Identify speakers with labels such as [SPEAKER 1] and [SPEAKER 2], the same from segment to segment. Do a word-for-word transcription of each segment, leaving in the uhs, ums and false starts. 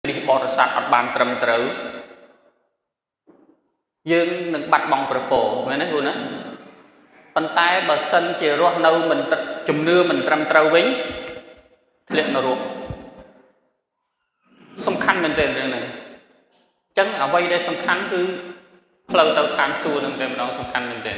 [SPEAKER 1] đi bỏ sạch ở bàn trầm trừ dương nâng bắt bằng bờ bổ vậy đấy luôn á bàn tay bờ sân chỉ ruột nâu mình chùm nưa mình trầm trâu vĩnh liền nó ruột song khăn mình tên này chân ở vây đây song khăn cứ lâu tàu than xua nâng tên đó song khăn mình tên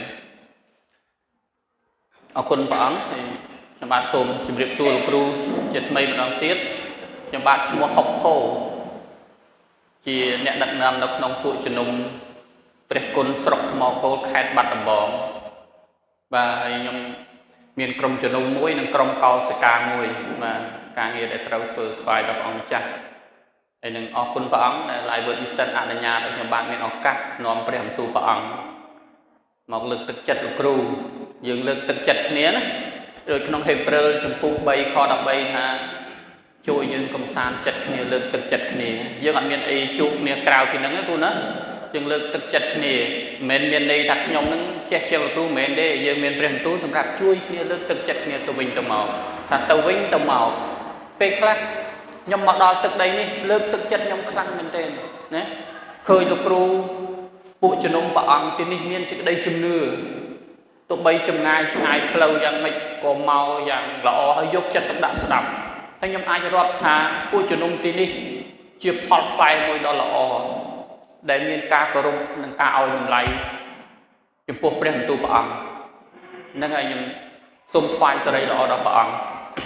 [SPEAKER 1] ở quân võ thì cho bạn xôm chùm riệp xua lục ru chật mây một đoạn tiết cho bạn mua học khô chỉ nẹt đặt nằm đọc nông tụi chân nông bếp côn sọc màu cô khai bát đầm bóng và nhung miền crom chân nông muối nâng crom cao sẽ ca muối mà càng nghe để trâu thừa thoại đọc ông cha để nâng ở quân võ lại vượt đi sân ăn ở nhà để cho bạn miền ở cắt nóm bếp tu võ một lực thực chất của cru dừng lực thực chất này rồi trong hệ bơ trong phụ bay kho đập bay ha chui dương công sản chặt kia lực thực chất kia dương ăn miền ấy chụp miền cào thì nắng cô nữa dương lực thực chất kia miền miền đây thật nhom nắng che che vào cru miền đây dương miền bèm tú sầm rạp chui kia lực thực chất kia tàu vinh tàu màu thật tàu vinh tàu màu pe khác nhom mặc đo thực đây đi lực thực chất nhom khăn miền trên đấy khơi lục cru bộ chân ông bà ông thì miền trước đây chum nưa tụi bay chum ngay ngay lâu dạng mệt có màu dạng lọ hơi dốc chất cũng đã đập anh em ai cho rót thà bộ chân ông thì đi chia phật phai môi đó lọ để miền ca cờ rung nâng ca ao nhầm lại chum bộ bèn tu bà ông nâng anh em xung phai ra đây lọ đó bà ông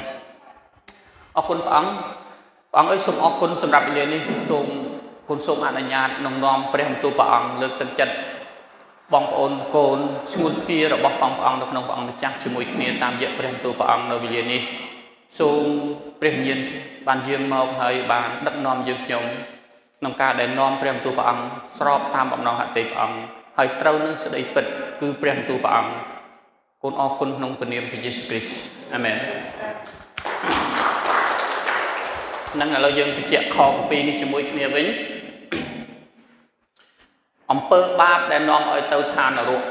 [SPEAKER 1] ở quân bà ông bà ông ơi xung ở quân xung đạp lên đi xungคุณสมอนุญาตน้องน้อมเปรียบตัวปองเลือกตั้งจัดบองโอนโกนสมุนเพียระบบปองปองน้องน้องปองจักช่วยគ្នាតាមរយៈเปรียบตัวปองនៅវិលានេះសូមព្រះញាណបានយាងមកហើយបានដឹកនាំយើងខ្ញុំក្នុងការដែលនាំព្រះបន្ទូលព្រះអង្គស្របតាមបំណងហត្ថីព្រះអង្គហើយត្រូវនឹងសេចក្តីពិតគឺព្រះបន្ទូលព្រះអង្គគុណអរគុណក្នុងព្រះនាមព្រះយេស៊ូវគ្រីស្ទអាមែននឹងឥឡូវយើងបញ្ជាក់ខកពីនេះជាមួយគ្នាវិញអំពើបាបដែលនាំឲ្យទៅឋាននរក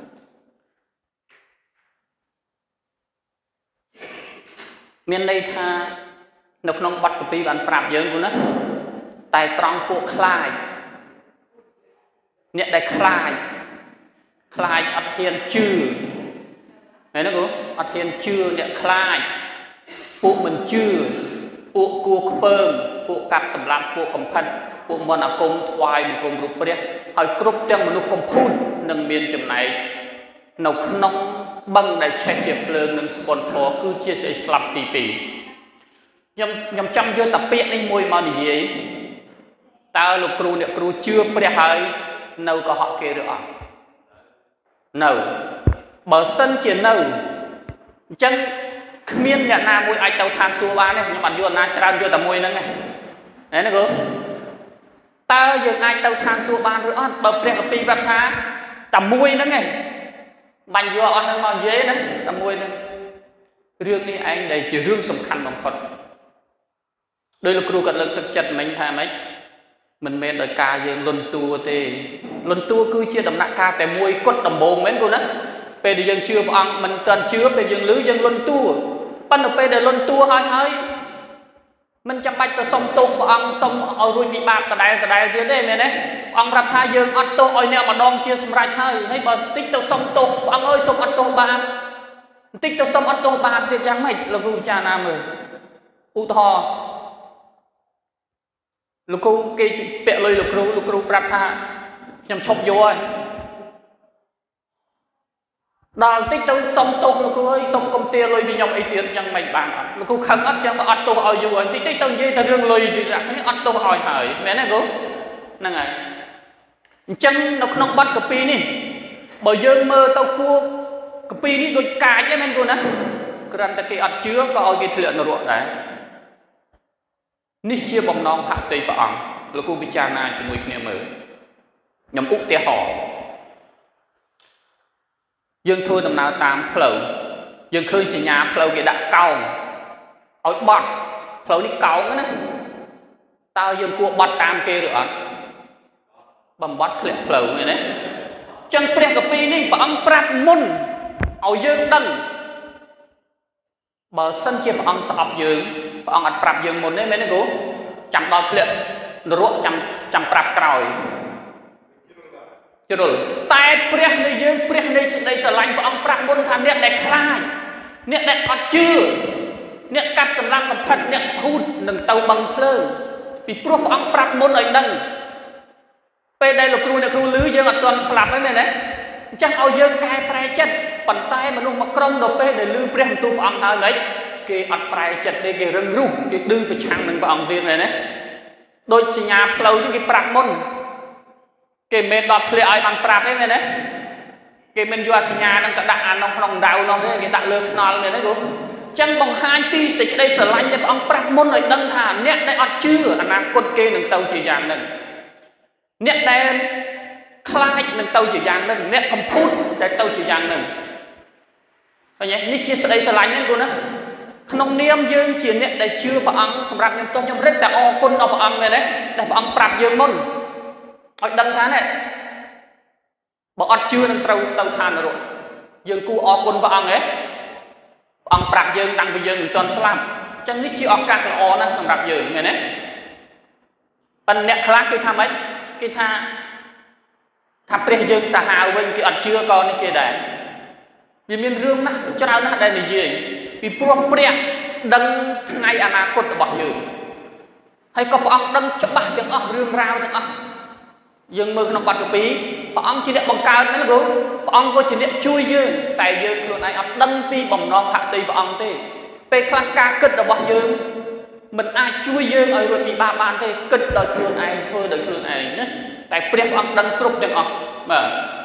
[SPEAKER 1] មានន័យថានៅក្នុងបទគម្ពីរបានប្រាប់យើងគូណាតែត្រង់ពួកខ្លាចអ្នកដែលខ្លាចខ្លាចអត់ហ៊ានជឿមែនទេគូអត់ហ៊ានជឿអ្នកខ្លាចពួកមិនជឿពួកគួខ្ពើមពួកកាប់សម្លាប់ពួកកំផិតពួកមន្តអាគមថ្វាយបង្គំរូបព្រះហើយគ្រប់ទាំងមនុស្សកំពូតនឹងមានចំណែកនៅក្នុងបឹងដែលឆេះជាភ្លើងនិងស្ពន្ធធរគឺជាស្អីស្លាប់ទីពីរខ្ញុំខ្ញុំចង់យកតាពាក្យនេះមួយមកនិយាយតើលោកគ្រូអ្នកគ្រូជឿព្រះហើយនៅកុហកគេឬអត់នៅបើសិនជានៅអញ្ចឹងគ្មានអ្នកណាមួយអាចទៅឋានសួគ៌បានទេខ្ញុំអត់យល់ណាច្រើនយល់តែមួយហ្នឹងឯងណាគូតើយើងអាចទៅឋានសួគ៌បានឬអត់បើព្រះគម្ពីរប្រាប់ថាតែមួយហ្នឹងឯងបាញ់យកអស់ហ្នឹងមកនិយាយណាតែមួយហ្នឹងរឿងនេះឯងដែលជារឿងសំខាន់បំផុតដោយលោកគ្រូគាត់លើកទឹកចិត្តមិញថាម៉េចមិនមែនដោយការយើងលន់តួទេលន់តួគឺជាដំណាក់កាលតែមួយគត់ដំបូងមែនគូណាពេលដែលយើងជឿព្រះអង្គមិនទាន់ជឿពេលយើងឮយើងលន់តួប៉ុន្តែពេលដែលលន់តួហើយហើយមិនចាំបាច់ទៅសុំទោសព្រះអង្គសុំឲ្យរួចពីបាបដដែលដដែលទៀតទេមែនទេព្រះអង្គប្រាប់ថាយើងអត់ទោសឲ្យអ្នកម្ដងជាសម្រេចហើយហើយបើបន្តិចទៅសុំទោសព្រះអង្គអើយសុំអត់ទោសបាបបន្តិចទៅសុំអត់ទោសបាបទៀតយ៉ាងម៉េចលោកគ្រូពិចារណាមើលឧទាហរណ៍លោកគ្រូគេពាក់លុយលោកគ្រូលោកគ្រូប្រាប់ថាខ្ញុំឈប់យកហើយដល់តិចទៅសុំទោសលោកគ្រូអើយសុំកុំទាលុយពីខ្ញុំអីទៀតយ៉ាងម៉េចបានអត់លោកគ្រូខឹងអត់ចឹងបើអត់ទោសឲ្យយូរហើយតិចតិចទៅនិយាយតែរឿងលុយទៀតអានេះអត់ទោសឲ្យហើយមែនទេគ្រូហ្នឹងហើយអញ្ចឹងនៅក្នុងបទកាពីនេះបើយើងមើលទៅគួរកាពីនេះដូចកាចហ្នឹងមែនគ្រូណាគ្រាន់តែគេអត់ជឿក៏ឲ្យគេធ្លាក់នរកដែរនេះជាបំណងហត្ថីព្រះអង្គលោកគ្រូពិចារណាជាមួយគ្នាមើលខ្ញុំឧទាហរណ៍យើងធ្វើដំណើរតាមផ្លូវយើងឃើញសញ្ញាផ្លូវគេដាក់កោងឲ្យបត់ផ្លូវនេះកោងណាតើយើងគួរបត់តាមគេឬអត់បំបត់ធ្លាក់ផ្លូវមែនទេអញ្ចឹងព្រះគម្ពីរនេះព្រះអង្គប្រាប់មុនឲ្យយើងដឹងបើសិនជាព្រះអង្គស្អប់យើងព្រះអង្គអត់ប្រាប់យើងមុនទេមែនទេគ្រូចាំដល់ធ្លាក់นรกจำจำปรับกรอยจุลแต่เปรี้ยในยืนเปรี้ยในในสลายพระองค์ปรับมุนทันเนี่ยได้คลายเนี่ยได้อัดชื่อเนี่ยกัดกำลังกับพัดเนี่ยพูดหนึ่งเตาบังเพลิงปีพระองค์ปรับมุนอะไรดังไปได้หลวงครูเนี่ยครูลื้อยืนอัดตอนสลับไว้ไหมเนี่ยจังเอายืนกายปลายจัดปั่นใต้มนุษย์มากรมดอกเป้ได้ลื้อเปรี้ยตัวพระองค์หาไงเกี่ยอัดปลายจัดได้เกี่ยเรื่องรูเกี่ยดื้อไปช่างหนึ่งพระองค์เดียวเลยเนี่ยโดยสัญญาเพลาที่เกี่ยปรับมุนเกมเมนดอทเคลียร์ไอ้บังปราบได้ไหมเนี่ยเกมเมนยัวสัญญานั่งกระดาษน้องขนมดาวน้องเนี่ยกระดาษเลือกนอนเลยนะกูจังบังฮานปีสิได้สลายได้บังปราบมุนไอ้ดังฐานเนี่ยได้อัดชื่ออนาคตเกหนึ่งเตาจีอย่างหนึ่งเนี่ยได้คลายหนึ่งเตาจีอย่างหนึ่งเนี่ยคำพูดได้เตาจีอย่างหนึ่งอะไรเงี้ยนี่ชีสได้สลายนั่นกูนะขนมเนียมยืนจีเนี่ยได้ชื่อพระอังสำหรับยังตัวยังเล็กแต่อคุณเอาพระอังเลยนะได้พระอังปราบยืนมุนไอ้ดังฐานเนี่ยบอกอัดชื่อนั่งเตาเตาทานนะลูกยังกูอคุณพระอังเอ้อังปรับยืนตั้งไปยืนตอนสลับจังนี่ชื่อออกการละอนะสำหรับยืนไงเนี่ยปัญญาคลาสกี่ทำไหมกี่ท่าทำเปรี้ยยืนสหายวิ่งกี่อัดเชื่อก่อนนี่กี่ได้ยังมีเรื่องนะจะเอาหน้าได้ในยืนปีพวกเปรี้ยดังไงอนาคตบอกยืนให้ก็พระองค์ดังฉบับจังอ๋อเรื่องราวจังอ๋อยังมือขนมปัดกะปีพระองค์chỉ để bằng cao đấy là cô พระองค์ก็chỉ để chuiยืนแต่ยืนคนไหนอับดังปีบ่มน้องหักตีพระองค์ที่ไปคลาการกึศเราบอกยืนมันอาจช่วยยืนเอารถมีบาบานที่กึศโดยคนไอ้เธอโดยคนไอ้เนี่ยแต่เปรียบพระองค์ดังครบจังอ๋อมา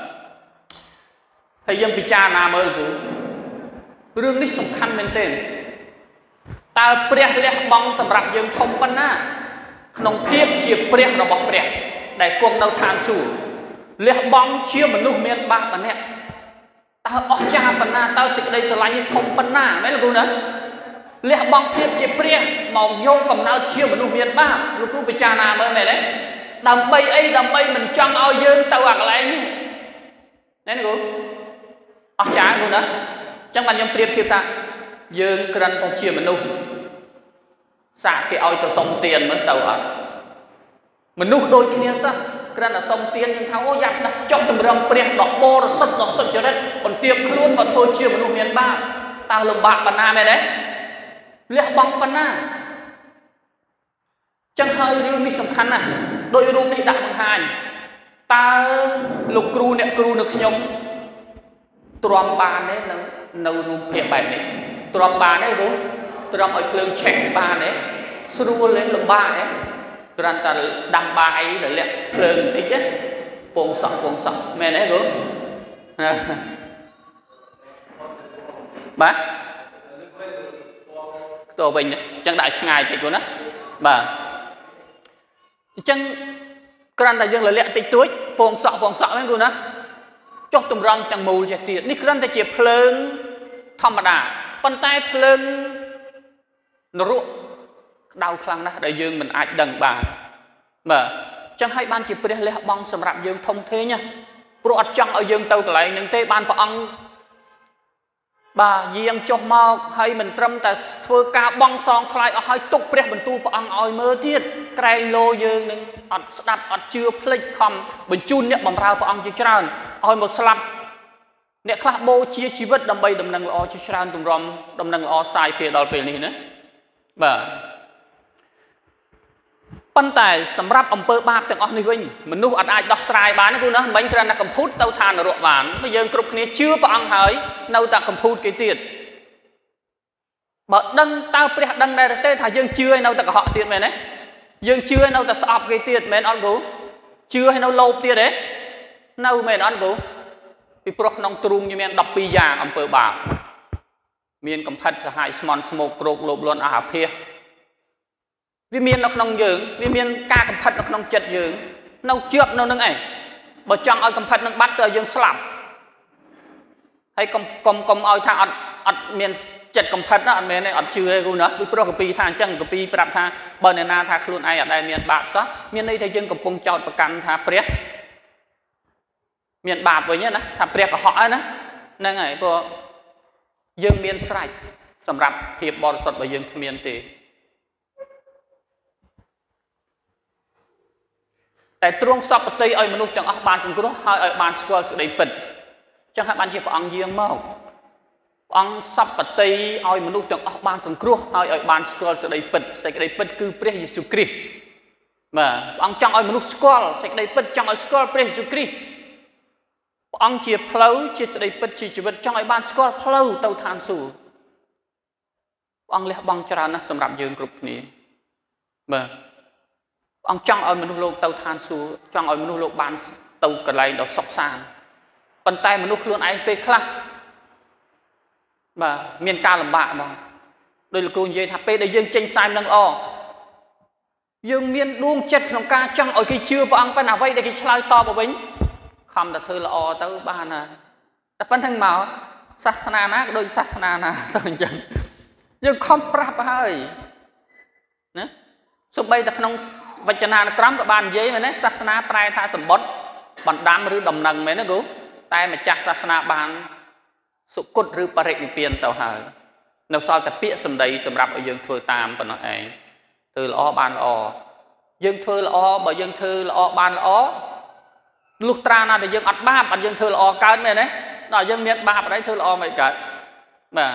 [SPEAKER 1] ให้ยังพิจารณาเมื่อกูเรื่องนี้สำคัญเป็นเต้นแต่เปรียบเรียกบังสำหรับยืนทมปันหน้าขนมเพียบเจียบเปรียบเราบอกเปรียบได้กวงเราทานสู่เลี้ยบังเชี่ยวมนุษย์เมียนบาปเนี่ยตาออกจากปัญหาตาสิ่งใดสลายยิ่งทมปัญหาไม่รู้นะเลี้ยบังเพียบเจ็บเปรี้ยมองโยกกับน้าเชี่ยวมนุษย์เมียนบาปลูกรู้ไปจานาเมื่อไหร่เลยดำใบไอ้ดำใบมันจังเอาเยินตาหวังอะไรนี่นี่นะกูออกจากกูนะจังมันยังเปรียบเทียบตาเยินกระนั้นตาเชี่ยวมนุษย์สะเกี่ยวตัวสมเตียนเหมือนเต่าอ่ะมนุษย์โดยที่นี้ซะกระนั้นสมเตียนยังเขาอยากนักจอกตำรวจเปรียบดอกโบราณดอกสุดจะได้ผลเตียบคล้วนมาโทษเชี่ยวมนุษย์เมียนบ้าตาลำบากปัญหาไหมเด้เรียกบังปัญหาจังเฮยเรื่องนี้สำคัญนะโดยรูปนี้ดักบังหายตาลูกครูเนี่ยครูนึกยมตรอมบานเนี่ยในในรูปเพียบแบบนี้ตรอมบานเนี่ยรู้ตรอมเอาเพลิงแฉกบานเนี่ยสู้เลยลำบากเนี่ยตอนนั้นดังบายเลยแหละเพลิงติดเยอะปงสักปงสักแม่เนี่ยรู้บ้าตัวbình chẳng đại ngày thì của nó bà chẳng cần đại dương là lệ tịch túi phong sọ phong sọ với cô nó cho tụm rong chẳng mù chặt tiệt ní cần đại chỉ phơn thầm đà bàn tay phơn nó rũ đau khăng đó đại dương mình ai đằng bà mà chẳng hay ban chỉ bê lệ băng sầm rạp dương thông thế nha pro chẳng ở dương tàu lại những tê ban phải ăn bàยิงจบมาให้มันตรำแต่เธอกาบังซองคลายเอาให้ตุกเปรี้ยบรรทุกอังออยเมื่อที่ไกลโลยืนหนึ่งอัดดับอัดเชื่อพลิกคำบรรจุเนี่ยบำราพระองค์จิตรานเอาหมดสลับเนี่ยคลาโบเชียชีวิตดำไปดำนังละอจิตรานตุ่มรอมดำนังละอสายเพดอลเพลนี่นะบ่ปัญแต่สำหรับอำเภอบาปแต่งออกในวิ่งมันนู้อัดไอดอกสายบ้านนะกูนะมันกระนั้นกัมพูดเตาทานระหว่างไม่ยังกรุบนี้เชื่อพระองค์หายเราแต่กัมพูดกี่ตีดบอกดังเตาเปรี้ยดังได้เต้ถ่ายยังเชื่อให้เราแต่กับhọตีดไหมเนี่ยยังเชื่อให้เราแต่สอบกี่ตีดไหมอันกูเชื่อให้เราโลภตีดเด้เราไหมอันกูปีพวกน้องตรุงยังมีดับปียางอำเภอบาปมีนกัมพัดสหายสมอนสโมกโกรกโลบล้วนอาหารเพียวิมีนนักนองยืงวิมีนกากำพัดนักนองจัดยืงนองเชือบนองนั่งไงบ่จังเอากำพัดนักบัดเตยยืงสลับให้กำกำกำเอาทางอัดอัดเมียนจัดกำพัดนะอันเมียนในอัดเชื่อกูนะวิปโรกปีทางจังกับปีปรับทางบอลเนนาทางคลุนไออัดได้เมียนบาปซะเมียนในทางยืงกับปงเจ้าประกันทางเปรี้ยเมียนบาปไว้เนี่ยนะทางเปรี้ยกับhọนะนั่งไงพอยืงเมียนใส่สำหรับเพียบบอลสดไปยืงเมียนตีแต่ตรงสัพพติไอ้มนุษย์ទាំងអស់បានសង្គ្រោះហើយឲ្យបានស្គាល់សេចក្តីពិតចឹងហើយបានជាព្រះអង្គយាងមកព្រះអង្គសព្វតិឲ្យមនុស្សទាំងអស់បានសង្គ្រោះហើយឲ្យបានស្គាល់សេចក្តីពិតសេចក្តីពិតគឺព្រះយេស៊ូវគ្រីស្ទបាទព្រះអង្គចង់ឲ្យមនុស្សស្គាល់សេចក្តីពិតចង់ឲ្យស្គាល់ព្រះយេស៊ូវគ្រីស្ទព្រះអង្គជាផ្លូវជាសេចក្តីពិតជាជីវិតចង់ឲ្យបានស្គាល់ផ្លូវទៅឋានសួគ៌ព្រះអង្គលះបង់ច្រើនណាស់សម្រាប់យើងគ្រប់គ្នាបាទព្រះអង្គចង់ឲ្យមនុស្សលោកទៅឋានសួគ៌ចង់ឲ្យមនុស្សលោកបានទៅកន្លែងដ៏សុខសាន្តប៉ុន្តែមនុស្សខ្លួនឯងពេលខ្លះបាទមានការលំបាកបងដោយលោកគ្រូនិយាយថាពេលដែលយើងចេញផ្សាយនឹងល្អយើងមានដួងចិត្តក្នុងការចង់ឲ្យគេជឿព្រះអង្គប៉ុន្តែអ្វីដែលគេឆ្លើយតបទៅវិញខំតែធ្វើល្អទៅបានណាតែប៉ុន្តែមកសាសនាណាក៏ដូចសាសនាណាទៅអញ្ចឹងយើងខំប្រាប់ហើយណាសូម្បីតែក្នុងវចនានុក្រមក៏បាននិយាយមែនទេសាសនាប្រែថាសម្បត្តិបណ្ដាំឬដំណឹងមែនទេគ្រូតែម្ចាស់សាសនាបានសុគតឬបរិនិព្វានទៅហើយនៅសល់តែពាក្យសម្ដីសម្រាប់ឲ្យយើងធ្វើតាមប៉ុណ្ណោះឯងធ្វើល្អបានល្អយើងធ្វើល្អបើយើងធ្វើល្អបានល្អលុះត្រាណាដែលយើងអត់បាបអត់យើងធ្វើល្អកើតមែនទេដល់យើងមានបាបអីធ្វើល្អមិនកើតបាទ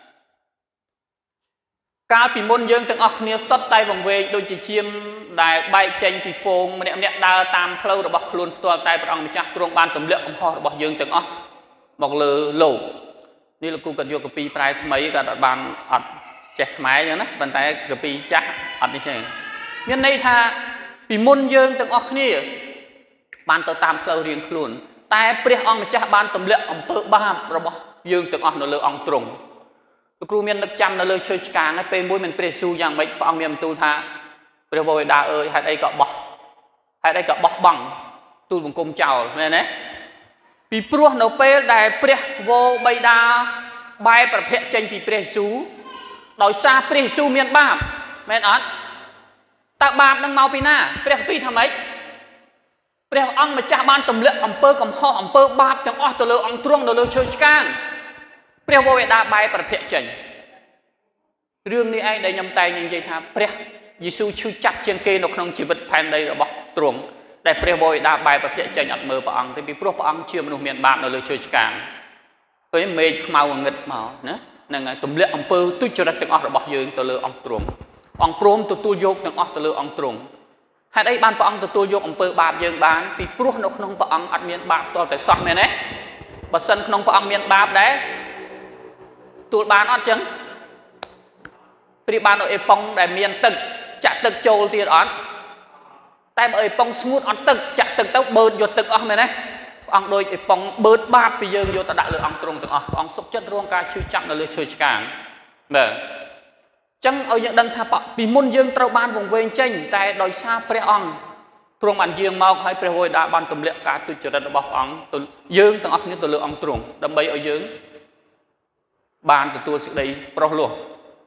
[SPEAKER 1] កាលពីមុនយើងទាំងអស់គ្នាសុទ្ធតែវង្វេងដូចជាជាមដែលបែកចេញពីហ្វូងម្នាក់ម្នាក់ដើរតាមផ្លូវរបស់ខ្លួនផ្ទាល់តែព្រះអង្គម្ចាស់ទ្រង់បានទម្លាក់កំហុសរបស់យើងទាំងអស់មកលើលោកនេះលោកគ្រូគាត់យកកាពីប្រែថ្មីគាត់អត់បានអត់ចេះខ្មែរអញ្ចឹងណាប៉ុន្តែកាពីចាស់អត់នេះទេមានន័យថាពីមុនយើងទាំងអស់គ្នាបានទៅតាមផ្លូវរៀងខ្លួនតែព្រះអង្គម្ចាស់បានទម្លាក់អំពើបាបរបស់យើងទាំងអស់នៅលើអង្គទ្រង់លោកគ្រូមាននឹកចាំនៅលើឈើឆ្កាងហើយពេលមួយមិនព្រះយេស៊ូវយ៉ាងម៉េចព្រះអង្គមានបន្ទូលថាព្រះវរបិតាអើយហេតុអីក៏បោះហេតុអីក៏បោះបង់ទូលបង្គំចោលមែនទេពីព្រោះនៅពេលដែលព្រះវរបិតាបែរប្រភពចេញពីព្រះយេស៊ូវដោយសារព្រះយេស៊ូវមានបាបមែនអត់តើបាបនឹងមកពីណាព្រះគម្ពីរថាម៉េចព្រះអង្គម្ចាស់បានទម្លាក់អំពើកំហុសអំពើបាបទាំងអស់ទៅលើអង្គទ្រង់នៅលើឈើឆ្កាងព្រះវរបិតាបែរប្រភពចេញរឿងនេះឯងដែលខ្ញុំតែងនិយាយថាព្រះយេស៊ូវឈឺចាប់ជាងគេនៅក្នុងជីវិតផែនដីរបស់ទ្រង់ដែលព្រះវរបិតាបែរប្រភពចេញអត់មើលព្រះអង្គទេពីព្រោះព្រះអង្គជាមនុស្សមានបាបនៅលើឈើឆ្កាងឃើញមេឃខ្មៅងងឹតមកណាហ្នឹងហើយទម្លាក់អំពើទុច្ចរិតទាំងអស់របស់យើងទៅលើអង្គទ្រង់អង្គព្រមទទួលយកទាំងអស់ទៅលើអង្គទ្រង់ហេតុអីបានព្រះអង្គទទួលយកអំពើបាបយើងបានពីព្រោះនៅក្នុងព្រះអង្គអត់មានបាបតតែសោះមែនទេបើសិនក្នុងព្រះអង្គមានបាបដែរទទួលបានអត់ចឹងព្រាបបាននៅអេប៉ុងដែលមានទឹកចាក់ទឹកចូលទៀតអត់តែបើអេប៉ុងស្ងួតអត់ទឹកចាក់ទឹកទៅបឺតយកទឹកអស់មែនទេព្រះអង្គដូចអេប៉ុងបឺតបាបពីយើងយកទៅដាក់លើអង្គទ្រង់ទាំងអស់ព្រះអង្គសុខចិត្តរងការឈឺចាប់នៅលើឈើឆ្កាងបាទចឹងឲ្យយើងដឹងថាពីមុនយើងត្រូវបានវង្វេងចេញតែដោយសារព្រះអង្គទ្រង់បានយាងមកហើយព្រះវរបិតាបានទម្លាក់ការទុច្ចរិតរបស់ព្រះអង្គទៅយើងទាំងអស់គ្នាទៅលើអង្គទ្រង់ដើម្បីឲ្យយើងបានទទួលសេចក្តីប្រោះលោះ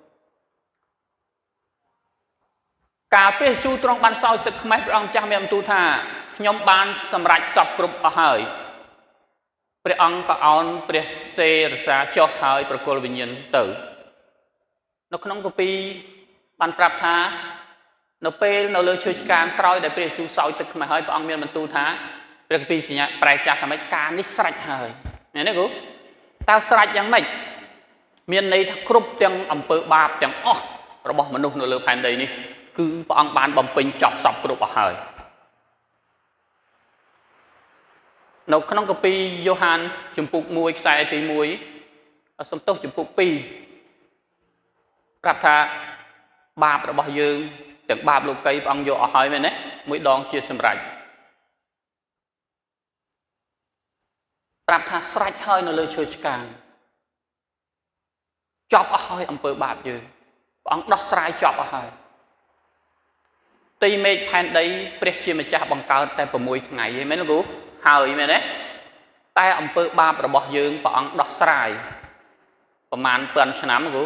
[SPEAKER 1] កាលព្រះយេស៊ូវទ្រង់បានសោយទឹកខ្មេះព្រះអង្គចាស់មានបន្ទូលថាខ្ញុំបានសម្រេចសពគ្រប់អស់ហើយព្រះអង្គក៏អោនព្រះសេរសាចុះហើយប្រគល់វិញ្ញាណទៅនៅក្នុងកាពីបានប្រាប់ថានៅពេលនៅលើឈើឆ្កាងក្រោយដែលព្រះយេស៊ូវសោយទឹកខ្មេះហើយព្រះអង្គមានបន្ទូលថាព្រះកាពីសញ្ញាប្រែចាស់ថាម៉េចការនេះស្រេចហើយមែនទេគ្រូតើស្រេចយ៉ាងម៉េចមានន័យថាគ្រប់ទាំងអំពើបាបទាំងអស់របស់មនុស្សនៅលើផែនដីនេះគឺព្រះអង្គបានបំពេញចប់សពគ្រប់អស់ហើយនៅក្នុងកាពីយ៉ូហានជំពូកមួយខ្សែទីមួយសំទោសជំពូកពីរប្រាប់ថាបាបរបស់យើងទាំងបាបលោកីព្រះអង្គយកអស់ហើយមែនទេមួយដងជាសម្រេចប្រាប់ថាស្រេចហើយនៅលើឈើឆ្កាងចប់អស់ហើយអំពើបាបយើងព្រះអង្គដោះស្រាយចប់អស់ហើយទីមេឃផែនដីព្រះជាម្ចាស់បង្កើតតែ៦ថ្ងៃឯងមែនលោកគ្រូហើយមែនទេតែអំពើបាបរបស់យើងព្រះអង្គដោះស្រាយប្រហែលពាន់ឆ្នាំគ្រូ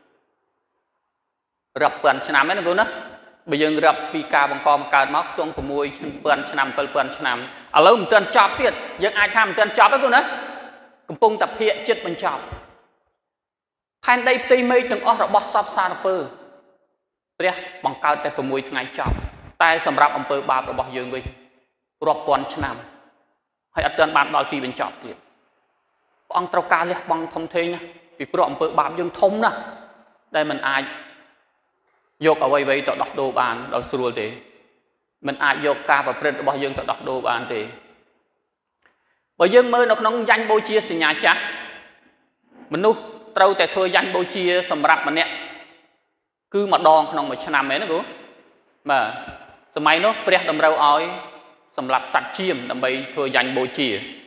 [SPEAKER 1] រាប់ពាន់ឆ្នាំហ្នឹងគ្រូណាបើយើងរាប់ពីការបង្កបង្កើតមកខ្ទង់6ពាន់ឆ្នាំ7ពាន់ឆ្នាំឥឡូវមិនទាន់ចប់ទៀតយើងអាចថាមិនទាន់ចប់ទេគ្រូណាកំពុងតែភាគចិត្តបញ្ចប់ផែនដីផ្ទៃមេឃទាំងអស់របស់សពសារពើព្រះបង្កើតតែ6ថ្ងៃចប់តែសម្រាប់អំពើបាបរបស់យើងវិញរាប់ពាន់ឆ្នាំហើយអត់ទាន់បានដល់ទីបញ្ចប់ទៀតព្រះអង្គត្រូវការលះបង់ធំធេងណាពីព្រោះអំពើបាបយើងធំណាស់ដែលมันអាចយកអ្វីៗទៅដោះដូរបានដល់ស្រួលទេมันអាចយកការប្រព្រឹត្តរបស់យើងទៅដោះដូរបានទេបើយើងមើលនៅក្នុងយ៉ាញ់បូជាសញ្ញាចាស់មនុស្សត្រូវតែធ្វើយ៉ាញ់បូជាសម្រាប់ម្នាក់គឺម្ដងក្នុងមួយឆ្នាំឯណាគូបាទសម័យនោះព្រះតម្រូវឲ្យសម្រាប់សត្វជៀមដើម្បីធ្វើយ៉ាញ់បូជា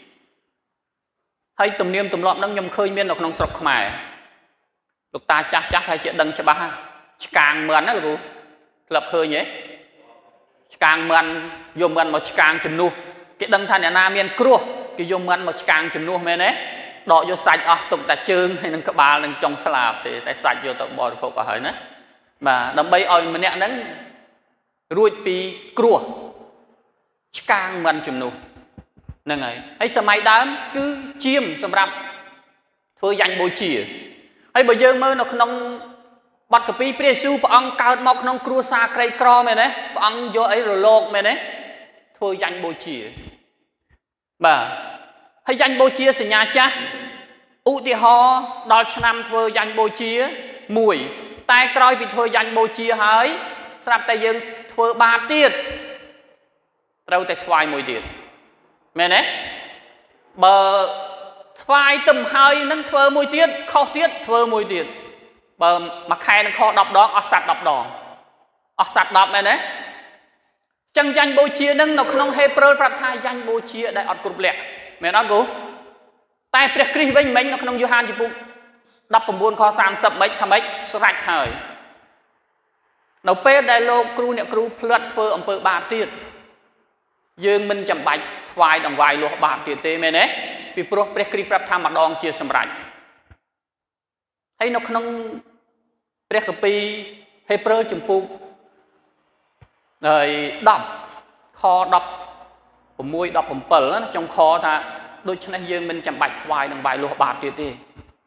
[SPEAKER 1] ហើយទំនៀមទម្លាប់ហ្នឹងខ្ញុំឃើញមាននៅក្នុងស្រុកខ្មែរលោកតាចាស់ចាស់ហើយជាដឹងច្បាស់ឆ្កាងមឿនណាលោកគ្រូធ្លាប់ឃើញទេឆ្កាងមឿនយកមឿនមកឆ្កាងជំនួសគេដឹងថាអ្នកណាមានគ្រោះគេយកមឿនមកឆ្កាងជំនួសមែនទេដកយកសាច់អស់ទុកតែជើងហើយនឹងក្បាលនឹងចុងស្លាបទេតែសាច់យកទៅបរិភោគឲ្យហើយណាបាទដើម្បីឲ្យម្នាក់ហ្នឹងរួចពីគ្រោះឆ្កាងមឿនជំនួសហ្នឹងហើយហើយសម័យដើមគឺជាមសម្រាប់ធ្វើយ៉ាញ់បូជាហើយបើយើងមើលនៅក្នុងបទកាពីព្រះយេស៊ូវព្រះអង្គកើតមកក្នុងគ្រួសារក្រីក្រមែនទេព្រះអង្គយកអីរលកមែនទេធ្វើយ៉ាញ់បូជាបាទហើយយ៉ាញ់បូជាសញ្ញាចាស់ឧទាហរណ៍ដល់ឆ្នាំធ្វើយ៉ាញ់បូជាមួយតែក្រោយពីធ្វើយ៉ាញ់បូជាហើយស្រាប់តែយើងធ្វើបាបទៀតត្រូវតែថ្វាយមួយទៀតមែនទេបើថ្វាយទឹមហើយនឹងធ្វើមួយទៀតខុសទៀតធ្វើមួយទៀតបើមួយខែនឹងខដប់ដងអស់សัตว์ដប់ដងអស់សัตว์ដប់មែនទេចឹងយ៉ាញ់បូជានឹងនៅក្នុងហេព្រើរប្រាប់ថាយ៉ាញ់បូជាដែលអត់គ្រប់លក្ខមែនអត់គូតែព្រះគ្រីស្ទវិញមិញនៅក្នុងយ៉ូហានជំពូកដប់៩ខសាមសិបមិនថាម៉េចស្រេចហើយនៅពេលដែលលោកគ្រូអ្នកគ្រូផ្លិតធ្វើអំពើបាបទៀតយើងមិនចាំបាច់ថ្វាយដង្វាយលាស់បាបទៀតទេមែនទេពីព្រោះព្រះគ្រីស្ទប្រាប់ថាម្ដងជាសម្រេចហើយនៅក្នុងព្រះគម្ពីរហេព្រើរជំពូកហើយដប់ខដប់៦ ដប់៧ណាចុងខថាដូច្នេះយើងមិនចាំបាច់ថ្វាយដង្វាយលាស់បាបទៀតទេ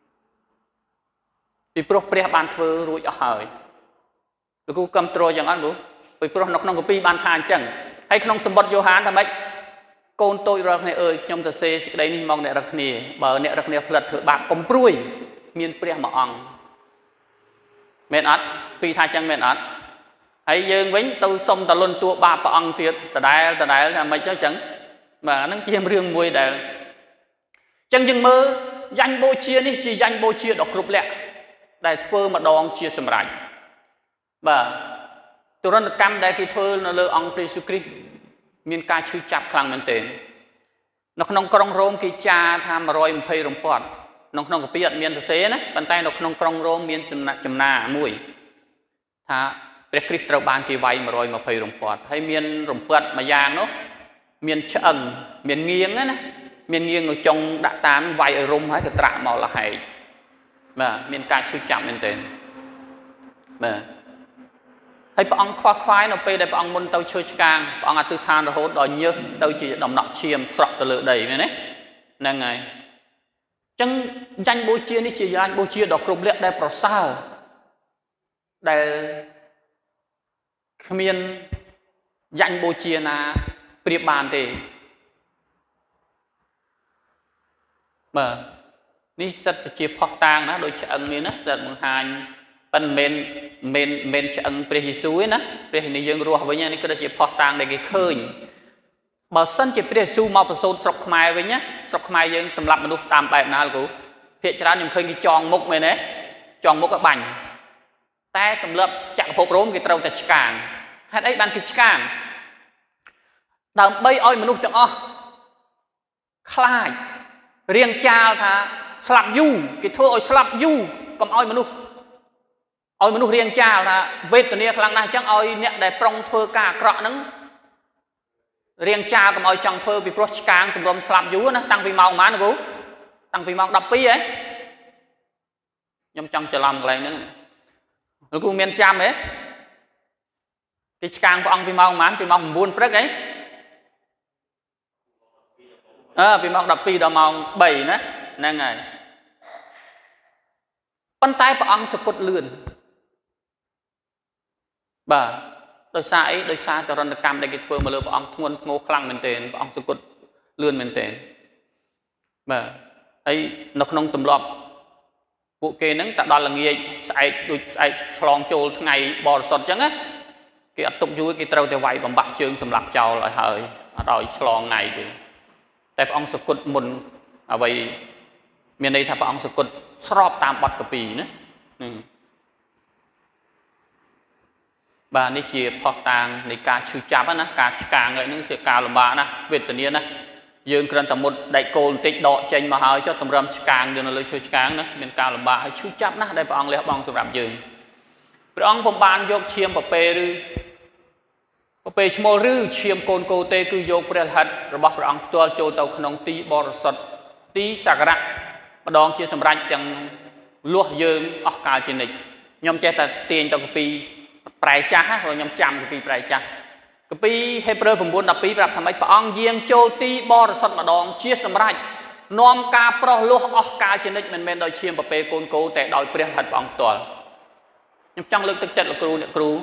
[SPEAKER 1] ពីព្រោះព្រះបានធ្វើរួចអស់ហើយលោកគ្រូគាំទ្រយ៉ាងអត់គ្រូពីព្រោះនៅក្នុងគម្ពីរបានថាអញ្ចឹងហើយក្នុងសម្បត្តិយ៉ូហានថាម៉េចកូនតូចរាល់គ្នាអើយខ្ញុំទៅសេសេចក្តីនេះមកអ្នករាល់គ្នាបើអ្នករាល់គ្នាផ្លិតធ្វើបាបកុំព្រួយមានព្រះមួយអង្គមែនអត់ពីថាអញ្ចឹងមែនអត់ហើយយើងវិញទៅសុំតលន់តួបាបព្រះអង្គទៀតដដែលដដែលថាម៉េចទៅអញ្ចឹងបាទហ្នឹងជារឿងមួយដែលអញ្ចឹងយើងមើលយ៉ាញ់បូជានេះជាយ៉ាញ់បូជាដ៏គ្រប់លក្ខដែលធ្វើម្ដងជាសម្រេចបាទទរណកម្មដែលគេធ្វើនៅលើអង្គព្រះយេស៊ូវគ្រីស្ទមានការឈឺចាប់ខ្លាំងមែនទែននៅក្នុងក្រុងរ៉ូមគេចាថាមួយរយម្ភៃរំពាត់នៅក្នុងកាពីអត់មានសរសេរណាប៉ុន្តែនៅក្នុងក្រុងរ៉ូមមានសំណាក់ចំណាមួយថាព្រះគ្រីស្ទត្រូវបានគេវាយមួយរយម្ភៃរំពាត់ហើយមានរំពាត់មួយយ៉ាងនោះមានឆ្អឹងមានងៀងណាមានងៀងនៅចុងដាក់តាមវាយឲ្យរុំហើយទៅត្រាក់មកលហែកបាទមានការឈឺចាប់មែនទែនបាទហើយព្រះអង្គខ្វល់ខ្វាយនៅពេលដែលព្រះអង្គមុនទៅឈើឆ្កាងព្រះអង្គអធិដ្ឋានរហូតដល់ញើសទៅជាដំណក់ឈាមស្រក់ទៅលើដីមែនទេហ្នឹងហើយអញ្ចឹងយ៉ាញ់បូជានេះជាយ៉ាញ់បូជាដ៏គ្រប់លក្ខដែលប្រសើរដែលគ្មានយ៉ាញ់បូជាណាប្រៀបបានទេបាទនេះសិតជាផុសតាងណាដូចឆ្អឹងនេះណាសិតបង្ហាញប៉ុន្តែមិនមែនមិនឆ្អឹងព្រះយេស៊ូវទេណាព្រះនេះយើងរស់វិញនេះគឺជាផុសតាងដែលគេឃើញបើសិនជាព្រះយេស៊ូវមកប្រសូតស្រុកខ្មែរវិញណាស្រុកខ្មែរយើងសម្រាប់មនុស្សតាមបែបណាលោកគ្រូភាគច្រើនខ្ញុំឃើញគេចងមុខមែនទេចងមុខក៏បាញ់តែទម្លាប់ចក្រភពរ៉ូមគេត្រូវតែឆ្កាងហេតុអីបានគេឆ្កាងដើម្បីឲ្យមនុស្សទាំងអស់ខ្លាចរៀងចាលថាស្លាប់យូរគេធ្វើឲ្យស្លាប់យូរកុំឲ្យមនុស្សឲ្យមនុស្សរៀងចាលថាវេទនាខ្លាំងណាស់អញ្ចឹងឲ្យអ្នកដែលប្រុងធ្វើការអាក្រក់ហ្នឹងរៀងចាលកុំឲ្យចង់ធ្វើពីព្រោះឆ្កាងទម្រាំស្លាប់យូរណាតាំងពីម៉ោងប៉ុន្មានណាគ្រូតាំងពីម៉ោងដប់ពីហ៎ខ្ញុំចង់ច្រឡំកន្លែងហ្នឹងលោកគ្រូមានចាំទេគេឆ្កាងព្រះអង្គពីម៉ោងប៉ុន្មានពីម៉ោង៩ព្រឹកហ៎អឺពីម៉ោងដប់ពីដល់ម៉ោងបីណាហ្នឹងហើយប៉ុន្តែព្រះអង្គសពុតលឿនបាទដោយសារអីដោយសារតរណកម្មដែលគេធ្វើមកលើព្រះអង្គធ្ងន់ធ្ងរខ្លាំងមែនទែនព្រះអង្គសគត់លឿនមែនទែនបាទហើយនៅក្នុងទម្លាប់ពួកគេហ្នឹងតែដល់ល្ងាចស្អែកដូចស្អែកឆ្លងចូលថ្ងៃបរិសុទ្ធអញ្ចឹងណាគេអត់ទុកយូរគេត្រូវតែវាយបំបាក់ជើងសម្រាប់ចោលឲ្យហើយអត់ឲ្យឆ្លងថ្ងៃទេតែព្រះអង្គសគត់មុនអ្វីមានន័យថាព្រះអង្គសគត់ស្របតាមបទកាពីណានឹងបាទនេះជាផុសតាងនៃការឈឺចាប់ណាការឆ្កាងហ្នឹងជាការលំបាកណាវេទនាណាយើងគ្រាន់តែមុតដែកគោលបន្តិចដកចេញមកហើយចុះតម្រឹមឆ្កាងយើងនៅលើឈើឆ្កាងណាមានការលំបាកហើយឈឺចាប់ណាស់ដែលព្រះអង្គលះបង់សម្រាប់យើងព្រះអង្គពុំបានយកឈាមប្រពេឬប្រពេឈ្មោលឬឈាមកូនគោទេគឺយកព្រះលិខិតរបស់ព្រះអង្គផ្ទាល់ចូលទៅក្នុងទីបរិសុទ្ធទីសក្ការៈម្ដងជាសម្រាប់ទាំងលាស់យើងអស់កាលជានិច្ចខ្ញុំចេះតែទាញទៅកាពីប្រែចាស់ណាព្រោះខ្ញុំចាំកាពីប្រែចាស់កាពីហេព្រើរ 9 12 ប្រាប់ថាម៉េចព្រះអង្គយាងចូលទីបរិសុទ្ធម្ដងជាសម្រាប់នាំការប្រោះលោះអស់កាលជានិច្ចមិនមែនដោយឈាមប្រពេកូនគោតែដោយព្រះលិខិតព្រះអង្គផ្ទាល់ខ្ញុំចង់លើកទឹកចិត្តលោកគ្រូអ្នកគ្រូ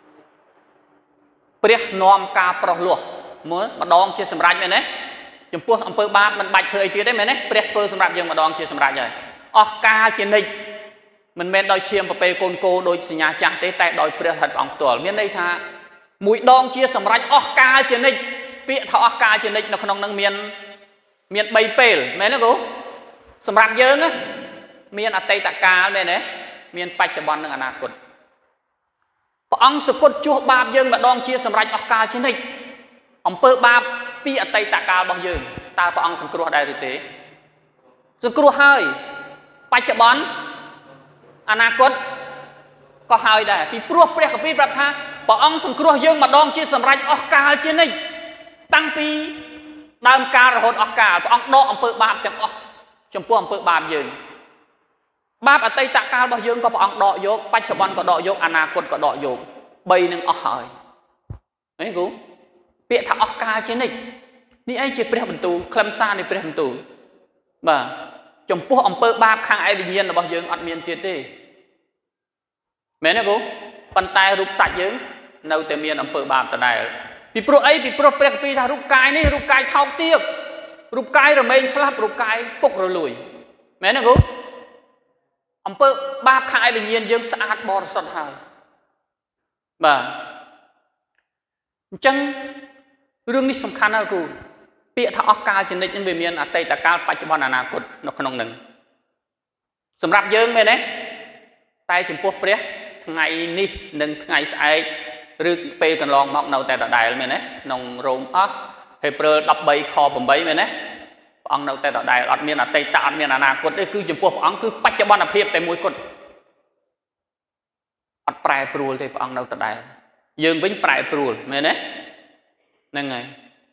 [SPEAKER 1] ព្រះនាំការប្រោះលោះមើលម្ដងជាសម្រាប់មែនទេចំពោះអំពើបាបមិនបាច់ធ្វើអីទៀតទេមែនទេព្រះធ្វើសម្រាប់យើងម្ដងជាសម្រាប់ហើយអស់កាលជានិច្ចមិនមែនដោយឈាមប្រពេកូនគោដោយសញ្ញាចាស់ទេតែដោយព្រះលិខិតព្រះអង្គផ្ទាល់មានន័យថាមួយដងជាសម្រាប់អស់កាលជានិច្ចពាក្យថាអស់កាលជានិច្ចនៅក្នុងនឹងមានមានបីពេលមែនទេគ្រូសម្រាប់យើងណាមានអតីតកាលមែនទេមានបច្ចុប្បន្ននិងអនាគតព្រះអង្គសគត់ជួសបាបយើងម្ដងជាសម្រាប់អស់កាលជានិច្ចអំពើបាបពីអតីតកាលរបស់យើងតើព្រះអង្គសង្គ្រោះដែរឬទេសង្គ្រោះហើយបច្ចុប្បន្នអនាគតក៏ហើយដែរពីព្រោះព្រះគម្ពីរប្រាប់ថាព្រះអង្គសង្គ្រោះយើងម្ដងជាសម្រាប់អស់កាលជានិច្ចតាំងពីដើមកាលរហូតអស់កាលព្រះអង្គដកអំពើបាបទាំងអស់ចំពោះអំពើបាបយើងបាបអតីតកាលរបស់យើងក៏ព្រះអង្គដកយកបច្ចុប្បន្នក៏ដកយកអនាគតក៏ដកយកបីនឹងអស់ហើយអីគ្រូពាក្យថាអស់កាលជានិច្ចនេះអីជាព្រះបន្ទូលខ្លឹមសារនៃព្រះបន្ទូលបាទចំពោះអំពើបាបខាងឯវិញ្ញាណរបស់យើងអត់មានទៀតទេមែនទេគ្រូប៉ុន្តែរូបសាច់យើងនៅតែមានអំពើបាបដដែលពីព្រោះអីពីព្រោះព្រះគម្ពីរថារូបកាយនេះរូបកាយថោកទាបរូបកាយរមែងស្លាប់រូបកាយពុករលួយមែនទេគ្រូអំពើបាបខាងឯវិញ្ញាណយើងស្អាតបរិសុទ្ធហើយបាទអញ្ចឹងរឿងនេះសំខាន់ណាស់គ្រូពាក្យថាអស់កាលជានិច្ចនឹងវាមានអតីតកាលបច្ចុប្បន្នអនាគតនៅក្នុងនឹងសម្រាប់យើងមែនទេតែចំពោះព្រះថ្ងៃនេះនិងថ្ងៃស្អែកឬពេលកន្លងមកនៅតែដដែលមែនទេក្នុងរ៉ូមអស់ហេព្រើរ 13 ខ 8 មែនទេព្រះអង្គនៅតែដដែលអត់មានអតីតអត់មានអនាគតទេគឺចំពោះព្រះអង្គគឺបច្ចុប្បន្នភាពតែមួយគត់អត់ប្រែប្រួលទេព្រះអង្គនៅដដែលយើងវិញប្រែប្រួលមែនទេហ្នឹងហើយ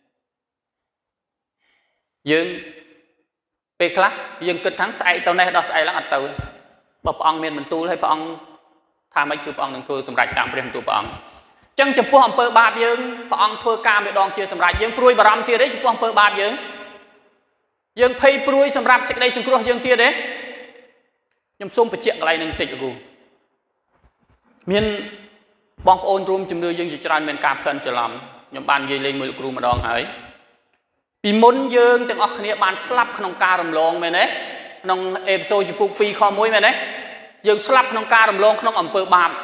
[SPEAKER 1] យើងពេលខ្លះយើងគិតថាស្អែកទៅនេះដល់ស្អែកឡើងអត់ទៅបើព្រះអង្គមានបន្ទូលហើយព្រះអង្គថាម៉េចគឺព្រះអង្គនឹងធ្វើសម្រេចតាមព្រះបន្ទូលព្រះអង្គអញ្ចឹងចំពោះអំពើបាបយើងព្រះអង្គធ្វើការម្ដងជាសម្រេចយើងព្រួយបារម្ភទៀតទេចំពោះអំពើបាបយើងយើងភ័យព្រួយសម្រាប់សេចក្តីសង្គ្រោះយើងទៀតទេខ្ញុំសូមបញ្ជាក់កន្លែងនឹងបន្តិចគ្រូមានបងប្អូនរួមជំនឿយើងជាច្រើនមានការផ្លិនច្រឡំខ្ញុំបាននិយាយលេងមួយលោកគ្រូម្ដងហើយពីមុនយើងទាំងអស់គ្នាបានស្លាប់ក្នុងការរំលងមែនទេក្នុងអេពីសូតចំពុក 2 ខ 1 មែនទេយើងស្លាប់ក្នុងការរំលងក្នុងអំពើបាប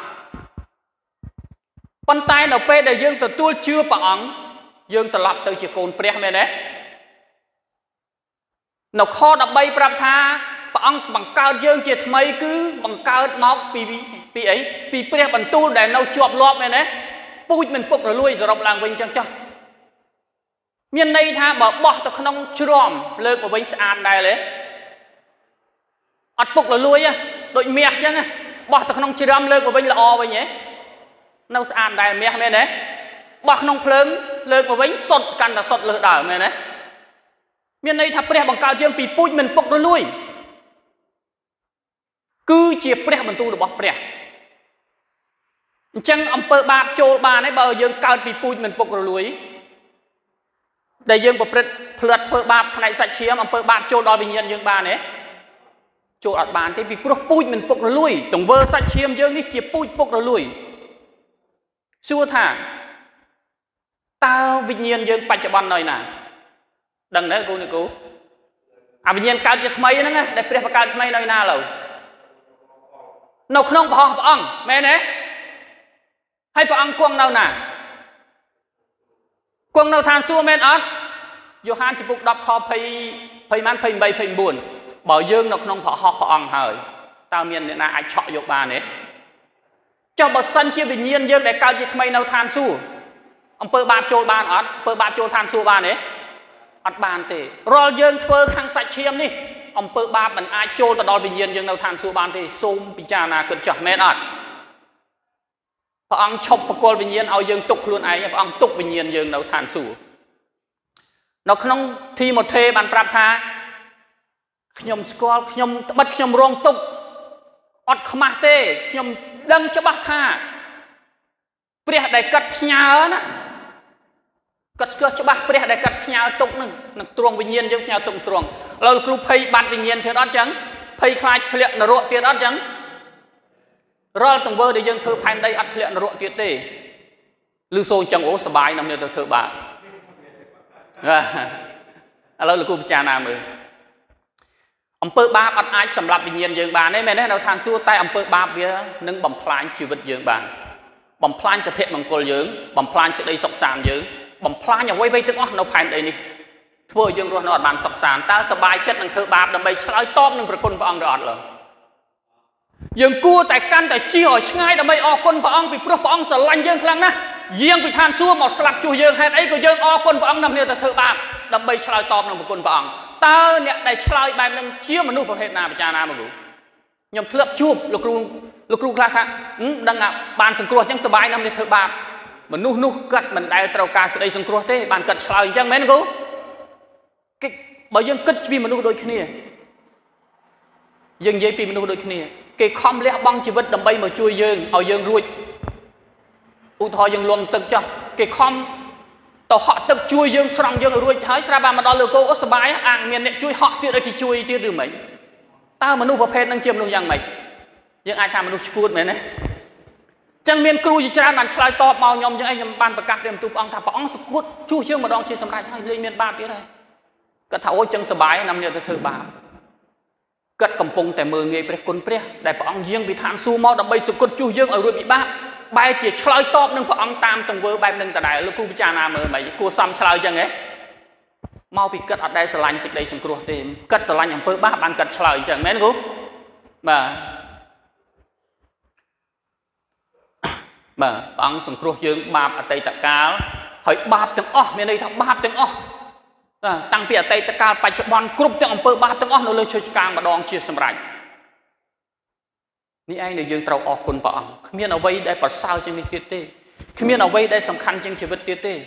[SPEAKER 1] ប៉ុន្តែនៅពេលដែលយើងទទួលជឿព្រះអង្គយើងត្រឡប់ទៅជាកូនព្រះមែនទេនៅខ 13 ប្រាប់ថាព្រះអង្គបង្កើតយើងជាថ្មីគឺបង្កើតមកពីពីអីពីព្រះបន្ទូលដែលនៅជាប់លាប់មែនទេពូជមិនពុករលួយសរុបឡើងវិញចឹងចុះមានន័យថាបើបោះទៅក្នុងជ្រាំលើកមកវិញស្អាតដែរទេអត់ពុករលួយទេដូចមាសចឹងបោះទៅក្នុងជ្រាំលើកមកវិញល្អវិញហ៎នៅស្អាតដែរមាសមែនទេបោះក្នុងភ្លើងលើកមកវិញសុទ្ធកាន់តែសុទ្ធលើសដើមមែនទេមានន័យថាព្រះបង្កើតយើងពីពូជមិនពុករលួយគឺជាព្រះបន្ទូលរបស់ព្រះអញ្ចឹងអំពើបាបចូលបានទេបើយើងកើតពីពូជមិនពុករលួយដែលយើងប្រព្រឹត្តផ្លិតធ្វើបាបផ្នែកសាច់ឈាមអំពើបាបចូលដល់វិញ្ញាណយើងបានទេចូលអត់បានទេពីព្រោះពូជមិនពុករលួយទង្វើសាច់ឈាមយើងនេះជាពូជពុករលួយ xua thả tao vinh nhiên dương bạch bòn nơi nào đừng đấy cô này cô à vinh nhiên cao cho mấy đó nghe để bịa cao cho mấy nơi nào rồi nó không bỏ học ông mẹ nè hay bỏ ông quăng đâu nè quăng đâu than xua mẹ ớt Johan chụp đọc kho phây phây mán phây bay phây buồn bỏ dương nó không bỏ học bỏ ông hơi tao miền này ai chọn dục bà này cho bờ sân chia vinh nhiên dương để cao cho mấy đâu than xua ông pơ bạp trôi bàn ớt pơ bạp trôi than xua bà này ớt bàn thì rồi dương thơ khăn sạch chiêm đi ông pơ bạp mình ai trôi tao đo vinh nhiên dương đâu than xua bàn thì xôm bị cha na cực chọc mẹ ớt ông chọc bà cô vinh nhiên ao dương tục luôn ấy ông tục vinh nhiên dương đâu than xua nó không thi một thê bàn prap tha nhom squall nhom bắt nhom rong tục ọt khmah tê nhom đăng cho bác tha Priya đại cất nhau á cất cho bác Priya đại cất nhau tục nè nè truồng vinh nhiên giống nhau tục truồng rồi kêu phay bát vinh nhiên thiệt đó chẳng phay khai thiệt là ruộng thiệt đó chẳng rồi từng vơ để dân thơ phay đây ăn thiệt là ruộng thiệt tê lưu xô chẳng ố sờ bài nằm như thơ bà rồi là cô cha nam rồi ông pơ ba bắt ai sầm lập vinh nhiên dương bà này mẹ này đâu than xua tay ông pơ ba vía nâng bầm phai chịu vật dương bà bầm phai sẽ thiệt bằng cồn dương bầm phai sẽ đây sọc sàn dương bầm phai nhà quay vây tức óc nó phai đây đi thưa dương rồi nó bàn sọc sàn ta sờ bài chất năng thơ ba đầm bay sợi tôm nâng cồn vào ông đọt rồi dương cua tại căn tại chi hỏi ngay đầm bay o cồn vào ông bị pro vào ông sờ lanh dương khăng na dương bị than xua một sập chui dương hay ấy của dương o cồn vào ông nằm như thơ ba đầm bay sợi tôm nâng cồn vào ông ta nè đại sợi bài nâng chia mà nuôi vào hết nào cha nào mà ngủ nhom thưa chụp lục ru lục ru khác khác đang ngạ bàn sừng cua chẳng sờ bài nằm như thơ ba mình nuôi nuôi cất mình đại trâu cá sợi sừng cua thế bàn cất sợi chẳng mấy ngủ cái bởi dương cất vì mình nuôi đôi kia dương dây vì mình nuôi đôi kia cái không lẽ băng chỉ vật đầm bay mà chui dương ở dương ruột u thò dương luôn từng cho cái không tao họ tập chui dương sòng dương ruột hái ra ba mà đo lừa cô có sờ bài ăn miền này chui họ tiệt đây thì chui tiệt được mấy tao mà nuôi vào phen đang chiêm nuôi rằng mấy nhưng ai tham mà nuôi cút mấy này chẳng miền cừu gì cha làm slide to màu nhom những anh ban bạc cát đem tụp ông thà bóng cút chui dương mà đong chia sầm lại hay lên miền ba tiệt này cất thấu chân sờ bài nằm như thơ bà cất cầm pungแต่มือ người ព្រះគុណព្រះដែលព្រះអង្គយាងពីឋានសួគ៌មកដើម្បីសុគតជួសយើងឲ្យរួចពីបាបបែរជាឆ្លើយតបនឹងព្រះអង្គតាមទង្វើបែបនឹងដដែលលោកគ្រូពិចារណាមើលមិនគួរសមឆ្លើយចឹងហ៎មកពីគិតអត់ដែលស្រឡាញ់សេចក្តីសង្គ្រោះទេគិតស្រឡាញ់អំពើបាបបានគិតឆ្លើយចឹងមែនគ្រូបាទបាទព្រះអង្គសង្គ្រោះយើងបាបអតីតកាលហើយបាបទាំងអស់មានន័យថាបាបទាំងអស់តាំងពីអតីតកាលបច្ចុប្បន្នគ្រប់ទាំងអំពើបាបទាំងអស់នៅលើឈើឆ្កាងម្ដងជាសម្រេចនេះឯងដែលយើងត្រូវអរគុណព្រះអង្គគ្មានអ្វីដែលប្រសើរជាងនេះទៀតទេគ្មានអ្វីដែលសំខាន់ជាងជីវិតទៀតទេ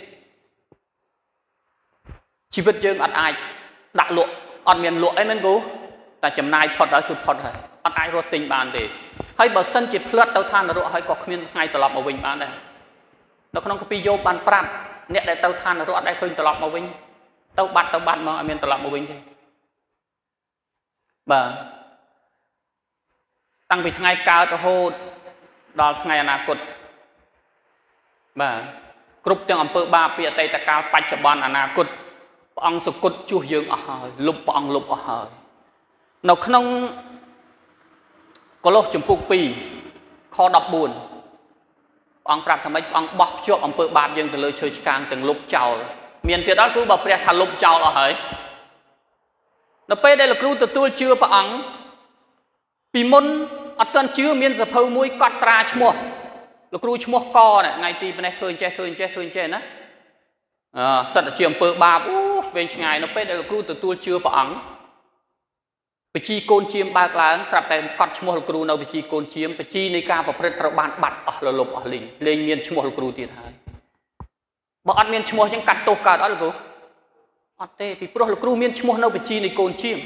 [SPEAKER 1] ជីវិតយើងអត់អាចដាក់លក់អត់មានលក់អីមែនគូតែចំណាយផុតហើយគឺផុតហើយអត់អាចរត់ទិញបានទេហើយបើសិនជាផ្លិតទៅឋាននរកហើយក៏គ្មានថ្ងៃត្រឡប់មកវិញបានដែរនៅក្នុងកាពីយោបបានប្រាប់អ្នកដែលទៅឋាននរកអត់ដែលឃើញត្រឡប់មកវិញទៅបាត់ទៅបាត់មកអត់មានត្រឡប់មកវិញទេបាទតាំងពីថ្ងៃកើតរហូតដល់ថ្ងៃអនាគតបាទគ្រប់ទាំងអំពើបាបពីអតីតកាលបច្ចុប្បន្នអនាគតព្រះអង្គសុគតជួសយើងអស់ហើយលុបព្រះអង្គលុបអស់ហើយនៅក្នុងកូឡូសជំពូកពីរខដប់បួនព្រះអង្គប្រាប់ថាម៉េចព្រះអង្គបោះភ្ជាប់អំពើបាបយើងទៅលើឈើឆ្កាងទាំងលុបចោលមានទៀតដល់គឺបើព្រះថាលុបចោលអស់ហើយនៅពេលដែលលោកគ្រូទទួលជឿព្រះអង្គពីមុនអត់ទាន់ជឿមានសភៅមួយកត់ត្រាឈ្មោះលោកគ្រូឈ្មោះកនេះថ្ងៃទីប៉ុណ្ណេះធ្វើអញ្ចេះធ្វើអញ្ចេះធ្វើអញ្ចេះណាអឺសិតតែជាអំពើបាបអូឆ្វេងឆ្ងាយនៅពេលដែលលោកគ្រូទទួលជឿព្រះអង្គបជីកូនជាមបើកឡើងស្រាប់តែកត់ឈ្មោះលោកគ្រូនៅបជីកូនជាមបជីនៃការប្រព្រឹត្តត្រូវបានបាត់អស់រលប់អស់លីងលែងមានឈ្មោះលោកគ្រូទៀតហើយបើអត់មានឈ្មោះចឹងកាត់ទោសកើតអត់លោកគ្រូអត់ទេពីព្រោះលោកគ្រូមានឈ្មោះនៅបជីនៃកូនជាម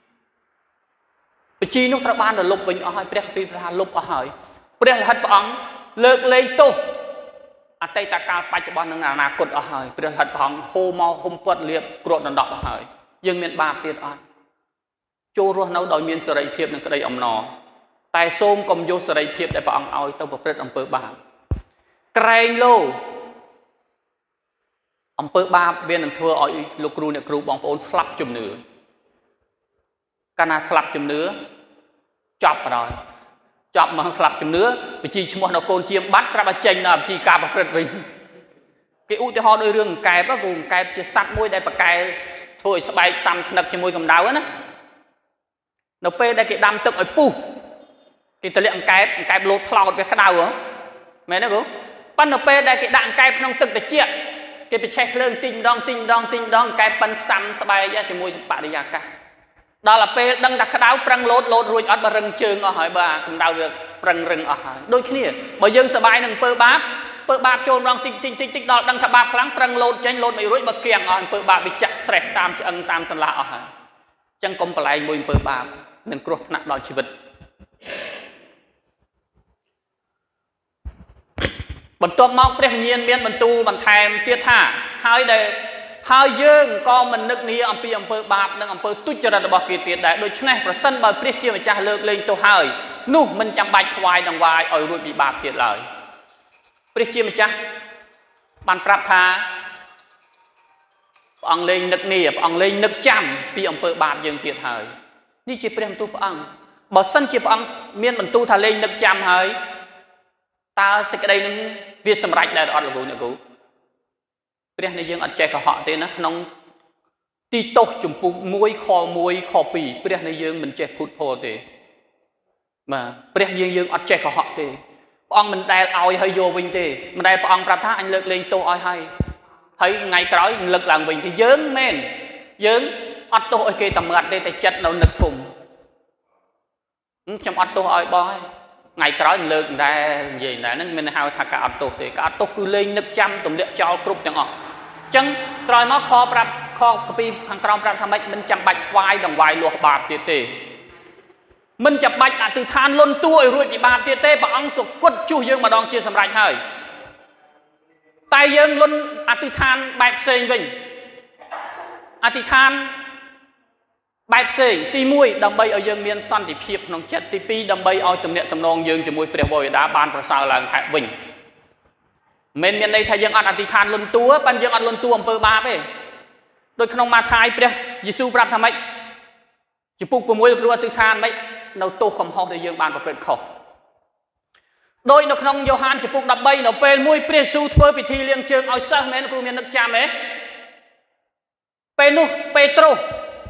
[SPEAKER 1] បជីនោះត្រូវបានរលប់វិញអស់ហើយព្រះគម្ពីរថាលុបអស់ហើយព្រះលិខិតព្រះអង្គលើកលែងទោសអតីតកាលបច្ចុប្បន្ននិងអនាគតអស់ហើយព្រះលិខិតព្រះអង្គហូរមកហុំពាត់លៀបគ្របដណ្ដប់អស់ហើយយើងមានបាបទៀតអត់ចូលរស់នៅដោយមានសេរីភាពនិងក្តីអំណរតែសូមកុំយកសេរីភាពដែលព្រះអង្គឲ្យទៅប្រព្រឹត្តអំពើបាបក្រែងលោអំពើបាបវានឹងធ្វើឲ្យលោកគ្រូអ្នកគ្រូបងប្អូនស្លាប់ជំនឿកាលណាស្លាប់ជំនឿចប់បណ្ដោយចប់មកស្លាប់ជំនឿបញ្ជីឈ្មោះនៅកូនជាមបាត់ស្រាប់តែចេញនៅបញ្ជីការប្រព្រឹត្តវិញគេឧទាហរណ៍ដោយរឿងកែបគូកែបជាសត្វមួយដែលប្រកែធ្វើឲ្យស្បែកសាំថ្នឹកជាមួយកម្ដៅណានៅពេលដែលគេដាំទឹកឲ្យពុះគេទម្លាក់អង្កែបអង្កែបលោតផ្លោតវាក្តៅហ៎មែនទេគូប៉ុន្តែពេលដែលគេដាក់អង្កែបក្នុងទឹកត្រជាក់គេបញ្ឆេះភ្លើងទីងម្ដងទីងម្ដងទីងម្ដងអង្កែបប៉ិនផ្សាំស្បែកជាមួយបរិយាកាសដល់ទៅពេលដឹងថាក្តៅប្រឹងលោតលោតរួចអត់បើរឹងជើងអស់ហើយបើកម្ដៅវាប្រឹងរឹងអស់ហើយដូចគ្នាបើយើងសប្បាយនឹងអំពើបាបអំពើបាបចូលម្ដងតិចតិចតិចតិចដល់ដឹងថាបាបខ្លាំងប្រឹងលោតចេញលោតមិនរួចបើគៀងអស់អំពើបាបវាចាក់ស្រេះតាមឆ្អឹងតាមសន្លាក់អស់ហើយអញ្ចឹងកុំបលែងមួយអំពើបាបនឹងគ្រោះថ្នាក់ដល់ជីវិតបន្ទាប់មកព្រះវិញ្ញាណមានបន្ទូលបន្ថែមទៀតថាហើយដែលហើយយើងក៏មិននឹកនាអំពីអំពើបាបនិងអំពើទុច្ចរិតរបស់គេទៀតដែរដូច្នេះប្រសិនបើព្រះជាម្ចាស់លើកលែងទោសហើយនោះមិនចាំបាច់ថ្វាយដង្វាយឲ្យរួចពីបាបទៀតឡើយព្រះជាម្ចាស់បានប្រាប់ថាព្រះអង្គលែងនឹកនាព្រះអង្គលែងនឹកចាំពីអំពើបាបយើងទៀតហើយនេះជាព្រះបន្ទូលព្រះអង្គបើសិនជាព្រះអង្គមានបន្ទូលថាលែងនឹកចាំហើយតើសេចក្តីនឹងវាសម្រេចដែរអត់លោកគ្រូអ្នកគ្រូព្រះនៃយើងអត់ចេះកុហកទេណាក្នុងទីតោសជំពូកមួយខមួយខពីរព្រះនៃយើងមិនចេះភូតភរទេបាទព្រះយើងយើងអត់ចេះកុហកទេព្រះអង្គមិនដែលឲ្យហើយយកវិញទេមិនដែលព្រះអង្គប្រាប់ថាអញលើកលែងទោសឲ្យហើយហើយថ្ងៃក្រោយលើកឡើងវិញទេយើងមែនយើងអត់ទោសឲ្យគេតម្រាត់ទេតែចិត្តនៅនឹកគុំខ្ញុំអត់ទោសឲ្យបងហើយថ្ងៃក្រោយមិនលើកដែរនិយាយដែរហ្នឹងមិនហៅថាការអត់ទោសទេការអត់ទោសគឺលែងនឹកចាំទម្លាក់ចោលគ្រប់ទាំងអស់អញ្ចឹងក្រោយមកខប្រាប់ខកពីខាងក្រោមប្រាប់ថាម៉េចមិនចាំបាច់ថ្វាយដង្វាយលាស់បាបទៀតទេមិនចាំបាច់អធិដ្ឋានលន់តួឲ្យរួចពីបាបទៀតទេព្រះអង្គសុគតជួសយើងម្ដងជាសម្រេចហើយតែយើងលន់អធិដ្ឋានបែបផ្សេងវិញអធិដ្ឋានបែបផ្សេងទីមួយដើម្បីឲ្យយើងមានសន្តិភាពក្នុងចិត្តទីពីរដើម្បីឲ្យទំនាក់ទំនងយើងជាមួយព្រះវរបិតាបានប្រសើរឡើងថែមវិញមិនមានន័យថាយើងអត់អធិដ្ឋានលន់តួប៉ុន្តែយើងអត់លន់តួអំពើបាបទេដូចក្នុងម៉ាថាយព្រះយេស៊ូវប្រាប់ថាម៉េចចំពុក៦លោកគ្រូអធិដ្ឋានម៉េចនៅទោសកំហុសដែលយើងបានប្រព្រឹត្តខុសដោយនៅក្នុងយ៉ូហានចំពុក១៣នៅពេលមួយព្រះយេស៊ូវធ្វើពិធីលាងជើងឲ្យសិស្សមែនលោកគ្រូមាននឹកចាំទេពេលនោះពេត្រុស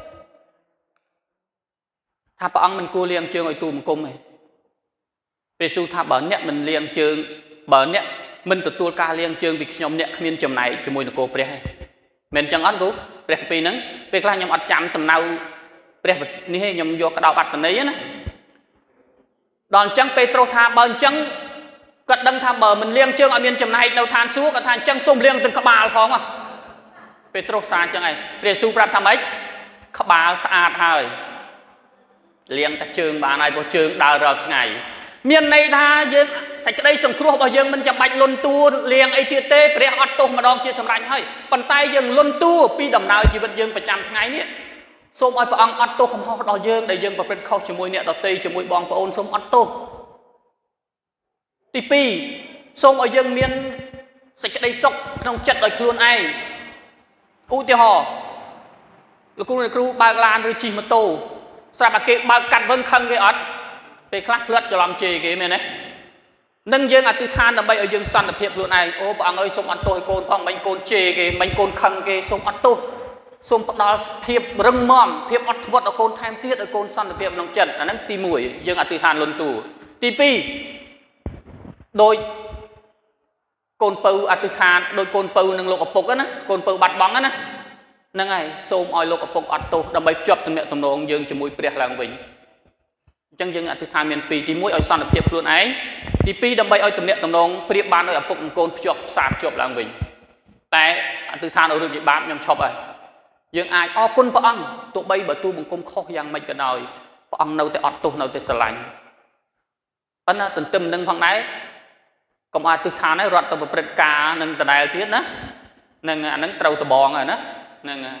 [SPEAKER 1] ថាព្រះអង្គមិនគួរលាងជើងឲ្យទូបង្គំទេព្រះយេស៊ូវថាបើអ្នកមិនលាងជើងបើអ្នកមិនទទួលការលាងជើងពីខ្ញុំអ្នកគ្មានចំណែកជាមួយនគរព្រះទេមែនចឹងអត់គ្រូព្រះពីរហ្នឹងពេលខ្លះខ្ញុំអត់ចាំសំណៅព្រះនេះទេខ្ញុំយកក្តោបអត្តន័យណាដល់អញ្ចឹងពេត្រុសថាបើអញ្ចឹងគាត់ដឹងថាបើមិនលាងជើងឲ្យមានចំណែកនៅឋានសួគ៌គាត់ថាអញ្ចឹងសូមលាងទាំងក្បាលផងពេត្រុសសារអញ្ចឹងឯងព្រះយេស៊ូវប្រាប់ថាម៉េចក្បាលស្អាតហើយលាងតែជើងបានហើយព្រោះជើងដើររាល់ថ្ងៃមានន័យថាយើងសេចក្តីសង្គ្រោះរបស់យើងមិនចាំបាច់លន់តួលាងអីទៀតទេព្រះអត់ទោសម្ដងជាសម្រេចហើយប៉ុន្តែយើងលន់តួពីដំណើរជីវិតយើងប្រចាំថ្ងៃនេះសូមឲ្យព្រះអង្គអត់ទោសកំហុសដល់យើងដែលយើងប្រព្រឹត្តខុសជាមួយអ្នកដទៃជាមួយបងប្អូនសូមអត់ទោសទីពីរសូមឲ្យយើងមានសេចក្តីសុខក្នុងចិត្តដោយខ្លួនឯងឧទាហរណ៍លោកគ្រូអ្នកគ្រូបើកឡានឬជិះម៉ូតូស្រាប់តែគេបើកកាត់វឹងខឹងគេអត់ពេលខ្លះផ្លិតច្រឡំជេរគេមែនទេនឹងយើងអធិដ្ឋានដើម្បីឲ្យយើងសន្តិភាពខ្លួនឯងអូព្រះអង្គអើយសូមអត់ទោសឲ្យកូនផងមិញកូនជេរគេមិញកូនខឹងគេសូមអត់ទោសសូមផ្ដល់ភាពរឹងមាំភាពអត់ធ្មត់ឲ្យកូនថែមទៀតឲ្យកូនសន្តិភាពក្នុងចិត្តអាហ្នឹងទីមួយយើងអធិដ្ឋានលន់តួទីពីរដោយកូនពៅអធិដ្ឋានដោយកូនពៅនឹងលោកឪពុកណាកូនពៅបាត់បង់ណាហ្នឹងហើយសូមឲ្យលោកឪពុកអត់ទោសដើម្បីភ្ជាប់ទំនាក់ទំនងយើងជាមួយព្រះឡើងវិញអញ្ចឹងយើងអធិដ្ឋានមានពីរទីមួយឲ្យសន្តិភាពខ្លួនឯងទីពីរដើម្បីឲ្យទំនាក់ទំនងប្រៀបបានដោយឪពុកនិងកូនភ្ជាប់ផ្សារភ្ជាប់ឡើងវិញតែអធិដ្ឋានឲ្យរួចពីបាបខ្ញុំឈប់ហើយយើងអាចអរគុណព្រះអង្គទោះបីបើទូបង្គំខុសយ៉ាងម៉េចក៏ដោយព្រះអង្គនៅតែអត់ទោសនៅតែស្រឡាញ់ប៉ុន្តែទន្ទឹមនឹងផងដែរកុំអធិដ្ឋានឲ្យរត់ទៅប្រព្រឹត្តការនឹងដដែលទៀតណានឹងអាហ្នឹងត្រូវតបងហើយណាហ្នឹងហើយ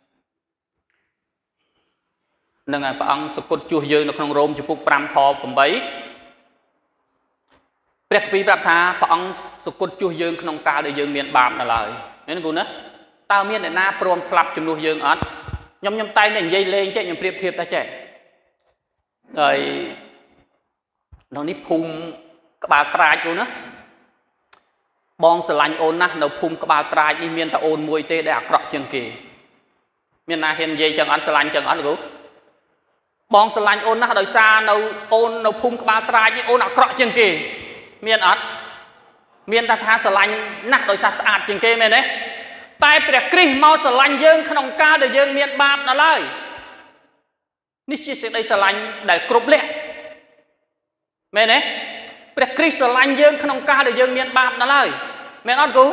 [SPEAKER 1] នឹងហើយព្រះអង្គសគត់ជួសយើងនៅក្នុងរ៉ូមចំពុក5ខ8 ព្រះគម្ពីរប្រាប់ថាព្រះអង្គសុគតជួសយើងក្នុងកាលដែលយើងមានបាបនៅឡើយមែនគូណាតើមានអ្នកណាព្រមស្លាប់ជំនួសយើងអត់ខ្ញុំខ្ញុំតែងតែនិយាយលេងចេះខ្ញុំប្រៀបធៀបតែចេះហើយនៅនេះភូមិក្បាលត្រាចគូណាបងស្រឡាញ់អូនណាស់នៅភូមិក្បាលត្រាចនេះមានតែអូនមួយទេដែលអាក្រក់ជាងគេមានណាហ៊ាននិយាយចឹងអត់ស្រឡាញ់ចឹងអត់គូបងស្រឡាញ់អូនណាស់ដោយសារនៅអូននៅភូមិក្បាលត្រាចនេះអូនអាក្រក់ជាងគេមានអត់មានតែថាស្រឡាញ់ណាស់ដោយសារស្អាតជាងគេមែនទេតែព្រះគ្រីស្ទមកស្រឡាញ់យើងក្នុងកាលដែលយើងមានបាបនៅឡើយនេះជាសេចក្តីស្រឡាញ់ដែលគ្រប់លក្ខមែនទេព្រះគ្រីស្ទស្រឡាញ់យើងក្នុងកាលដែលយើងមានបាបនៅឡើយមែនអត់គូ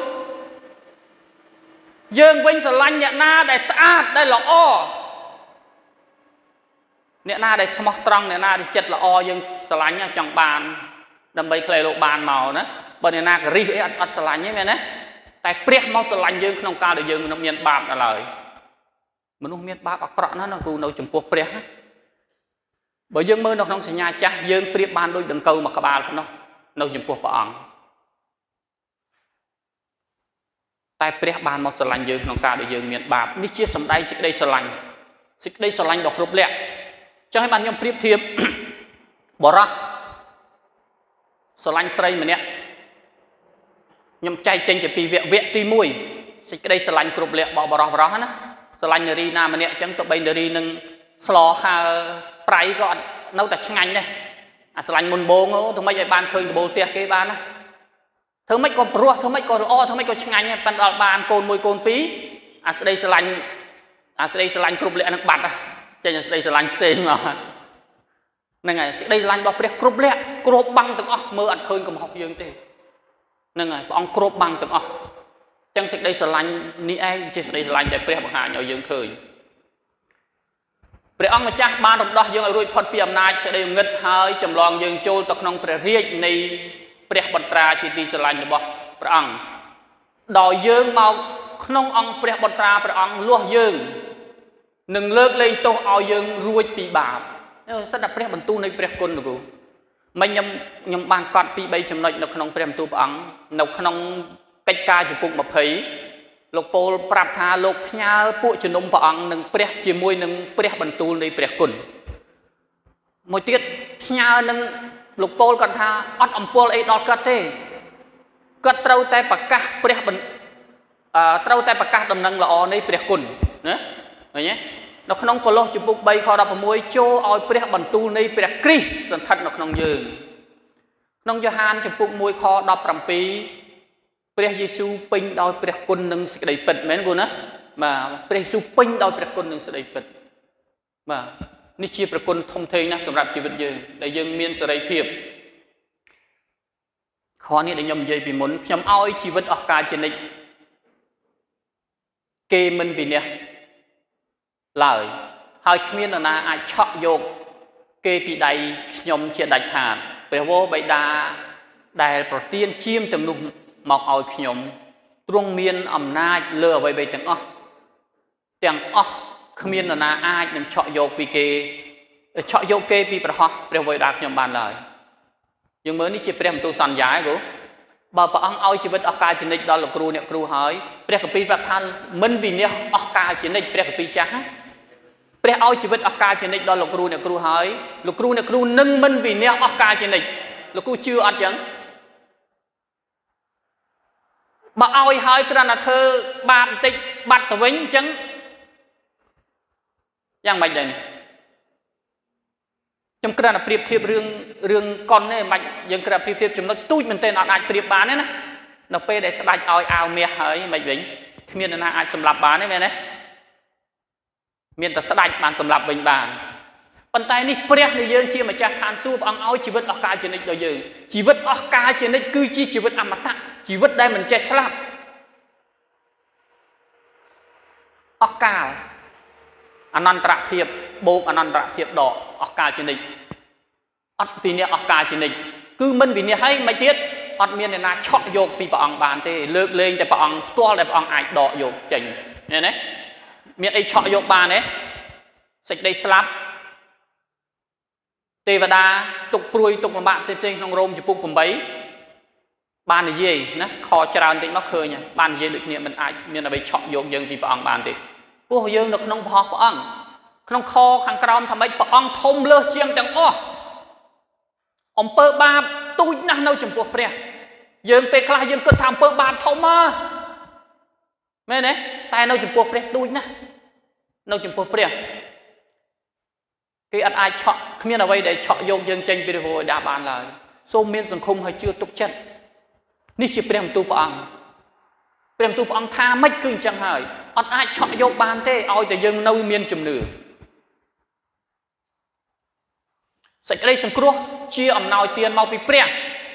[SPEAKER 1] យើងវិញស្រឡាញ់អ្នកណាដែលស្អាតដែលល្អអ្នកណាដែលស្មោះត្រង់អ្នកណាដែលចិត្តល្អយើងស្រឡាញ់ចង់បានដើម្បីខ្លីលោកបានមកណាបើអ្នកណាករិះអីអត់អត់ស្រឡាញ់ទេមែនទេតែព្រះមកស្រឡាញ់យើងក្នុងកាលដែលយើងមិនមានបាបដល់ឡើយមនុស្សមានបាបអាក្រក់ណាស់ណាគូនៅចំពោះព្រះណាបើយើងមើលនៅក្នុងសញ្ញាចាស់យើងប្រៀបបានដូចដង្កូវមួយក្បាលប៉ុណ្ណោះនៅចំពោះព្រះអង្គតែព្រះបានមកស្រឡាញ់យើងក្នុងកាលដែលយើងមានបាបនេះជាសម្ដែងសេចក្តីស្រឡាញ់សេចក្តីស្រឡាញ់ដ៏គ្រប់លក្ខចឹងឲ្យបានខ្ញុំប្រៀបធៀបបរោះស្រឡាញ់ស្រីម្នាក់ខ្ញុំចែកចេញជាពីរវគ្គវគ្គទីមួយសេចក្តីស្រឡាញ់គ្រប់លក្ខរបស់បរោះបរោះណាស្រឡាញ់នារីណាម្នាក់អញ្ចឹងទៅបីនារីនឹងស្លហើប្រៃក៏អត់នៅតែឆ្ងាញ់ដែរអាស្រឡាញ់មុនបងទៅមិនឲ្យបានឃើញដបូលផ្ទះគេបានណាធ្វើម៉េចក៏ព្រោះធ្វើម៉េចក៏ល្អធ្វើម៉េចក៏ឆ្ងាញ់ប៉ុន្តែដល់បានកូនមួយកូនពីរអាស្ដីស្រឡាញ់អាស្ដីស្រឡាញ់គ្រប់លក្ខនឹងបាត់ចេញអាស្ដីស្រឡាញ់ផ្សេងមកហ្នឹងហើយសេចក្តីស្រឡាញ់របស់ព្រះគ្រប់លក្ខគ្របបាំងទាំងអស់មើលអត់ឃើញកំហុសយើងទេហ្នឹងហើយព្រះអង្គគ្របបាំងទាំងអស់ចឹងសេចក្តីស្រឡាញ់នេះឯងជាសេចក្តីស្រឡាញ់ដែលព្រះបង្ហាញឲ្យយើងឃើញព្រះអង្គម្ចាស់បានរំដោះយើងឲ្យរួចផុតពីអំណាចសេចក្តីងឹតហើយចម្លងយើងចូលទៅក្នុងព្រះរាជនៃព្រះបន្ត្រាជាទីស្រឡាញ់របស់ព្រះអង្គដោយយើងមកក្នុងអង្គព្រះបន្ត្រាព្រះអង្គលាស់យើងនឹងលើកលែងទោសឲ្យយើងរួចពីបាបសិតតែព្រះបន្ទូលនៃព្រះគុណលោកគ្រូមិញខ្ញុំខ្ញុំបានកត់ពីបីចំណុចនៅក្នុងព្រះបន្ទូលព្រះអង្គនៅក្នុងកិច្ចការចំពុកยี่สิบលោកពោលប្រាប់ថាលោកផ្ញើពួកជំនុំព្រះអង្គនឹងព្រះជាមួយនឹងព្រះបន្ទូលនៃព្រះគុណមួយទៀតផ្ញើនឹងលោកពោលគាត់ថាអត់អំពល់អីដល់គាត់ទេគាត់ត្រូវតែប្រកាសព្រះអឺត្រូវតែប្រកាសដំណឹងល្អនៃព្រះគុណណាឃើញទេនៅក្នុងកូឡូសជំពូកបីខដប់ប្រាំមួយចូលឲ្យព្រះបន្ទូលនៃព្រះគ្រីស្ទសន្ធិដ្ឋនៅក្នុងយើងក្នុងយ៉ូហានជំពូកមួយខដប់ប្រាំពីរព្រះយេស៊ូវពេញដោយព្រះគុណនិងសេចក្តីពិតមែនគូណាបាទព្រះយេស៊ូវពេញដោយព្រះគុណនិងសេចក្តីពិតបាទនេះជាព្រះគុណធំធេងណាស់សម្រាប់ជីវិតយើងដែលយើងមានសេរីភាពខនេះដែលខ្ញុំនិយាយពីមុនខ្ញុំឲ្យជីវិតអស់កលជានិច្ចគេមិនវិនិច្ឆ័យឡើយហើយគ្មាននរណាអាចឆក់យកគេពីដៃខ្ញុំជាដាច់ខាតព្រះវរបិតាដែលប្រទានជាមទាំងនោះមកឲ្យខ្ញុំទ្រង់មានអំណាចលើអ្វីៗទាំងអស់ទាំងអស់គ្មាននរណាអាចនឹងឆក់យកពីគេឆក់យកគេពីប្រហោះព្រះវរបិតាខ្ញុំបានឡើយយើងមើលនេះជាព្រះបន្ទូលសន្យាឯងបើព្រះអង្គឲ្យជីវិតអស់កលជានិច្ចដល់លោកគ្រូអ្នកគ្រូហើយព្រះគម្ពីរប្រាប់ថាមិនវិនិច្ឆ័យអស់កលជានិច្ចព្រះគម្ពីរចាស់ណាព្រះឲ្យជីវិតអស់កលជានិច្ចដល់លោកគ្រូអ្នកគ្រូហើយលោកគ្រូអ្នកគ្រូនឹងមិនវិនិច្ឆ័យអស់កលជានិច្ចលោកគ្រូជឿអត់ចឹងបើឲ្យហើយគ្រាន់តែធ្វើបាបបន្តិចបាត់ទៅវិញអញ្ចឹងយ៉ាងម៉េចដែរនេះខ្ញុំគ្រាន់តែប្រៀបធៀបរឿងរឿងកុនទេមិនយើងគ្រាន់តែប្រៀបធៀបចំណុចទូចមែនទែនអត់អាចប្រៀបបានទេណានៅពេលដែលស្ដេចឲ្យអាវមាសហើយមិនវិញគ្មាននរណាអាចសម្លាប់បានទេមែនទេមានតែស្ដេចបានសម្លាប់វិញបានប៉ុន្តែនេះព្រះដែលយើងជាម្ចាស់ឋានសួគ៌ព្រះអង្គឲ្យជីវិតអស់កលជានិច្ចដល់យើងជីវិតអស់កលជានិច្ចគឺជាជីវិតអមតៈជីវិតដែលមិនចេះស្លាប់អស់កលអនន្តរភាពបូកអនន្តរភាពដកអស់កលជានិច្ចអត់វិនិច្ឆ័យអស់កលជានិច្ចគឺមិនវិនិច្ឆ័យមិនទៀតអត់មានអ្នកណាឆក់យកពីព្រះអង្គបានទេលើកលែងតែព្រះអង្គផ្ទាល់ដែលព្រះអង្គអាចដកយកចេញឃើញទេមានអីឆក់យកបានទេសេចក្តីស្លាប់ទេវតាទុកព្រួយទុកលំបាកផ្សេងៗក្នុងរោមចំពុកប្រាំបី ban này gì nè kho tràn tịnh mắc khơi nha ban gì được niệm mình ai miền là bị chọn dùng dân vì bọn bạn thì cô dương được nông họ bọn nông kho hàng crom thầm ấy bọn thông lơ chiang chẳng o ông pơ ba tôi nè nâu chừng cuộc bè dương pe khai dương cất tham pơ ba thông mà mấy này tai nâu chừng cuộc bè tôi nè nâu chừng cuộc bè cái anh ai chọn không biết là vậy để chọn dùng dân tranh video đã bàn là số miền sông khung hay chưa tục chân ní chỉ prem tu bang prem tu bang tha mấy cứ chẳng hỏi anh ai chọn vô bàn thế ôi từ dân nâu miền chùm nửa sạch đây sân cua chia ẩm nào tiền mau bị prem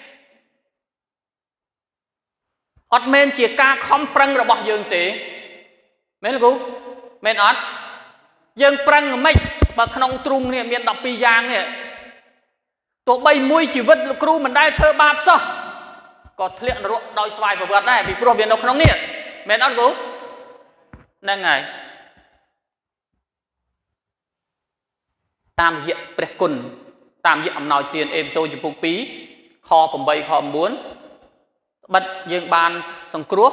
[SPEAKER 1] anh men chỉ ca không prang rồi bỏ dân tế mấy là cú men anh dân prang mấy bà không trung nè miền đọc pi giang nè tụi bay mui chỉ vật là cú mình đây thơ bạp sao có thiện ruộng đôi xoài và vượt này vì pro viên đâu không nè mẹ nói cú nên ngày tam diện bẹt cùn tam diện nói tiền em sôi chụp phí kho phẩm bay kho muốn bật dương ban sông cua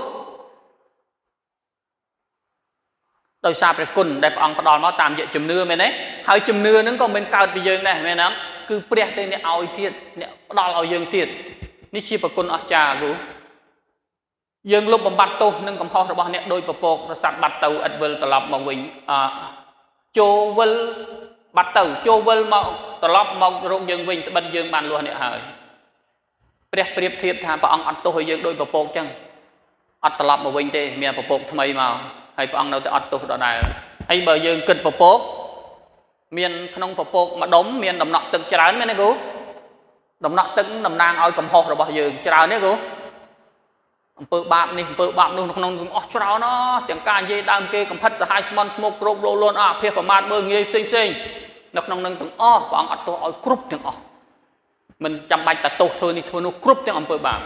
[SPEAKER 1] đôi xa bẹt cùn đẹp ông đòn nó tam diện chùm nưa mẹ đấy hai chùm nưa nó còn bên cao bây giờ này mẹ nói cứ bẹt đây nè ao tiền nè đòn ao dương tiền ní chi bậc quân ở trà cũ dương lúc bấm bát tô nâng cầm ho rồi bao nhiêu đôi bậc bột rồi sạc bát tàu ắt vơi tờ lọc mong mình châu vơi bát tàu châu vơi mong tờ lọc mong rụng dương mình bên dương bàn luôn nè hỏi bẹp bẹp thiệp thà bà ông ắt tô hơi dương đôi bậc bột chăng ắt tờ lọc mong mình thế mẹ bậc bột thay màu hay bà ông đâu tự ắt tô đó này hay bờ dương kịch bậc bột miền không bậc bột mà đống miền đầm nọ từng trái mấy này cũ đầm nọ từng đầm nang ao cầm ho rồi bao giờ chào đấy cô bự bạp này bự bạp luôn không dùng óc chào nó tiếng ca dây đang kê cầm phật ra hai small smoke group luôn luôn à phía phẩm mát bơ nghề xinh xinh nó không nâng tiếng o và ông ăn tôi oi group tiếng o mình chăm bạch ta tổ thôi đi thôi nó group tiếng ông bự bạp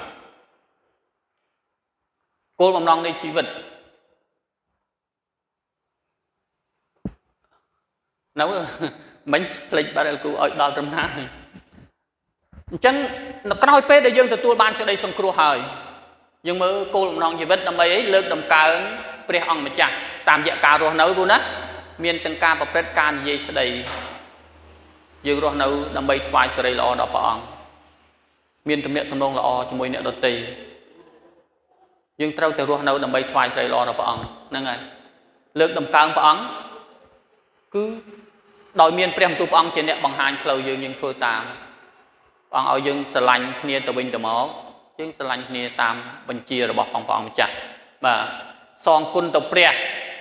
[SPEAKER 1] cô bằng nong đây chỉ vật nấu bánh lịch bà đây cô oi đào trong tháng chẳng nó có nói phê để dương từ tôi ban sẽ đây xong cua hơi nhưng mà cô làm nòng gì vết đâm ấy lược đâm cao pre ông mà chẳng tạm dạ cao rồi nấu cô nè miền từng ca và pre can gì sẽ đây dương rồi nấu đâm bay vài sẽ đây lo đó phải ông miền tầm niệm tầm nông là o cho môi niệm đầu tì dương trâu từ rồi nấu đâm bay vài sẽ đây lo đó phải ông nè ngay lược đâm cao phải ông cứ đòi miền pre tu ông trên niệm bằng hai khâu dương nhưng thôi tạm ông ở dương sờ lạnh kia từ bên từ máu dương sờ lạnh kia tam bên chia rồi bỏ phòng phòng chặt mà son côn tàu pre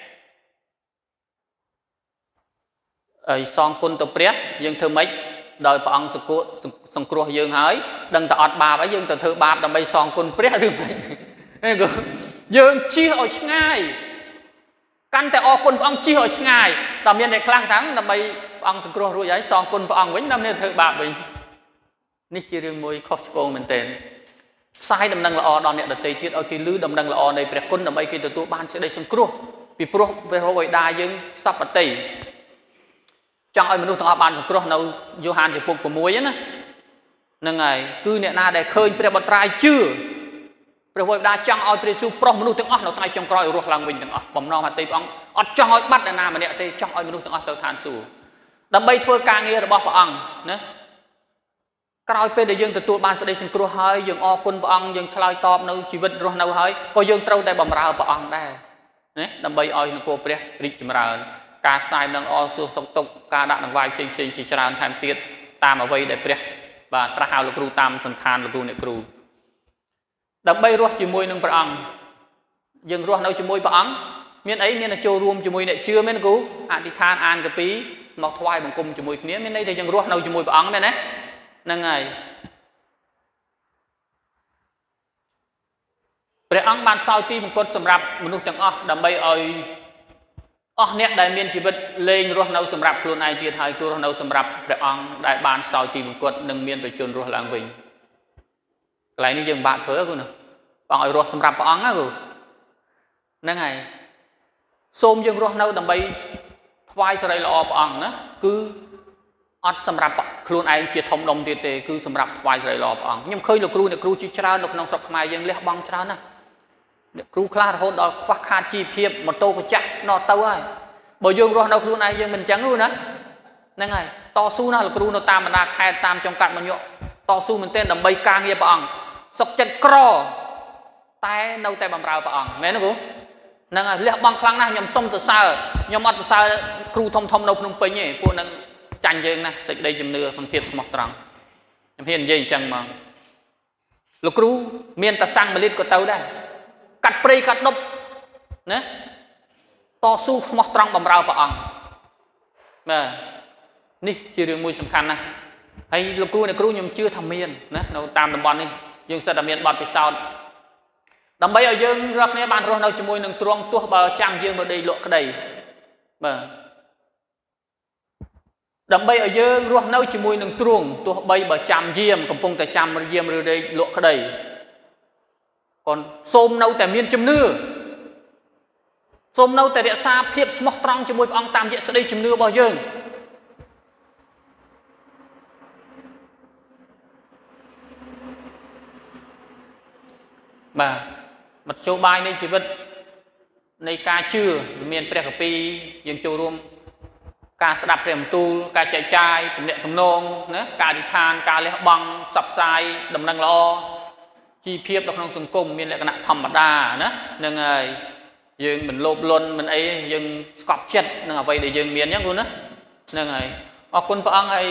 [SPEAKER 1] ở son côn tàu pre dương thưa mấy đời ông sờ cua sờ cua dương hỏi đừng tạo ba với dương từ thứ ba đâm bay son côn pre thưa mấy dương chia ở ngay căn tại o côn ông chia ở ngay tầm nhiên này clang thắng đâm bay ông sờ cua rồi đấy son côn ông vĩnh năm nay thứ ba mình ní chỉ riêng môi khó cô mình tên sai đầm năng là o đòn nhẹ đợt tây tiết ở kia lư đầm năng là o này bẹt quân đầm bay kia từ tu ban sẽ đây sân cua vì pro về hồi đa dương sắp bật tây trong ai mình nuôi thằng ban sân cua nào Johan chỉ phục của muối á nè ngày cứ nhẹ na để khơi bẹt bật trai chưa bẹt hồi đa trong ai bẹt su pro mình nuôi thằng ớt nào tay trong coi ruột làng mình thằng ớt bầm non hạt tây bóng ớt trong ai bắt na mà nhẹ tây trong ai mình nuôi thằng ớt tàu than sù đầm bay thưa càng nghe là bao bao ăn nè cái phê để dương từ tuổi ban sẽ đây sinh cua hơi dương o quân bà ông dương khai top nấu chỉ vật rồi nấu hơi có dương trâu tại bầm rau bà ông đây nè đâm bay oi nó cô pre rít chìm rau cá sai đang o xua sọc tục cá đạn đang vai xinh xinh chỉ tràn tham tiết tam ở vây để pre và tra hào lục ru tam sân than lục ru nệ cừu đâm bay ruột chỉ môi nâng bà ông dương ruột nấu chỉ môi bà ông miền ấy miền là châu ruộng chỉ môi nệ chưa miền cú à đi than an cái pí mọc thoai bằng cung chỉ môi kia miền đây thì dương ruột nấu chỉ môi bà ông đây nè năng ngàyព្រះអង្គបានសោយទីបង្គត់សម្រាប់មនុស្សទាំងអស់ដើម្បីឲ្យអស់អ្នកដែលមានជីវិតលេងរស់នៅសម្រាប់ខ្លួនឯងទៀតហើយគឺរស់នៅសម្រាប់ព្រះអង្គដែលបានសោយទីបង្គត់និងមានប្រជញ្ញរស់ឡើងវិញកន្លែងនេះយើងបាក់ធ្វើគូណាបងឲ្យរស់សម្រាប់ព្រះអង្គណាគូហ្នឹងហើយសូមយើងរស់នៅដើម្បីថ្វាយសិរីល្អព្រះអង្គណាគឺអอดสำหรับครูนไอเจียทอมดมเตเตคือสำหรับวายไรรอปองยังเคยลูกครูเนี่ยครูจีจราดอกน้องสกมายังเลี้ยบังจรานะครูคลาดโหดดอกควักคาจีเพียบมอโต้ก็จักนอเต้าไอ้บ่ยงรอเราครูนไอยังมันจังรู้นะนั่นไงต่อสู้นะลูกครูนตามบรรดาใครตามจำกัดมันเยอะต่อสู้มันเต้นดับใบกางเงียบองสกจัดกรอแต่เนาแต่บำราปองแม่นะกูนั่นไงเลี้ยบังครั้งนะยำส้มตัวซายำอัดตัวซาครูทอมทอมเราพนมไปเนี่ยพวกนั้นจันเยิงนะสิ่งใดจำเนื้อมันเพียบสมองตรังยังเห็นยังจังมังลูกครูเมียนตะสังมาลิดก็เต้าได้กัดปรีกัดนบนะต่อสู้สมองตรังบำราปองมานี่คือเรื่องมือสำคัญนะให้ลูกครูเนี่ยครูยังเชื่อทำเมียนนะเราตามตำบอลนี่ยังสะดเมียนบอลไปซาวดำไปเอายังรับเนี่ยบานเราจะมวยหนึ่งตรวงตัวเบอร์จำยังมาได้หลอกกระไดมาดำไปเอายังรวมเน่าจะมวยหนึ่งตรวงตัวใบเบอร์จำเยี่ยมกำปงแต่จำมันเยี่ยมเลยได้หลอกกระไดก่อนส้มเน่าแต่เมียนจำเนื้อส้มเน่าแต่เดียซาเพียบสมองตรังจะมวยปองตามเยสได้จำเนื้อบ่ยังมามัดโชบายในชีวิตในการเชื่อเมียนเปรียกปียังโจรวมการสดับเปลี่ยนตูการใจใจตุ่มเนตตุ่มนงนะการดิทานการเลี้ยบังสับไซดำนังล้อจีเพียบดอกน้องสังคมมีลักษณะธรรมดานะยังไงยังเหมือนโลบลนมันไอ้ยังสกอตเช็ดนั่งเอาไว้เดี๋ยวยังเมียนยังกูนะยังไงออกคนพระองค์ไอ้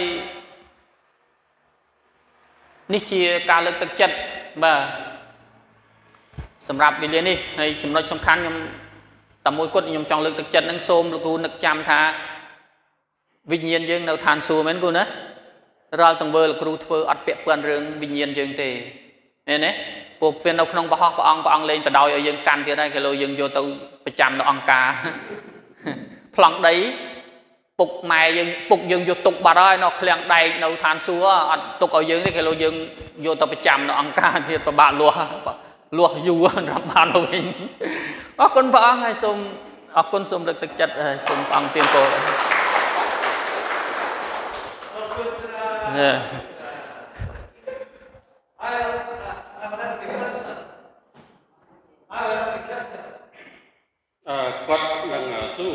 [SPEAKER 1] นี่คือการเลือกตั้งจัดมาสำหรับวิเลียนี่ในสำนักสำคัญยมแต่มวยกดยมจองเลือกตักจัดนั่งโซมลูกกูนึกจำท่าวิญญาณยังเราทานสูเหมือนกูนะเราต้องเบอร์ลูกกูเพื่ออัดเปียเปื่อนเรื่องวิญญาณยังเตะเนี่ยเนี่ยพวกเพื่อนเราขนมปะฮอกปะองปะองเล่นปะดอยเอายังกันที่ได้ก็เรายังโยตัวประจำเราองกาพลังได้ปลุกไม้ยังปลุกยังโยตุกบาร์ได้เราเคลียงได้เราทานสูอัดตุกเอายังได้ก็เรายังโยตัวประจำเราองกาที่ตัวบาลัวลวกยูรับบานเอาเองอ๋อคนพระองค์ให้สมอ๋อคนสมเด็จตึกจัดสมอังเตียนโตเนี่ย
[SPEAKER 2] quật bằng su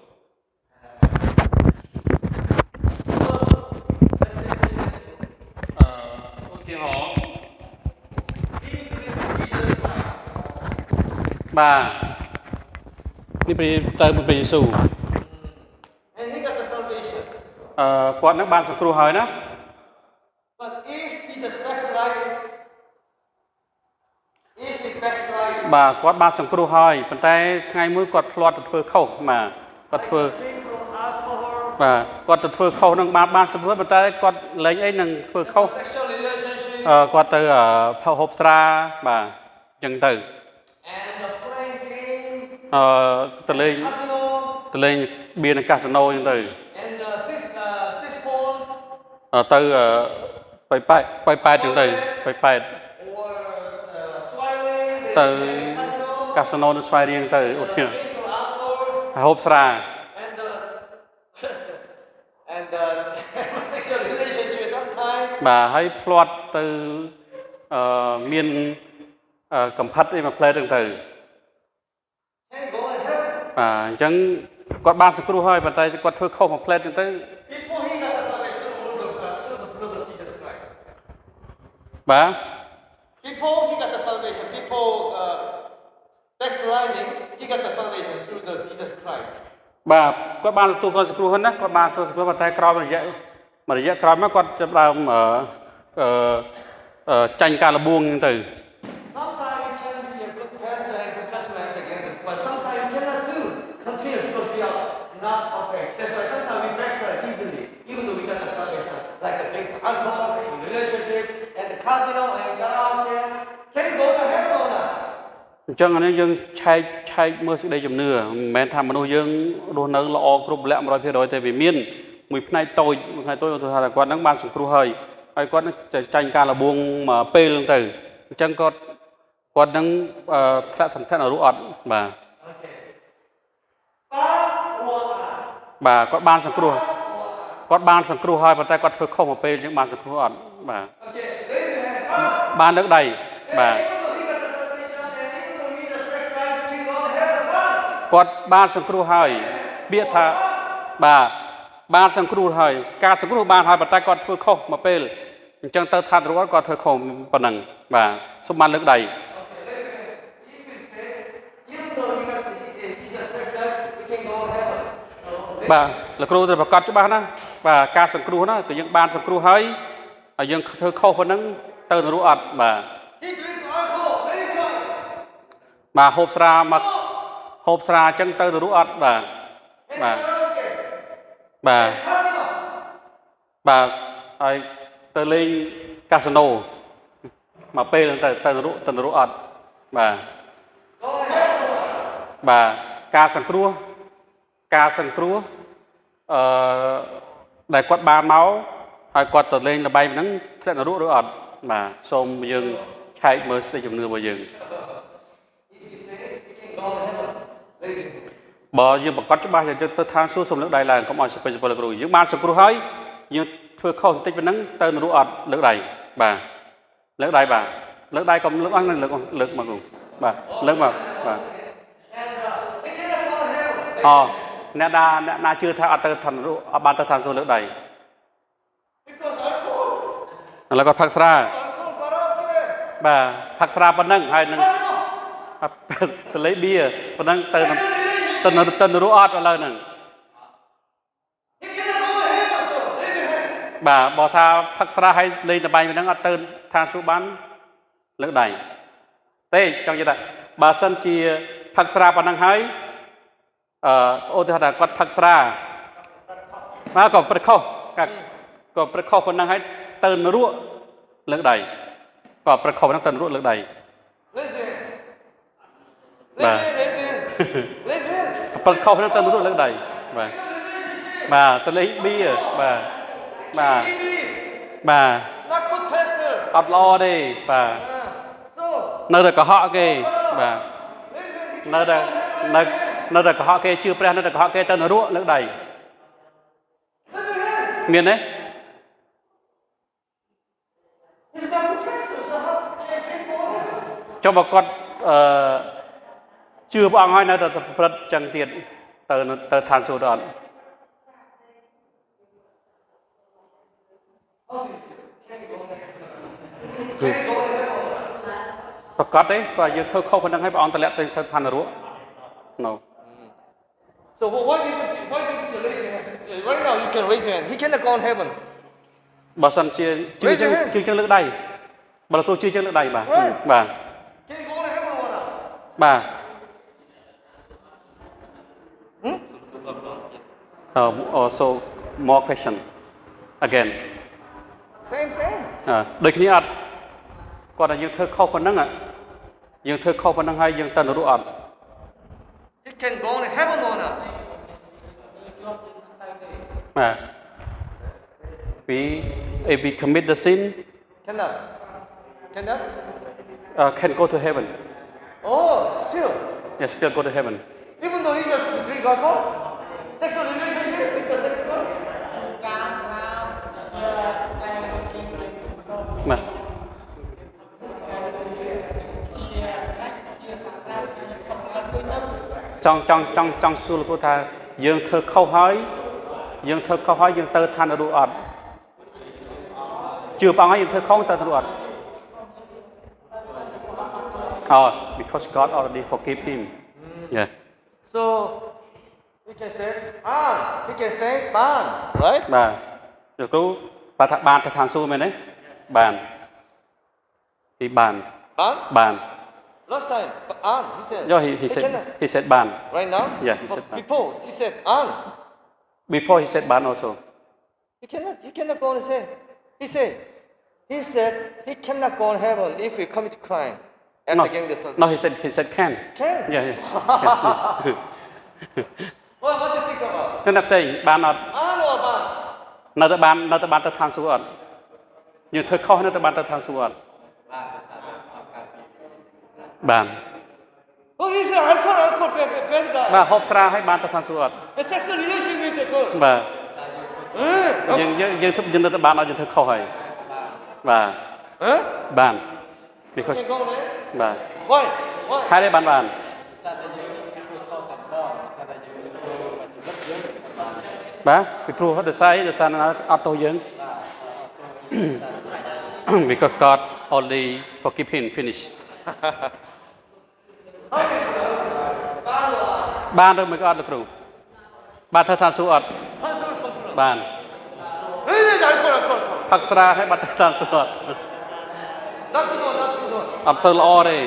[SPEAKER 2] bà điไปเติมไปสู่
[SPEAKER 3] and he got the salvation
[SPEAKER 2] เอ่อគាត់នឹងបានសង្គ្រោះហើយណា
[SPEAKER 3] but if he just backslide if he backslide
[SPEAKER 2] បាទគាត់បានសង្គ្រោះហើយប៉ុន្តែថ្ងៃមួយគាត់ធ្លាប់ទៅធ្វើខុសបាទគាត់ធ្វើបាទគាត់ទៅធ្វើខុសនឹងបានបានសង្គ្រោះប៉ុន្តែគាត់លែងអីនឹងធ្វើខុស
[SPEAKER 3] sexual relationship
[SPEAKER 2] អឺគាត់ទៅផហូបស្រាបាទអញ្ចឹងទៅ
[SPEAKER 3] and the playing game
[SPEAKER 2] អឺទៅលេង
[SPEAKER 3] casino
[SPEAKER 2] ទៅលេងបៀនកាស៊ីណូអញ្ចឹងទៅ
[SPEAKER 3] and the six uh, six phone
[SPEAKER 2] អឺទៅបៃប៉ែបៃប៉ែអញ្ចឹងទៅបៃប៉ែ
[SPEAKER 3] or uh, smiling
[SPEAKER 2] ទៅ
[SPEAKER 3] casino
[SPEAKER 2] កាស៊ីណូនៅស្វាយរៀងទៅអូធៀ
[SPEAKER 3] drink alcohol
[SPEAKER 2] ហូបស្រា
[SPEAKER 3] and the and the sexual relationship sometimes
[SPEAKER 2] បាទហើយផ្លាត់ទៅអឺមានកំផិតអីមកផ្លែហ្នឹងទៅ
[SPEAKER 3] can go to heaven
[SPEAKER 2] បាទអញ្ចឹងគាត់បានសង្គ្រោះហើយប៉ុន្តែគាត់ធ្វើខុសមកផ្លែហ្នឹងទៅ
[SPEAKER 3] before he got the salvation through the through the blood of Jesus Christ
[SPEAKER 2] បាទ
[SPEAKER 3] before he got the salvation before uh, backsliding he got the salvation through the Jesus Christ
[SPEAKER 2] បាទគាត់បានទទួលគាត់សង្គ្រោះហ្នឹងណាគាត់បានទទួលសង្គ្រោះប៉ុន្តែក្រោយរយៈមួយរយៈក្រោយមកគាត់ចាប់ដើមអឺអឺចាញ់ការលបួងហ្នឹងទៅ
[SPEAKER 3] sometimes you can be a good pastor and good judgment again but sometimes you cannot do continue because we are not perfect that's why sometimes we backslide easily even though we got the salvation like the drink alcohol sexual relationship and the casino and karaoke can you go to heaven or not
[SPEAKER 2] អញ្ចឹងអានេះយើងឆែកឆែកមើលសេចក្តីជំនឿមិនមែនថាមនុស្សយើងរស់នៅល្អគ្រប់លក្ខណៈ một trăm phần trăm ទេវាមានមួយផ្នែកតូចមួយផ្នែកតូចគាត់ថាគាត់នឹងបានសង្គ្រោះហើយហើយគាត់នឹងចាញ់ការលបួងមកពេលហ្នឹងទៅអញ្ចឹងគាត់គាត់នឹងធ្លាក់សន្ធិនរស់អត់បាទបាទគាត់បានសង្គ្រោះគាត់បានសង្គ្រោះហើយប៉ុន្តែគាត់ធ្វើខុសមកពេលយើងបានសង្គ្រោះអត់បាទ
[SPEAKER 3] Okay, raise your hand.
[SPEAKER 2] បានលើកដៃបាទ
[SPEAKER 3] Even though he got the salvation and even though he the first time to go to heaven, but
[SPEAKER 2] គាត់បានសង្គ្រោះហើយពាក្យថាបាទបានសង្គ្រោះហើយការសង្គ្រោះបានហើយប៉ុន្តែគាត់ធ្វើខុសមកពេលអញ្ចឹងទៅថានរកគាត់ធ្វើខុសប៉ុណ្ណឹងបាទសូមបានលើកដៃ
[SPEAKER 3] even though he got the, he, he just first time, we can go to heaven. So,
[SPEAKER 2] បាទលោកគ្រូត្រូវប្រកាសច្បាស់ណាបាទការសង្គ្រោះណាគឺយើងបានសង្គ្រោះហើយហើយយើងធ្វើខុសប៉ុណ្ណឹងទៅនរកអត់បាទ
[SPEAKER 3] he drink alcohol many times.
[SPEAKER 2] បាទហូបស្រាមកហូបស្រាអញ្ចឹងទៅនរកអត់បាទបាទ
[SPEAKER 3] Okay.
[SPEAKER 2] បាទ
[SPEAKER 3] Casino.
[SPEAKER 2] បាទហើយទៅលេងកាស៊ីណូមកពេលទៅទៅនរកទៅនរកអត់បាទ
[SPEAKER 3] Go to heaven.
[SPEAKER 2] បាទការសង្គ្រោះការសង្គ្រោះអឺដែលគាត់បានមកហើយគាត់ទៅលេងល្បែងហ្នឹងធ្លាក់នរកឬអត់បាទសូមយើងឆែកមើលស្ដីជំនឿរបស់យើង
[SPEAKER 3] If you say he can go to heaven, raise your hand.
[SPEAKER 2] បើយើងប្រកាសច្បាស់យើងទៅឋានសួគ៌សូមលើកដៃឡើងកុំឲ្យសពេសពលគ្រូយើងបានសង្គ្រោះហើយយើងធ្វើខុសបន្តិចប៉ុណ្ណឹងទៅនរកអត់លើកដៃបាទលើកដៃបាទលើកដៃកុំលើកអស់លើកលើកមកគ្រូបាទលើកមកបាទ
[SPEAKER 3] And uh, he cannot go to heaven.
[SPEAKER 2] អូអ្នកណាអ្នកណាជឿថាអត់ទៅឋាននរកអត់បានទៅឋានសួគ៌លើកដៃ
[SPEAKER 3] Because alcohol.
[SPEAKER 2] ឥឡូវគាត់ផឹកស្រា
[SPEAKER 3] Alcohol, karaoke.
[SPEAKER 2] បាទផឹកស្រាប៉ុណ្ណឹងហើយនឹងទៅលេងបៀប៉ុណ្ណឹងទៅទៅទៅនរកអត់ឥឡូវហ្នឹង
[SPEAKER 3] He cannot go to heaven. So raise your hand.
[SPEAKER 2] បាទបើថាផឹកស្រាហើយលេងល្បែងប៉ុណ្ណឹងអត់ទៅឋានសួគ៌បានលើកដៃទេចង់និយាយថាបើសិនជាផឹកស្រាប៉ុណ្ណឹងហើយអឺឧទាហរណ៍ថាគាត់ផឹកស្រាមកក៏ប្រខុសក៏ប្រខុសប៉ុណ្ណឹងហើយទៅនរកលើកដៃក៏ប្រខុសប៉ុណ្ណឹងទៅនរកលើកដៃ
[SPEAKER 3] Raise your hand.
[SPEAKER 2] Bah.
[SPEAKER 3] Raise your hand. Raise your hand.
[SPEAKER 2] ប្រខុសហ្នឹងទៅនរកលើកដៃបាទបាទទៅលេងបៀបាទបាទ
[SPEAKER 3] He believe.
[SPEAKER 2] បាទ
[SPEAKER 3] Not good pastor.
[SPEAKER 2] អត់ល្អទេបាទ
[SPEAKER 3] Uh, so
[SPEAKER 2] នៅតែកុហកគេបាទ
[SPEAKER 3] raise your hand.
[SPEAKER 2] នៅតែនៅនៅតែកុហកគេជឿព្រះនៅតែកុហកគេទៅនរកលើកដៃ
[SPEAKER 3] Raise your hand.
[SPEAKER 2] មានទេ
[SPEAKER 3] He's not good pastor. So how can he go to heaven?
[SPEAKER 2] ចុះបើគាត់អឺជឿព្រះអង្គហើយនៅតែប្រព្រឹត្តចឹងទៀតទៅទៅឋានសួគ៌ទៅអត់ ប្រកាសទេបើយើងធ្វើខុសប៉ុណ្ណឹងហើយព្រះអង្គតម្លាក់ទៅទៅឋាននរក No
[SPEAKER 3] So wh- why did you, why did you raise your hand? Yeah, right now you can raise your hand. He cannot go to heaven.
[SPEAKER 2] បើសិនជាជឿ
[SPEAKER 3] Raise
[SPEAKER 2] ចឹ
[SPEAKER 3] your
[SPEAKER 2] ង
[SPEAKER 3] hand.
[SPEAKER 2] ជឿចឹងលើកដៃបើលោកគ្រូជឿចឹងលើកដៃបាទ
[SPEAKER 3] Right.
[SPEAKER 2] បាទ
[SPEAKER 3] Can he go to heaven or not?
[SPEAKER 2] បាទ
[SPEAKER 3] Hmm?
[SPEAKER 2] Uh, also more question again
[SPEAKER 3] Same, same.
[SPEAKER 2] អឺដូចគ្នាអត់គាត់ថាយើងធ្វើខុសប៉ុណ្ណឹងយើងធ្វើខុសប៉ុណ្ណឹងហើយយើងទៅនរកអត់
[SPEAKER 3] He can go to heaven or not?
[SPEAKER 2] បាទ we if we commit the sin
[SPEAKER 3] Cannot. Cannot?
[SPEAKER 2] uh, can go to heaven
[SPEAKER 3] Oh, still.
[SPEAKER 2] yes still go to heaven
[SPEAKER 3] Even though he just drink alcohol? Sexual relationship with the sex girl?
[SPEAKER 2] បាទចង់ចង់ចង់ចង់សួរលោកគ្រូថាយើងធ្វើខុសហើយយើងធ្វើខុសហើយយើងទៅឋាននរកអត់ជឿព្រះអង្គហើយយើងធ្វើខុសទៅឋាននរកអត់ Oh because God already forgive him yeah
[SPEAKER 3] So, we can say, ah, we can say, ban, right?
[SPEAKER 2] បាទលោកគ្រូបាទថាបានទៅឋានសួគ៌មែនទេបានពីបាន
[SPEAKER 3] Ban?
[SPEAKER 2] បាន
[SPEAKER 3] Last time, an, he said.
[SPEAKER 2] Yeah, he, he
[SPEAKER 3] He
[SPEAKER 2] said
[SPEAKER 3] cannot.
[SPEAKER 2] he said ban
[SPEAKER 3] Right now?
[SPEAKER 2] Yeah, he
[SPEAKER 3] But
[SPEAKER 2] said ban.
[SPEAKER 3] before, he said, an.
[SPEAKER 2] before he said ban also
[SPEAKER 3] He cannot, he cannot go and say. He said, he said, he cannot go to heaven if he commit crime after
[SPEAKER 2] no
[SPEAKER 3] getting the salvation.
[SPEAKER 2] no he said he said can
[SPEAKER 3] Can?
[SPEAKER 2] yeah yeah
[SPEAKER 3] What, what do you think about?
[SPEAKER 2] ទៅណាផ្សេងបានអត់
[SPEAKER 3] An or ban?
[SPEAKER 2] នៅតែបាននៅតែបានទៅឋានសួគ៌អត់យើងធ្វើខុសនៅតែបានទៅឋានសួគ៌អត់បាន
[SPEAKER 3] Oh, he's an alcohol, alcohol, bad, bad guy.
[SPEAKER 2] បាទហូបស្រាហើយបានទៅឋានសួគ៌អត់
[SPEAKER 3] A sexual relation with the girl.
[SPEAKER 2] បាទ dương dương dương thấp dương nó bán ở dương thấp khâu hay và bàn because và hai đấy bàn bàn ba bị pru hết được sai được sai nó auto dương because God only forgive him finish bàn được mới có được pru bàn thơ than su ọt bàn phật ra hay bàn thơ than su ọt ọt thơ lo đây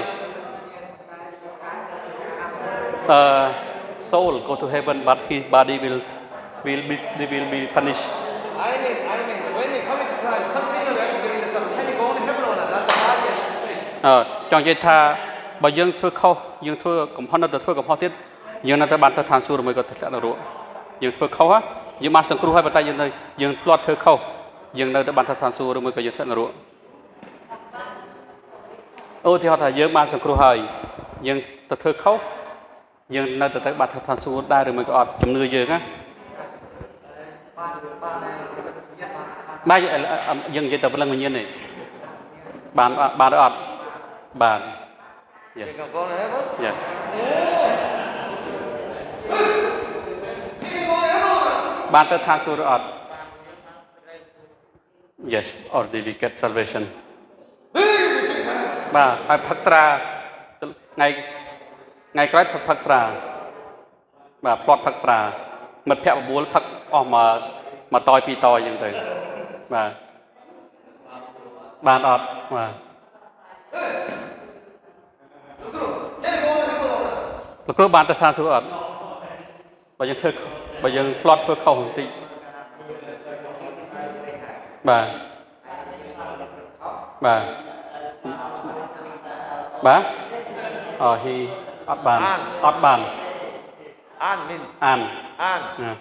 [SPEAKER 2] soul go to heaven but his body will will be they will be punished.
[SPEAKER 3] I mean, I mean, when they come into crime, continually activating the sun, can you go to heaven or not? That's the body.
[SPEAKER 2] Ờ, chọn vậy tha, bây giờ thưa khâu, giờ thưa cầm hòn đất thưa cầm hòn tiết, giờ nó ta bàn ta than sur mới có thể sẽ là ruộng, giờ thưa khâu á, giờ mà sừng kêu hai bàn tay giờ này, giờ plot thưa khâu, giờ nó ta bàn ta than sur mới có thể sẽ là ruộng. Ô thì họ thà giờ mà sừng kêu hai, giờ ta thưa khâu, giờ nó ta bàn ta than sur đa rồi mới có ọt chấm nửa giờ á. Ba dân vậy tập lần nguyên nhân này bàn bàn ọt bàn bàn tới than sur ọt yes or did we get salvation ba hai phật ra ngày ngày cái phật ra và plot phật ra mật phẹo búa phật ở mà mà tòi pi tòi như thế và bàn ọt và lúc đó bàn ta than số ọt bây giờ thưa bây giờ plot thưa khâu tí bà bà bà ờ hi ọt bàn ọt bàn
[SPEAKER 3] An min
[SPEAKER 2] an
[SPEAKER 3] an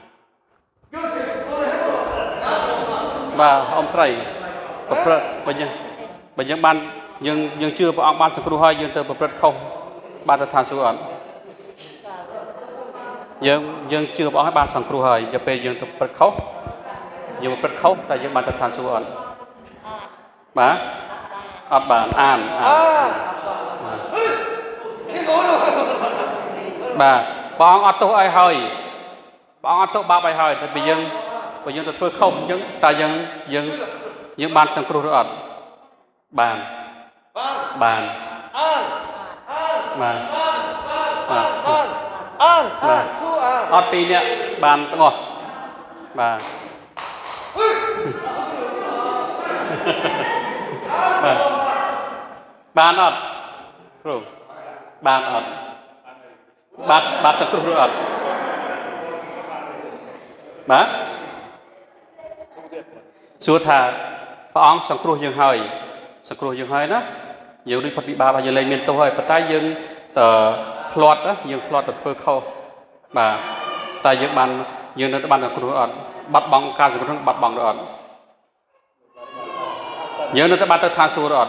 [SPEAKER 2] và ông sài bây giờ bây giờ ban nhưng nhưng chưa ông ban sưu hai nhưng từ bậc không ban từ thàn sưu ẩn nhưng nhưng chưa ông ban sưu hai giờ bây giờ từ bậc không nhưng bậc không tại giờ ban từ thàn sưu ẩn bà ọt bàn an bà bọn ọt tu ai hơi bọn ọt tu ba bài hơi thì bây giờ bây giờ tôi thưa không nhưng ta dân dân những ban sang kêu ọt bàn bàn bàn ọt pi nè bàn ngọt bàn bàn ọt rồi bàn ọt bàn bàn sang kêu ọt bà xưa thàพระองค์สังครูยังหายสังครูยังหายนะยังได้พัฒนิบาบยังเลยเมียนตัวหายปัตตายังต่อพลอตนะยังพลอตต่อเพื่อเข้าบ่าแต่ยังบันยังนั่นบันสังครูอ่อนบัดบังการสังครูบัดบังอ่อนยังนั่นบันต่อทางสูอ่อน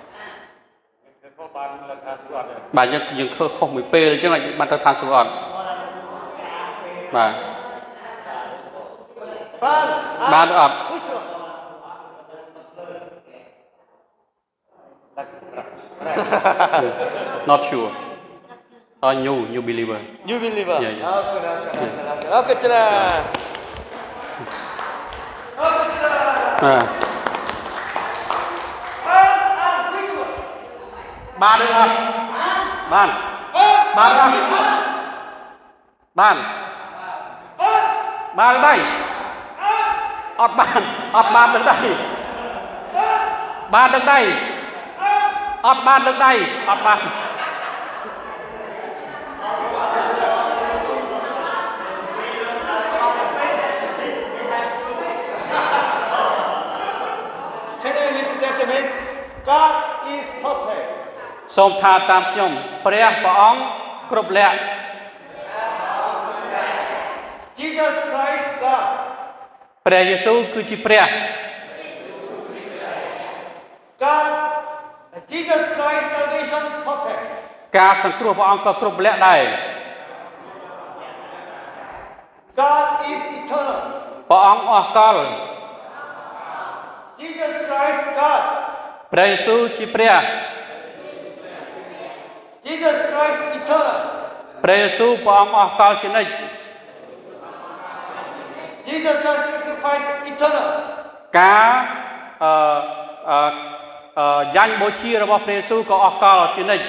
[SPEAKER 2] บ่ายังยังเคยเข้ามือเปย์จังไงบันต่อทางสูอ่อนบ่าบ้านอด not sure or new new believer
[SPEAKER 3] new believer
[SPEAKER 2] yeah yeah
[SPEAKER 3] okay okay
[SPEAKER 2] à ba đứa ăn ban ban ăn ban ban đây ọt bàn ọt bàn đứng đây bàn đứng đây ọt bàn đứng đây ọt bàn
[SPEAKER 3] God is perfect
[SPEAKER 2] សូមថាតាមខ្ញុំព្រះព្រះអង្គគ្រប់លក្ខ
[SPEAKER 3] Jesus Christ God
[SPEAKER 2] ព្រះយេស៊ូវគឺជាព្រះ
[SPEAKER 3] God Jesus Christ salvation perfect
[SPEAKER 2] ការសង្គ្រោះព្រះអង្គក៏គ្រប់លក្ខដែរ
[SPEAKER 3] God is eternal
[SPEAKER 2] Bỏ ông ở con
[SPEAKER 3] Jesus Christ God.
[SPEAKER 2] ព្រះយេស៊ូវជាព្រះ
[SPEAKER 3] Jesus Christ eternal.
[SPEAKER 2] ព្រះយេស៊ូវព្រះអង្គអស់កលជានិច្ច
[SPEAKER 3] Jesus Christ sacrifice eternal.
[SPEAKER 2] ការអឺអឺអឺយ៉ាញ់បូជារបស់ព្រះយេស៊ូវក៏អស់កលជានិច្ច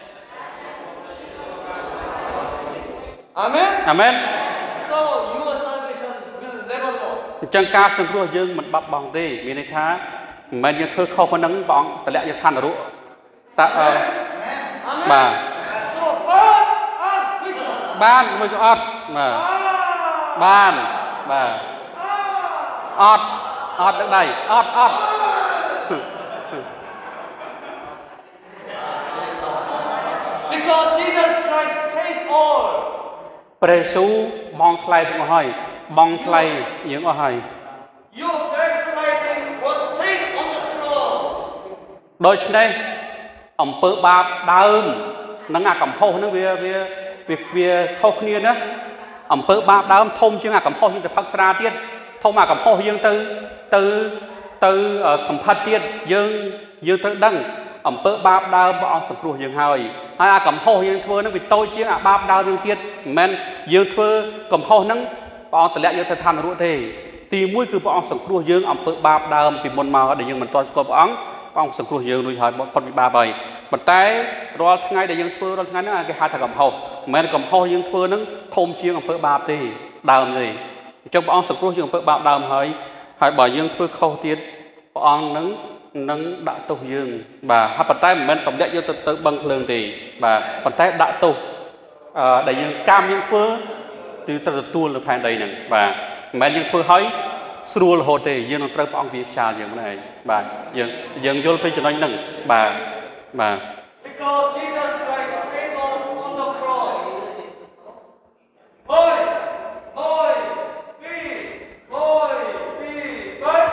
[SPEAKER 3] Amen.
[SPEAKER 2] អាមែន
[SPEAKER 3] So your salvation will never lost.
[SPEAKER 2] អញ្ចឹងការសង្គ្រោះយើងមិនបាត់បង់ទេមានន័យថាមិនមែនយើងធ្វើខុសប៉ុណ្ណឹងព្រះអង្គតម្លាក់យើងឋាននរកតើអឺបាទ
[SPEAKER 3] So burn and listen.
[SPEAKER 2] បានមួយក៏អត់បាទបានបាទអត់អត់ទឹកដៃអត់អត់
[SPEAKER 3] Because Jesus Christ paid all.
[SPEAKER 2] ព្រះយេស៊ូវបងថ្លៃទាំងអស់ហើយបងថ្លៃយើងអស់ហើយ
[SPEAKER 3] Your backsliding was paid on the cross.
[SPEAKER 2] ដូច្នេះអំពើបាបដើមនិងអាកំហុសហ្នឹងវាវាវាវាខុសគ្នាណាអំពើបាបដើមធំជាងអាកំហុសយើងទៅផឹកស្រាទៀតធំអាកំហុសយើងទៅទៅទៅកំផិតទៀតយើងយើងត្រូវដឹងអំពើបាបដើមព្រះអង្គសង្គ្រោះយើងហើយហើយអាកំហុសយើងធ្វើហ្នឹងវាតូចជាងអាបាបដើមយើងទៀតមិនមែនយើងធ្វើកំហុសហ្នឹងព្រះអង្គតម្លាក់យើងទៅឋាននរកទេទីមួយគឺព្រះអង្គសង្គ្រោះយើងអំពើបាបដើមពីមុនមកដែលយើងមិនទាន់ស្គាល់ព្រះអង្គព្រះអង្គសង្គ្រោះយើងរួចហើយផុតពីបាបហើយប៉ុន្តែរាល់ថ្ងៃដែលយើងធ្វើរាល់ថ្ងៃហ្នឹងគេហៅថាកំហុសមិនមែនកំហុសយើងធ្វើហ្នឹងធំជាងអំពើបាបទេដើមទេអញ្ចឹងព្រះអង្គសង្គ្រោះជាងអំពើបាបដើមហើយហើយបើយើងធ្វើខុសទៀតព្រះអង្គនឹងនឹងដាក់ទោសយើងបាទហើយប៉ុន្តែមិនមែនតម្លាក់យកទៅទៅបឹងភ្លើងទេបាទប៉ុន្តែដាក់ទោសអឺដែលយើងកម្មយើងធ្វើគឺត្រូវទទួលនៅផែនដីហ្នឹងបាទមិនមែនយើងធ្វើឲ្យស្រួលរហូតទេយើងនឹងត្រូវព្រះអង្គវាផ្ចាលយើងម្នាក់ឯងបាទយើងយើងយល់ពីចំណុចហ្នឹងបាទបាទ
[SPEAKER 3] Because Jesus Christ paid all on the cross. Boy, boy, be, boy, be, but.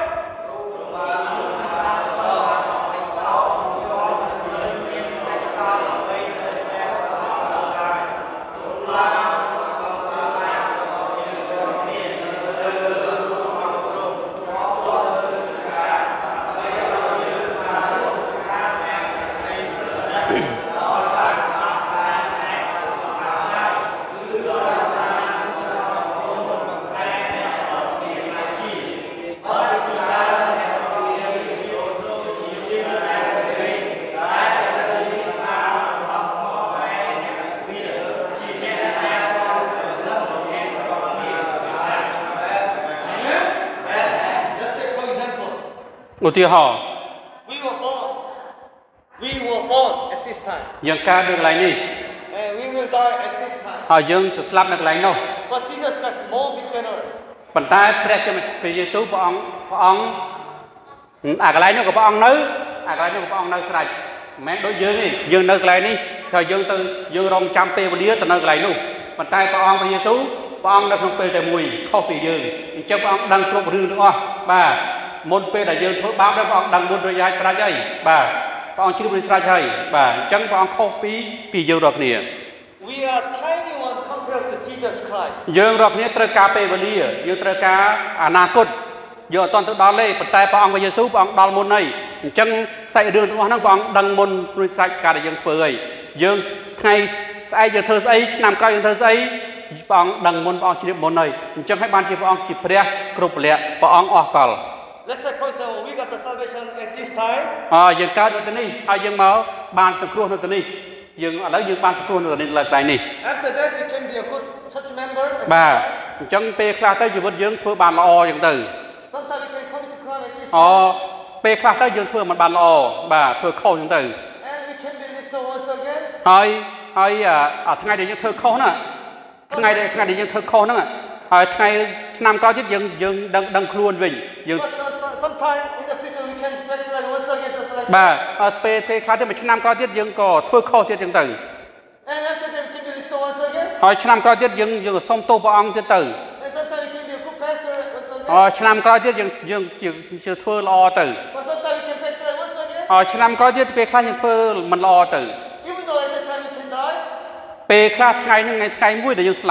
[SPEAKER 3] ឧទាហរណ៍ We were born. We were born at this time.
[SPEAKER 2] យើងកើតនៅកន្លែងនេះ
[SPEAKER 3] And we will die at this time.
[SPEAKER 2] ហើយយើងស្លាប់នៅកន្លែងនោះ
[SPEAKER 3] But Jesus Christ more big than us.
[SPEAKER 2] ប៉ុន្តែព្រះជាព្រះយេស៊ូវព្រះអង្គព្រះអង្គអាកន្លែងនោះក៏ព្រះអង្គនៅអាកន្លែងនោះក៏ព្រះអង្គនៅស្រេចមិនមែនដូចយើងទេយើងនៅកន្លែងនេះហើយយើងទៅយើងរងចាំពេលវេលាទៅនៅកន្លែងនោះប៉ុន្តែព្រះអង្គព្រះយេស៊ូវព្រះអង្គនៅក្នុងពេលតែមួយខុសពីយើងអញ្ចឹងព្រះអង្គដឹងគ្រប់រឿងទាំងអស់បាទមុនពេលដែលយើងធ្វើបាបព្រះអង្គដឹងមុនរួចហើយស្រេចហើយបាទព្រះអង្គជ្រាបរួចស្រេចហើយបាទអញ្ចឹងព្រះអង្គខុសពីពីយើងរាល់គ្នា
[SPEAKER 3] We are tiny one compared to Jesus Christ.
[SPEAKER 2] យើងរាល់គ្នាត្រូវការពេលវេលាយើងត្រូវការអនាគតយើងអត់ទាន់ទៅដល់ទេប៉ុន្តែព្រះអង្គព្រះយេស៊ូវព្រះអង្គដល់មុនហើយអញ្ចឹងសាច់រឿងទាំងអស់ហ្នឹងព្រះអង្គដឹងមុនរួចស្រេចការដែលយើងធ្វើហើយយើងថ្ងៃស្អែកយើងធ្វើស្អីឆ្នាំក្រោយយើងធ្វើស្អីព្រះអង្គដឹងមុនព្រះអង្គជ្រាបមុនហើយអញ្ចឹងហើយបានជាព្រះអង្គជាព្រះគ្រប់ពលៈព្រះអង្គអស់កល
[SPEAKER 3] Let's say for example we got the salvation at this time.
[SPEAKER 2] អើយើងកើតនៅទីនេះហើយយើងមកបានសង្គ្រោះនៅទីនេះយើងឥឡូវយើងបានសង្គ្រោះនៅទីនេះលើកដៃនេះ
[SPEAKER 3] After that you can be a good church member.
[SPEAKER 2] បាទអញ្ចឹងពេលខ្លះទៅជីវិតយើងធ្វើបានល្អអញ្ចឹងទៅ
[SPEAKER 3] Sometimes we can commit crime at this
[SPEAKER 2] អូ
[SPEAKER 3] time.
[SPEAKER 2] ពេលខ្លះទៅយើងធ្វើមិនបានល្អបាទធ្វើខុសអញ្ចឹងទៅ
[SPEAKER 3] And we can be restored once again.
[SPEAKER 2] ហើយហើយអាថ្ងៃដែលយើងធ្វើខុសហ្នឹងថ្ងៃដែលថ្ងៃដែលយើងធ្វើខុសហ្នឹងហើយថ្ងៃឆ្នាំក្រោយទៀតយើងយើងដឹងដឹងខ្លួនវិញយើង
[SPEAKER 3] But sometimes in the future we can backslide once again just like.
[SPEAKER 2] បាទពេលពេលខ្លះទៀតមួយឆ្នាំក្រោយទៀតយើងក៏ធ្វើខុសទៀតអញ្ចឹងទៅ
[SPEAKER 3] And after that we can be restored once again.
[SPEAKER 2] ហើយឆ្នាំក្រោយទៀតយើងយើងក៏សុំទោសព្រះអង្គទៀតទៅ
[SPEAKER 3] And sometimes we can be a good pastor once again.
[SPEAKER 2] ហើយឆ្នាំក្រោយទៀតយើងយើងជាធ្វើល្អទៅ
[SPEAKER 3] But sometimes we can backslide once again.
[SPEAKER 2] ហើយឆ្នាំក្រោយទៀតពេលខ្លះយើងធ្វើមិនល្អទៅ
[SPEAKER 3] Even though at that time we can die.
[SPEAKER 2] ពេលខ្លះថ្ងៃហ្នឹងថ្ងៃថ្ងៃមួយដែលយើងស្លាប់
[SPEAKER 3] And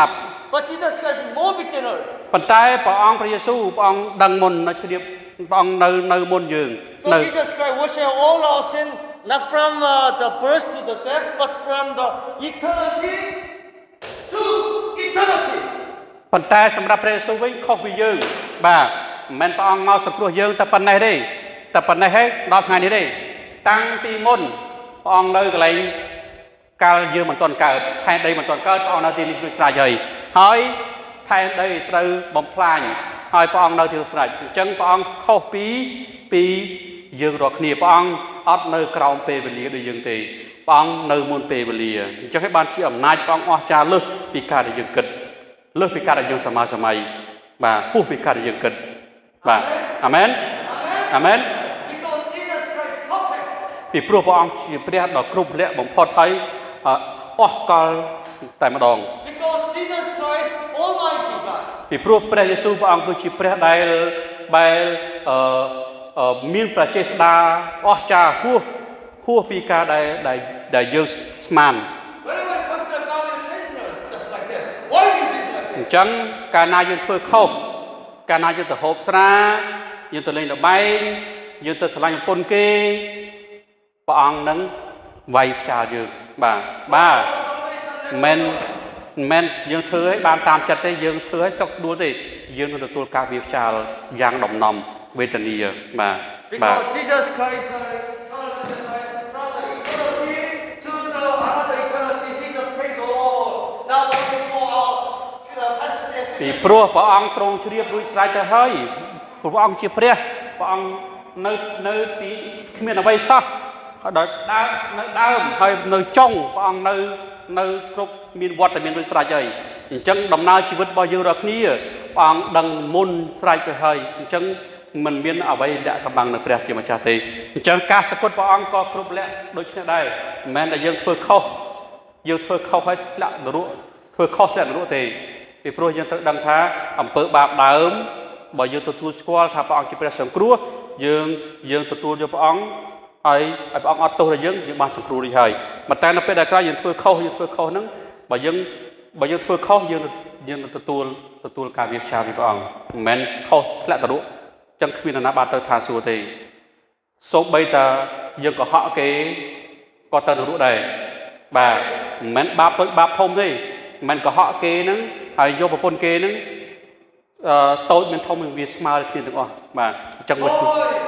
[SPEAKER 3] But Jesus Christ is more beginner.
[SPEAKER 2] ប៉ុន្តែព្រះអង្គព្រះយេស៊ូវព្រះអង្គដឹងមុននៅជ្រាបព្រះអង្គនៅនៅមុនយើង
[SPEAKER 3] So Jesus Christ washed all our sin, not from uh, the birth to the death, but from the eternity to eternity.
[SPEAKER 2] ប៉ុន្តែសម្រាប់ព្រះយេស៊ូវវិញខុសពីយើងបាទមិនមែនព្រះអង្គមកសង្គ្រោះយើងតែប៉ុណ្ណេះទេតែប៉ុណ្ណេះឯងដល់ថ្ងៃនេះទេតាំងពីមុនព្រះអង្គនៅកន្លែងកាលយើងមិនទាន់កើតផែនដីមិនទាន់កើតព្រះអង្គនៅទីនេះគឺស្រេចហើយហើយផែនដីត្រូវបំផ្លាញហើយព្រះអង្គនៅទីនោះស្រេចអញ្ចឹងព្រះអង្គខុសពីពីយើងរាល់គ្នាព្រះអង្គអត់នៅក្រោមពេលវេលាដូចយើងទេព្រះអង្គនៅមុនពេលវេលាអញ្ចឹងឲ្យបានជាអំណាចព្រះអង្គអស្ចារ្យលើសពីការដែលយើងគិតលើសពីការដែលយើងសមាសម័យបាទហួសពីការដែលយើងគិតបាទអាមែនអាមែនពីព្រោះព្រះអង្គជាព្រះដ៏គ្រប់លក្ខបំផុតហើយអស់កលតែម្ដងពីព្រោះព្រះយេស៊ូវព្រះអង្គគឺជាព្រះដែលដែលអឺមានប្រជាស្ដាអស្ចារ្យហួសហួសពីការដែលដែលយើងស្មានអញ្ចឹងកាលណាយើងធ្វើខុសកាលណាយើងទៅហូបស្រាយើងទៅលេងល្បែងយើងទៅស្រឡាញ់ប្រពន្ធគេព្រះអង្គនឹងវាយផ្ចាលយើងបាទបាទមិនមិនយើងធ្វើឲ្យបានតាមចិត្តទេយើងធ្វើឲ្យសុខស្រួលទេយើងនឹងទទួលការវាយផ្ចាលយ៉ាងដំណំវេទនាបាទបាទ
[SPEAKER 3] Jesus Christ from the eternity to the another eternity he just paid all now for our ពីព្រោះ
[SPEAKER 2] ព្រះអង្គទ្រង់ជ្រាបរួចស្រេចទៅហើយព្រះអង្គជាព្រះព្រះអង្គនៅនៅពីគ្មានអ្វីសោះដល់ដើមនៅដើមហើយនៅចុងព្រះអង្គនៅនៅគ្រប់មានវត្តតែមានរួចស្រេចហើយអញ្ចឹងដំណើរជីវិតរបស់យើងរាល់គ្នាព្រះអង្គដឹងមុនស្រេចទៅហើយអញ្ចឹងមិនមានអ្វីលាក់កំបាំងនៅព្រះជាម្ចាស់ទេអញ្ចឹងការសក្ដិព្រះអង្គក៏គ្រប់លក្ខដូចគ្នាដែរមិនមែនតែយើងធ្វើខុសយើងធ្វើខុសហើយធ្លាក់នរកធ្វើខុសធ្លាក់នរកទេពីព្រោះយើងត្រូវដឹងថាអំពើបាបដើមបើយើងទទួលស្គាល់ថាព្រះអង្គជាព្រះសង្គ្រោះយើងយើងទទួលយកព្រះអង្គហើយឲ្យព្រះអង្គអត់ទោសដល់យើងយើងបានសង្គ្រោះរួចហើយប៉ុន្តែនៅពេលដែលក្រោយយើងធ្វើខុសយើងធ្វើខុសហ្នឹងបើយើងបើយើងធ្វើខុសយើងយើងទទួលទទួលការវាផ្ចាលពីព្រះអង្គមិនមែនខុសធ្លាក់នរកចឹងគ្មាននរណាបានទៅឋានសួគ៌ទេសូម្បីតែយើងកុហកគេក៏ទៅនរកដែរបាទមិនមែនបាបតូចបាបធំទេមិនមែនកុហកគេហ្នឹងហើយយកប្រពន្ធគេហ្នឹងអឺតូចមានធំវាស្មើគ្នាទាំងអស់បាទអញ្ចឹងមក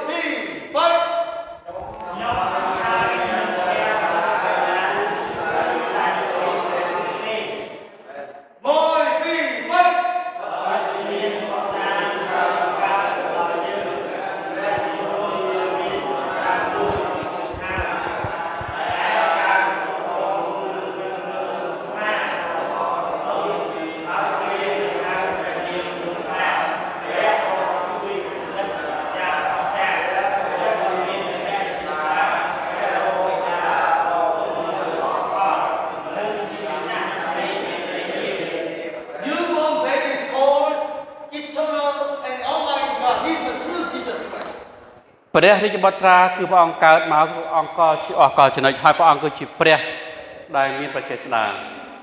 [SPEAKER 2] ព្រះរាជបុត្រាគឺព្រះអង្គកើតមកអង្គកជាអស់កលចំណុចហើយព្រះអង្គគឺជាព្រះដែលមានប្រជាស្ដា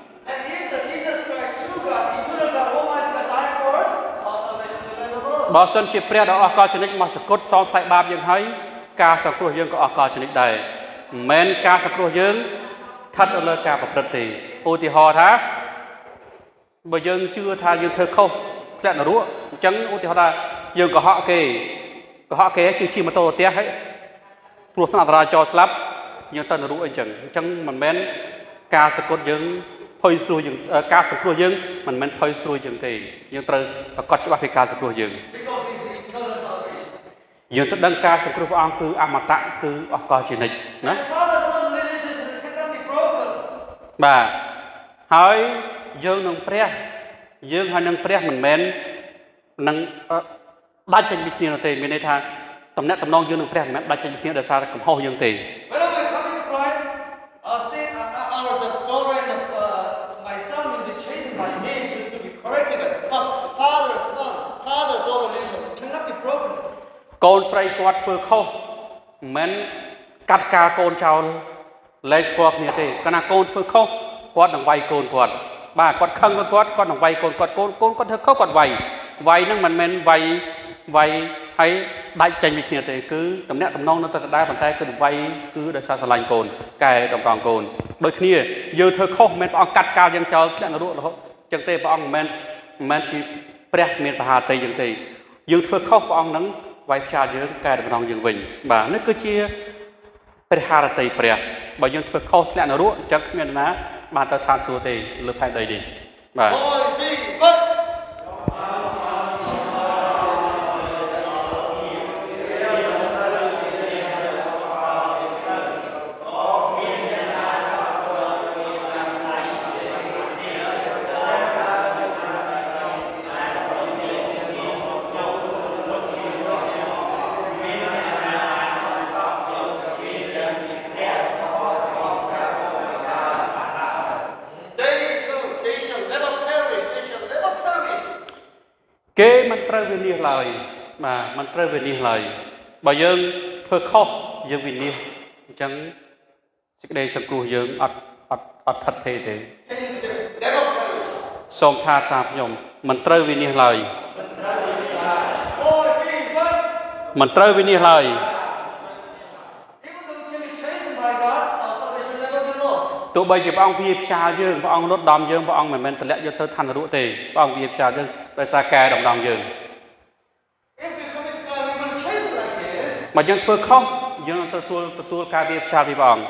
[SPEAKER 2] បើសិនជាព្រះដ៏អស់កលចំណុចមកសគត់សងថ្លៃបាបយើងហើយការសង្គ្រោះយើងក៏អស់កលចំណុចដែរមិនមែនការសង្គ្រោះយើងស្ថិតនៅលើការប្រព្រឹត្តទេឧទាហរណ៍ថាបើយើងជឿថាយើងធ្វើខុសធ្លាក់នរកអញ្ចឹងឧទាហរណ៍ថាយើងកុហកគេកុហកគេជឿជិះម៉ូតូទៅផ្ទះហើយព្រោះស្នាតារាចរស្លាប់យើងទៅនរកអីចឹងអញ្ចឹងមិនមែនការសក្ដិយើងភ័យស្រួលយើងការសង្គ្រោះយើងមិនមែនភ័យស្រួលយើងទេយើងត្រូវប្រកាសច្បាស់ពីការសង្គ្រោះយើងយើងត្រូវដឹងការសង្គ្រោះព្រះអង្គគឺអមតៈគឺអស់កលជានិច្ចណាបាទហើយយើងនឹងព្រះយើងហើយនឹងព្រះមិនមែននឹងដាច់ចេញពីគ្នានោះទេមានន័យថាតំណែងតំណងយើងនឹងព្រះមិនមែនដាច់ចេញពីគ្នាដោយសារកំហុសយើងទេ កូនស្រីគាត់ធ្វើខុសមិនកាត់ការកូនចោលលែងស្គាល់គ្នាទេកាលណាកូនធ្វើខុសគាត់នឹងវាយកូនគាត់ bà quạt khăng con quạt con thằng vay con quạt con con con thưa khóc quạt vay vay nó mình men vay vay hay đại tranh bị thiệt thì cứ tầm nẹt tầm non nó ta đa bàn tay cứ vay cứ để sao sao lành cồn cài đồng tròn cồn đôi khi giờ thưa khóc men ông cắt cao dân cho chuyện nó ruộng nó chẳng tê ông men men thì prep men hà tây chẳng tê giờ thưa khóc ông nắng vay cha giờ cài đồng tròn dương vinh bà nó cứ chia prep hà tây prep bà giờ thưa khóc chuyện nó ruộng chắc men ná bà ta tham số tê lực hai đầy đi bà kếมันត្រូវវិនិច្ឆ័យឡើយបាទมันត្រូវវិនិច្ឆ័យឡើយបើយើងធ្វើខុសយើងវិនិច្ឆ័យអញ្ចឹងសេចក្តីសង្គ្រោះយើងអត់អត់អត់ថិតថេរទេសូមថាតាមខ្ញុំมันត្រូវវិនិច្ឆ័យឡើយมันត្រូវវិនិច្ឆ័យឡើយទោះបីជាព្រះអង្គវាផ្សាយយើងព្រះអង្គលត់ដំយើងព្រះអង្គមិនមែនតម្លាក់យកទៅឋាននរកទេព្រះអង្គវាផ្សាយយើងដោយសារកែដំណងយើងមកយើងធ្វើខុសយើងទទួលទទួលការវាផ្សាយពីព្រះអង្គ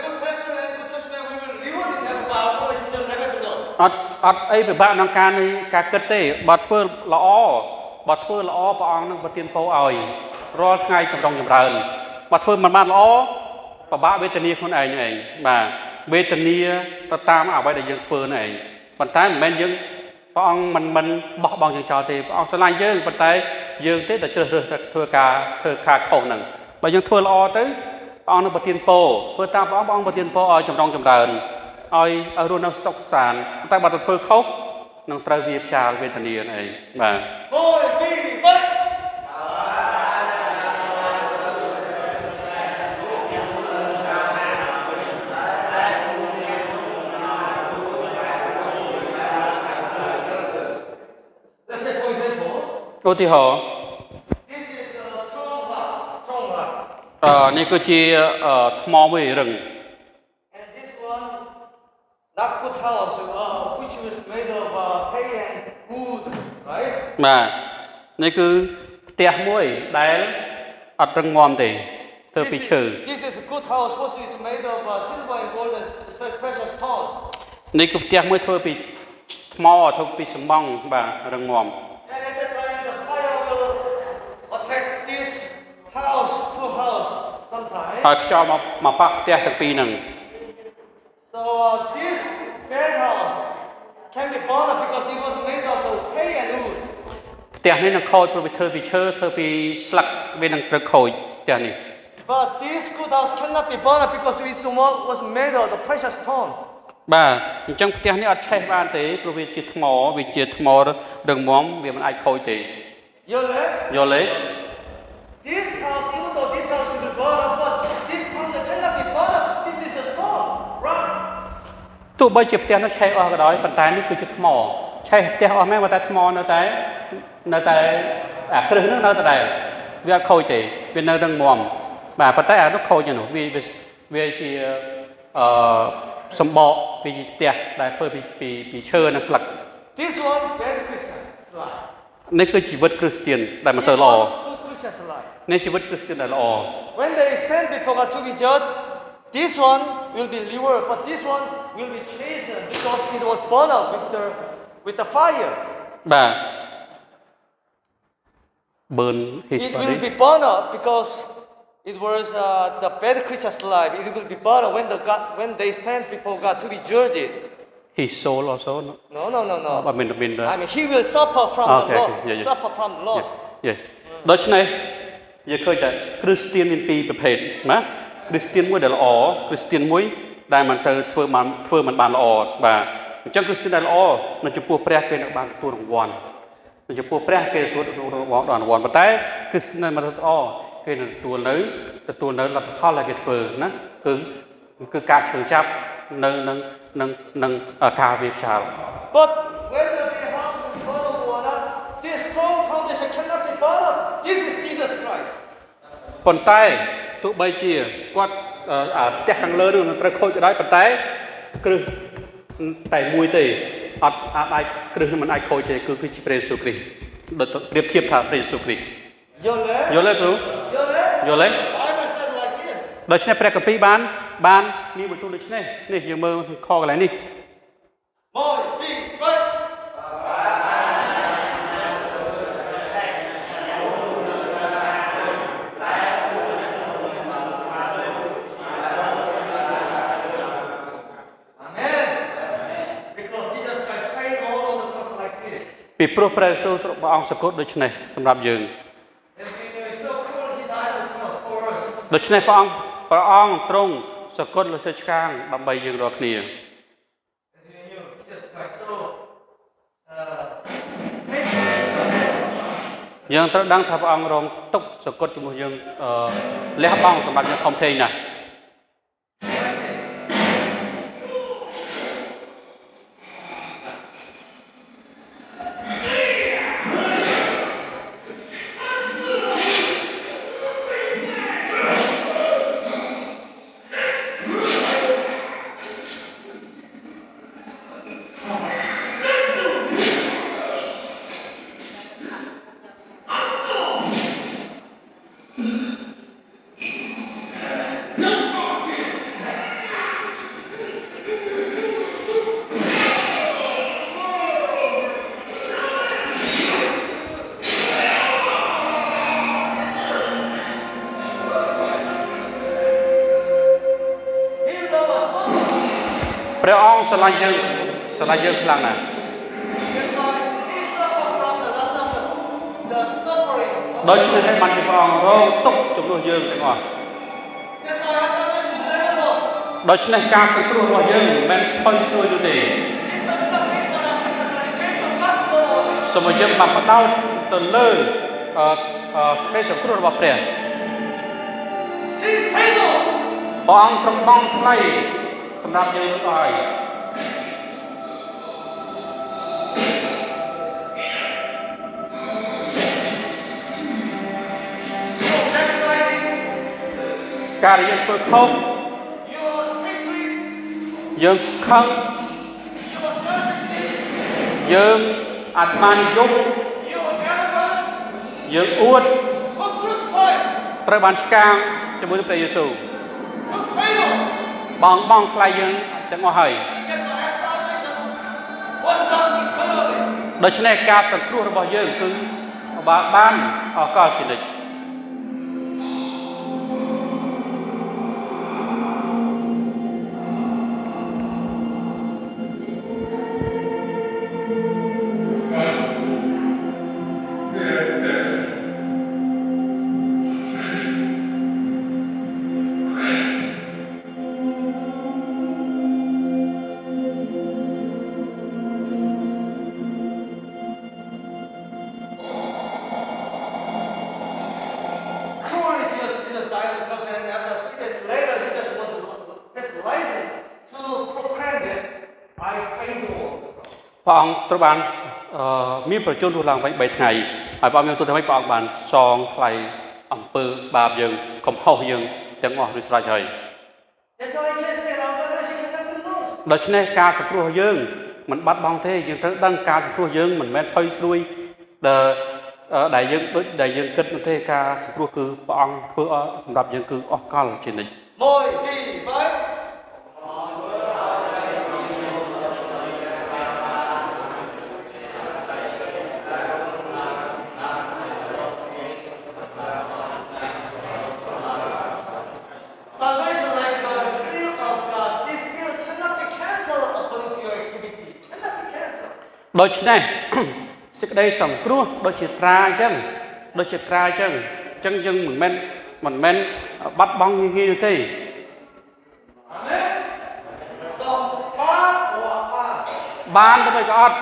[SPEAKER 2] អត់អត់អីពិបាកក្នុងការនៃការគិតទេបើធ្វើល្អបើធ្វើល្អព្រះអង្គនឹងប្រទានពរឲ្យរាល់ថ្ងៃចម្រុងចម្រើនបើធ្វើមិនបានល្អពិបាកវេទនាខ្លួនឯងឯងបាទវេទនាទៅតាមអ្វីដែលយើងធ្វើនេះឯងប៉ុន្តែមិនមែនយើងព្រះអង្គមិនមិនបោះបង់យើងចោលទេព្រះអង្គស្រឡាញ់យើងប៉ុន្តែយើងទេតែជ្រើសរើសធ្វើការធ្វើការខុសហ្នឹងបើយើងធ្វើល្អទៅព្រះអង្គនឹងប្រទានពរធ្វើតាមព្រះអង្គព្រះអង្គប្រទានពរឲ្យចម្រុងចម្រើនឲ្យឲ្យរស់នៅសុខសាន្តតែបើទៅធ្វើខុសនឹងត្រូវវាផ្សាលវេទនាឯងបាទឧទាហរណ៍អឺនេះគឺជាថ្មមួយរឹង
[SPEAKER 3] And this one not good house which was made of hay and wood right
[SPEAKER 2] បាទនេះគឺផ្ទះមួយដែលអត់រឹងមាំទេធ្វើពីឈើ
[SPEAKER 3] This is a good house which is made of silver and gold and precious stones
[SPEAKER 2] នេះគឺផ្ទះមួយធ្វើពីថ្មធ្វើពីសំបង់បាទរឹងមាំ
[SPEAKER 3] And at the time the fire will attack this house, two house sometimes.
[SPEAKER 2] ហើយខ្យល់មកមកប៉ះផ្ទះទាំងពីរហ្នឹង
[SPEAKER 3] So uh, this bad house can be burned because it was made of the hay and wood.
[SPEAKER 2] ផ្ទះនេះនឹងខូចព្រោះវាធ្វើពីឈើធ្វើពីស្លឹកវានឹងត្រូវខូចផ្ទះនេះ
[SPEAKER 3] But this good house cannot be burned because it was made of the precious stone.
[SPEAKER 2] បាទអញ្ចឹងផ្ទះនេះអត់ឆេះបានទេព្រោះវាជាថ្មវាជាថ្មរឹងមាំវាមិនអាចខូចទេ
[SPEAKER 3] យល់ទេ
[SPEAKER 2] យល់ទេ
[SPEAKER 3] This house even though this house is burned but this one cannot be burned this is a stone right
[SPEAKER 2] ទោះបីជាផ្ទះនោះឆេះអស់ក៏ដោយប៉ុន្តែនេះគឺជាថ្មឆេះផ្ទះអស់មែនប៉ុន្តែថ្មនៅតែនៅតែអាគ្រឹះនោះនៅតែដែរវាអត់ខូចទេវានៅរឹងមាំបាទប៉ុន្តែអានោះខូចនោះវាវាជាអឺសម្បកពីផ្ទះដែលធ្វើពីពីពីឈើនិងស្លឹក
[SPEAKER 3] This one very Christian life
[SPEAKER 2] នេះគឺជីវិតគ្រីស្ទានដែលមិនទៅល្អ
[SPEAKER 3] Christian life
[SPEAKER 2] នេះជីវិតគ្រីស្ទានដែលល្អ
[SPEAKER 3] When they stand before God to be judged this one will be rewarded but this one will be chastened because it was burned up with the with the fire
[SPEAKER 2] បាទ burn his
[SPEAKER 3] It
[SPEAKER 2] body
[SPEAKER 3] will be burned up because it was uh, the bad Christian's life. It will be burned when the God, when they stand before God to be judged.
[SPEAKER 2] his soul also no
[SPEAKER 3] No, no, no, no.
[SPEAKER 2] I mean, I mean,
[SPEAKER 3] I mean, he will suffer from
[SPEAKER 2] okay,
[SPEAKER 3] the loss.
[SPEAKER 2] okay, yeah, yeah.
[SPEAKER 3] Suffer from the loss.
[SPEAKER 2] yes ដូច្នេះយើងឃើញតែគ្រីស្ទានមានពីរប្រភេទណាគ្រីស្ទានមួយដែលល្អគ្រីស្ទានមួយដែលមិនសូវធ្វើបានធ្វើមិនបានល្អបាទអញ្ចឹងគ្រីស្ទានដែលល្អនៅចំពោះព្រះគេនឹងបានទទួលរង្វាន់នៅចំពោះព្រះគេទទួលរង្វាន់ដល់រង្វាន់ប៉ុន្តែគ្រីស្ទានមិនល្អគេនឹងទទួលនៅទទួលនៅលទ្ធផលដែលគេធ្វើណាគឺគឺការឈឺចាប់នៅនឹងនឹងនឹងការវាផ្សាល
[SPEAKER 3] But whether the house will be burned or not, this strong foundation cannot be burned up. This is Jesus Christ.
[SPEAKER 2] ប៉ុន្តែទោះបីជាគាត់ផ្ទះខាងលើនោះនឹងត្រូវខូចក៏ដោយប៉ុន្តែគ្រឹះតែមួយទេអត់អាចគ្រឹះនឹងមិនអាចខូចទេគឺគឺជាព្រះយេស៊ូវគ្រីស្ទដូចប្រៀបធៀបថាព្រះយេស៊ូវគ្រីស្ទ
[SPEAKER 3] យល់ទេ
[SPEAKER 2] យល់ទេគ្រូយល់ទេ
[SPEAKER 3] I must say like this.
[SPEAKER 2] ដូច្នេះព្រះគម្ពីរបានបានមានបន្ទូលដូចនេះនេះយើងមើលខកន្លែងនេះ
[SPEAKER 3] One, three, five. Vì proព្រះយេស៊ូវព្រះអង្គសគត់ដូចនេះសម្រាប់យើងដូច្នេះព្រះអង្គព្រះអង្គទ្រង់សគត់លើសេចក្ដីដើម្បីយើងរាល់គ្នាយើងត្រូវដឹងថាព្រះអង្គរងទុក្ខសគត់ជាមួយយើងលះបង់សម្រាប់យើងធំធេងណាស់ ព្រះអង្គស្រឡាញ់យើងស្រឡាញ់យើងខ្លាំងណាស់ដោយឆ្នេះបានជាព្រះអង្គរងទុក្ខជំនួសយើងទាំងអស់ដោយឆ្នេះការសង្គ្រោះរបស់យើងមិនមែនផុយស្រួយនោះទេសូមឲ្យយើងបានបដោតទៅលើសេចក្ដីសង្គ្រោះរបស់ព្រះព្រះអង្គទ្រង់បង់ថ្លៃសម្រាប់យើងហើយការដែលយើងធ្វើខុសយើងខឹងយើងអាត្មានិយមយើងអួតត្រូវបានឆ្កាងជាមួយនឹងព្រះយេស៊ូវបងបងថ្លៃយើងទាំងអស់ហើយដូច្នេះការសង្គ្រោះរបស់យើងគឺបានអកលជានិច្ច ព្រះអង្គត្រូវបានមានប្រជញ្ញរស់ឡើងវិញ 3 ថ្ងៃហើយព្រះអង្គមានទូទៅឲ្យព្រះអង្គបានសងថ្លៃអំពើបាបយើងកំហុសយើងទាំងអស់រួចស្រេចហើយដូច្នេះការសង្គ្រោះយើងមិនបាត់បង់ទេយើងត្រូវដឹងការសង្គ្រោះយើងមិនមែនផុយស្រួយដែលដែលយើងដូចដែលយើងគិតនោះទេការសង្គ្រោះគឺព្រះអង្គធ្វើសម្រាប់យើងគឺអស់កលជានិច្ច ដូច្នេះសេចក្តីសង្គ្រោះដូចជាត្រាអញ្ចឹងដូចជាត្រាអញ្ចឹងអញ្ចឹងយើងមិនមែនមិនមែនបាត់បង់ងាយៗទេបានទៅមិនក៏អត់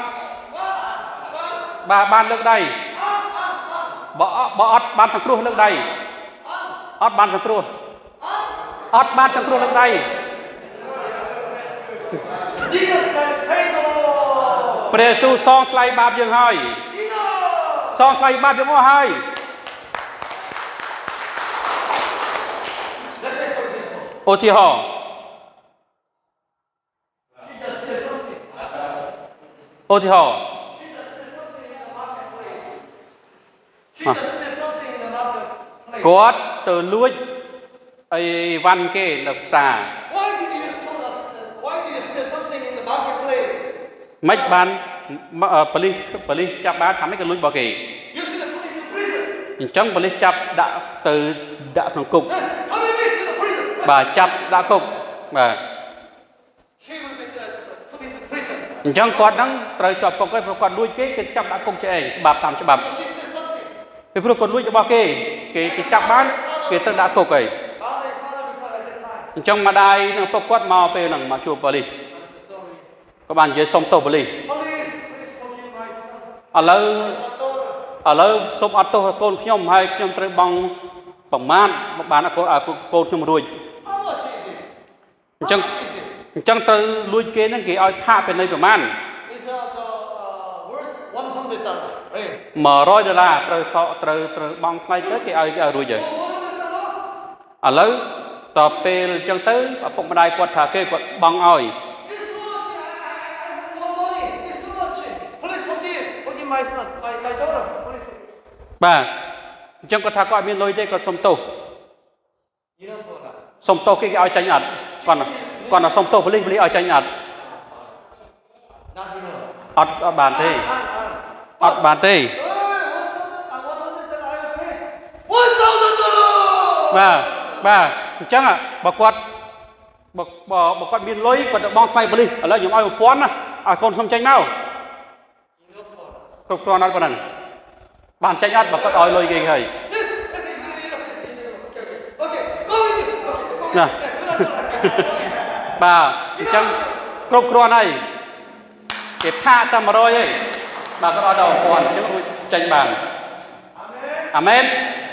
[SPEAKER 3] បាទបានលើកដៃបើបើអត់បានសង្គ្រោះលើកដៃអត់បានសង្គ្រោះអត់បានសង្គ្រោះលើកដៃ Jesus Christ paid all.
[SPEAKER 2] ព្រះយេស៊ូវសងថ្លៃបាបយើងហើយ
[SPEAKER 3] Enough.
[SPEAKER 2] សងថ្លៃបាបយើងអស់ហើយ
[SPEAKER 3] Let's say for example,
[SPEAKER 2] ឧទាហរណ៍
[SPEAKER 3] she just did something.
[SPEAKER 2] ឧទាហរណ៍
[SPEAKER 3] She just did something in the marketplace. She
[SPEAKER 2] Huh.
[SPEAKER 3] just did something in the marketplace.
[SPEAKER 2] គាត់ទៅលួចអីវ៉ាន់គេនៅផ្សារ
[SPEAKER 3] Why did you just tell us? That? Why did you steal something in the marketplace?
[SPEAKER 2] មិនបានប៉ូលីសប៉ូលីសចាប់បានថាមិនក៏លួចរបស់គេ
[SPEAKER 3] You should have put it in prison.
[SPEAKER 2] អញ្ចឹងប៉ូលីសចាប់ដាក់ទៅដាក់ក្នុងគុក
[SPEAKER 3] Hey, come with me to the prison.
[SPEAKER 2] បាទចាប់ដាក់គុកបាទ
[SPEAKER 3] She will be uh, put into prison.
[SPEAKER 2] អញ្ចឹងគាត់ហ្នឹងត្រូវជាប់គុកហើយព្រោះគាត់លួចគេគេចាប់ដាក់គុកចេះឯងច្បាប់តាមច្បាប់
[SPEAKER 3] She stole something.
[SPEAKER 2] ពីព្រោះគាត់លួចរបស់គេគេគេចាប់បានគេត្រូវដាក់គុកហើយ
[SPEAKER 3] Father, father, because at that time.
[SPEAKER 2] អញ្ចឹងម្ដាយនឹងពុកគាត់មកពេលហ្នឹងមកជួបប៉ូលីស
[SPEAKER 3] I'm so sorry.
[SPEAKER 2] ក៏បាននិយាយសុំទោសប៉ូលីស
[SPEAKER 3] Police, please forgive my son.
[SPEAKER 2] ឥឡូវ
[SPEAKER 3] My daughter.
[SPEAKER 2] ឥឡូវសូមអត់ទោសកូនខ្ញុំហើយខ្ញុំត្រូវបង់ប្រមាណបានឲ្យកូនកូនខ្ញុំរួច
[SPEAKER 3] How much is it?
[SPEAKER 2] អញ្ចឹង
[SPEAKER 3] How much is it?
[SPEAKER 2] អញ្ចឹងត្រូវលួចគេហ្នឹងគេឲ្យផាកពេលនៃប្រមាណ
[SPEAKER 3] It's uh, the uh, worth one hundred dollars. Right?
[SPEAKER 2] 100ដុល្លារត្រូវសក់ត្រូវត្រូវបង់ថ្លៃទៅគេឲ្យគេឲ្យរួចហើយ
[SPEAKER 3] Oh, what is this amount?
[SPEAKER 2] ឥឡូវតពេលអញ្ចឹងទៅឪពុកម្ដាយគាត់ថាគេគាត់បង់ឲ្យ
[SPEAKER 3] It's too much. I, I, I have no money. It's too much. Please forgive. Forgive my son, my, my daughter. Please forgive.
[SPEAKER 2] បាទអញ្ចឹងគាត់ថាគាត់អត់មានលុយទេគាត់សុំទោស
[SPEAKER 3] You know for that.
[SPEAKER 2] សុំទោសគេគេឲ្យចាញ់អត់គាត់គាត់ថាសុំទោសប៉ូលីសប៉ូលីសឲ្យចាញ់អត់
[SPEAKER 3] Not enough.
[SPEAKER 2] អត់អត់បានទេ
[SPEAKER 3] And, and,
[SPEAKER 2] អត់បានទេ
[SPEAKER 3] Wait, wait, one hundred dollars I will pay. One thousand dollars.
[SPEAKER 2] បាទបាទអញ្ចឹងបើគាត់បើបើបើគាត់មានលុយគាត់ទៅបង់ថ្លៃប៉ូលីសឥឡូវខ្ញុំឲ្យ1000ណាឲ្យកូនខ្ញុំចាញ់មក
[SPEAKER 3] You know for that.
[SPEAKER 2] គ្រប់គ្រាន់អត់ប៉ុណ្ណឹងបានចាញ់អត់បើគាត់ឲ្យលុយគេហើយ
[SPEAKER 3] This, this is easy enough. This is easy enough. Okay, okay. Okay, go with it. Okay, go with
[SPEAKER 2] ណា
[SPEAKER 3] it. Yeah,
[SPEAKER 2] បាទអញ្ចឹងគ្រប់គ្រាន់ហើយគេផាកតែ100ហើយបាទគាត់ឲ្យដល់1000អញ្ចឹងរួចចាញ់បាន
[SPEAKER 3] Amen.
[SPEAKER 2] អាមែន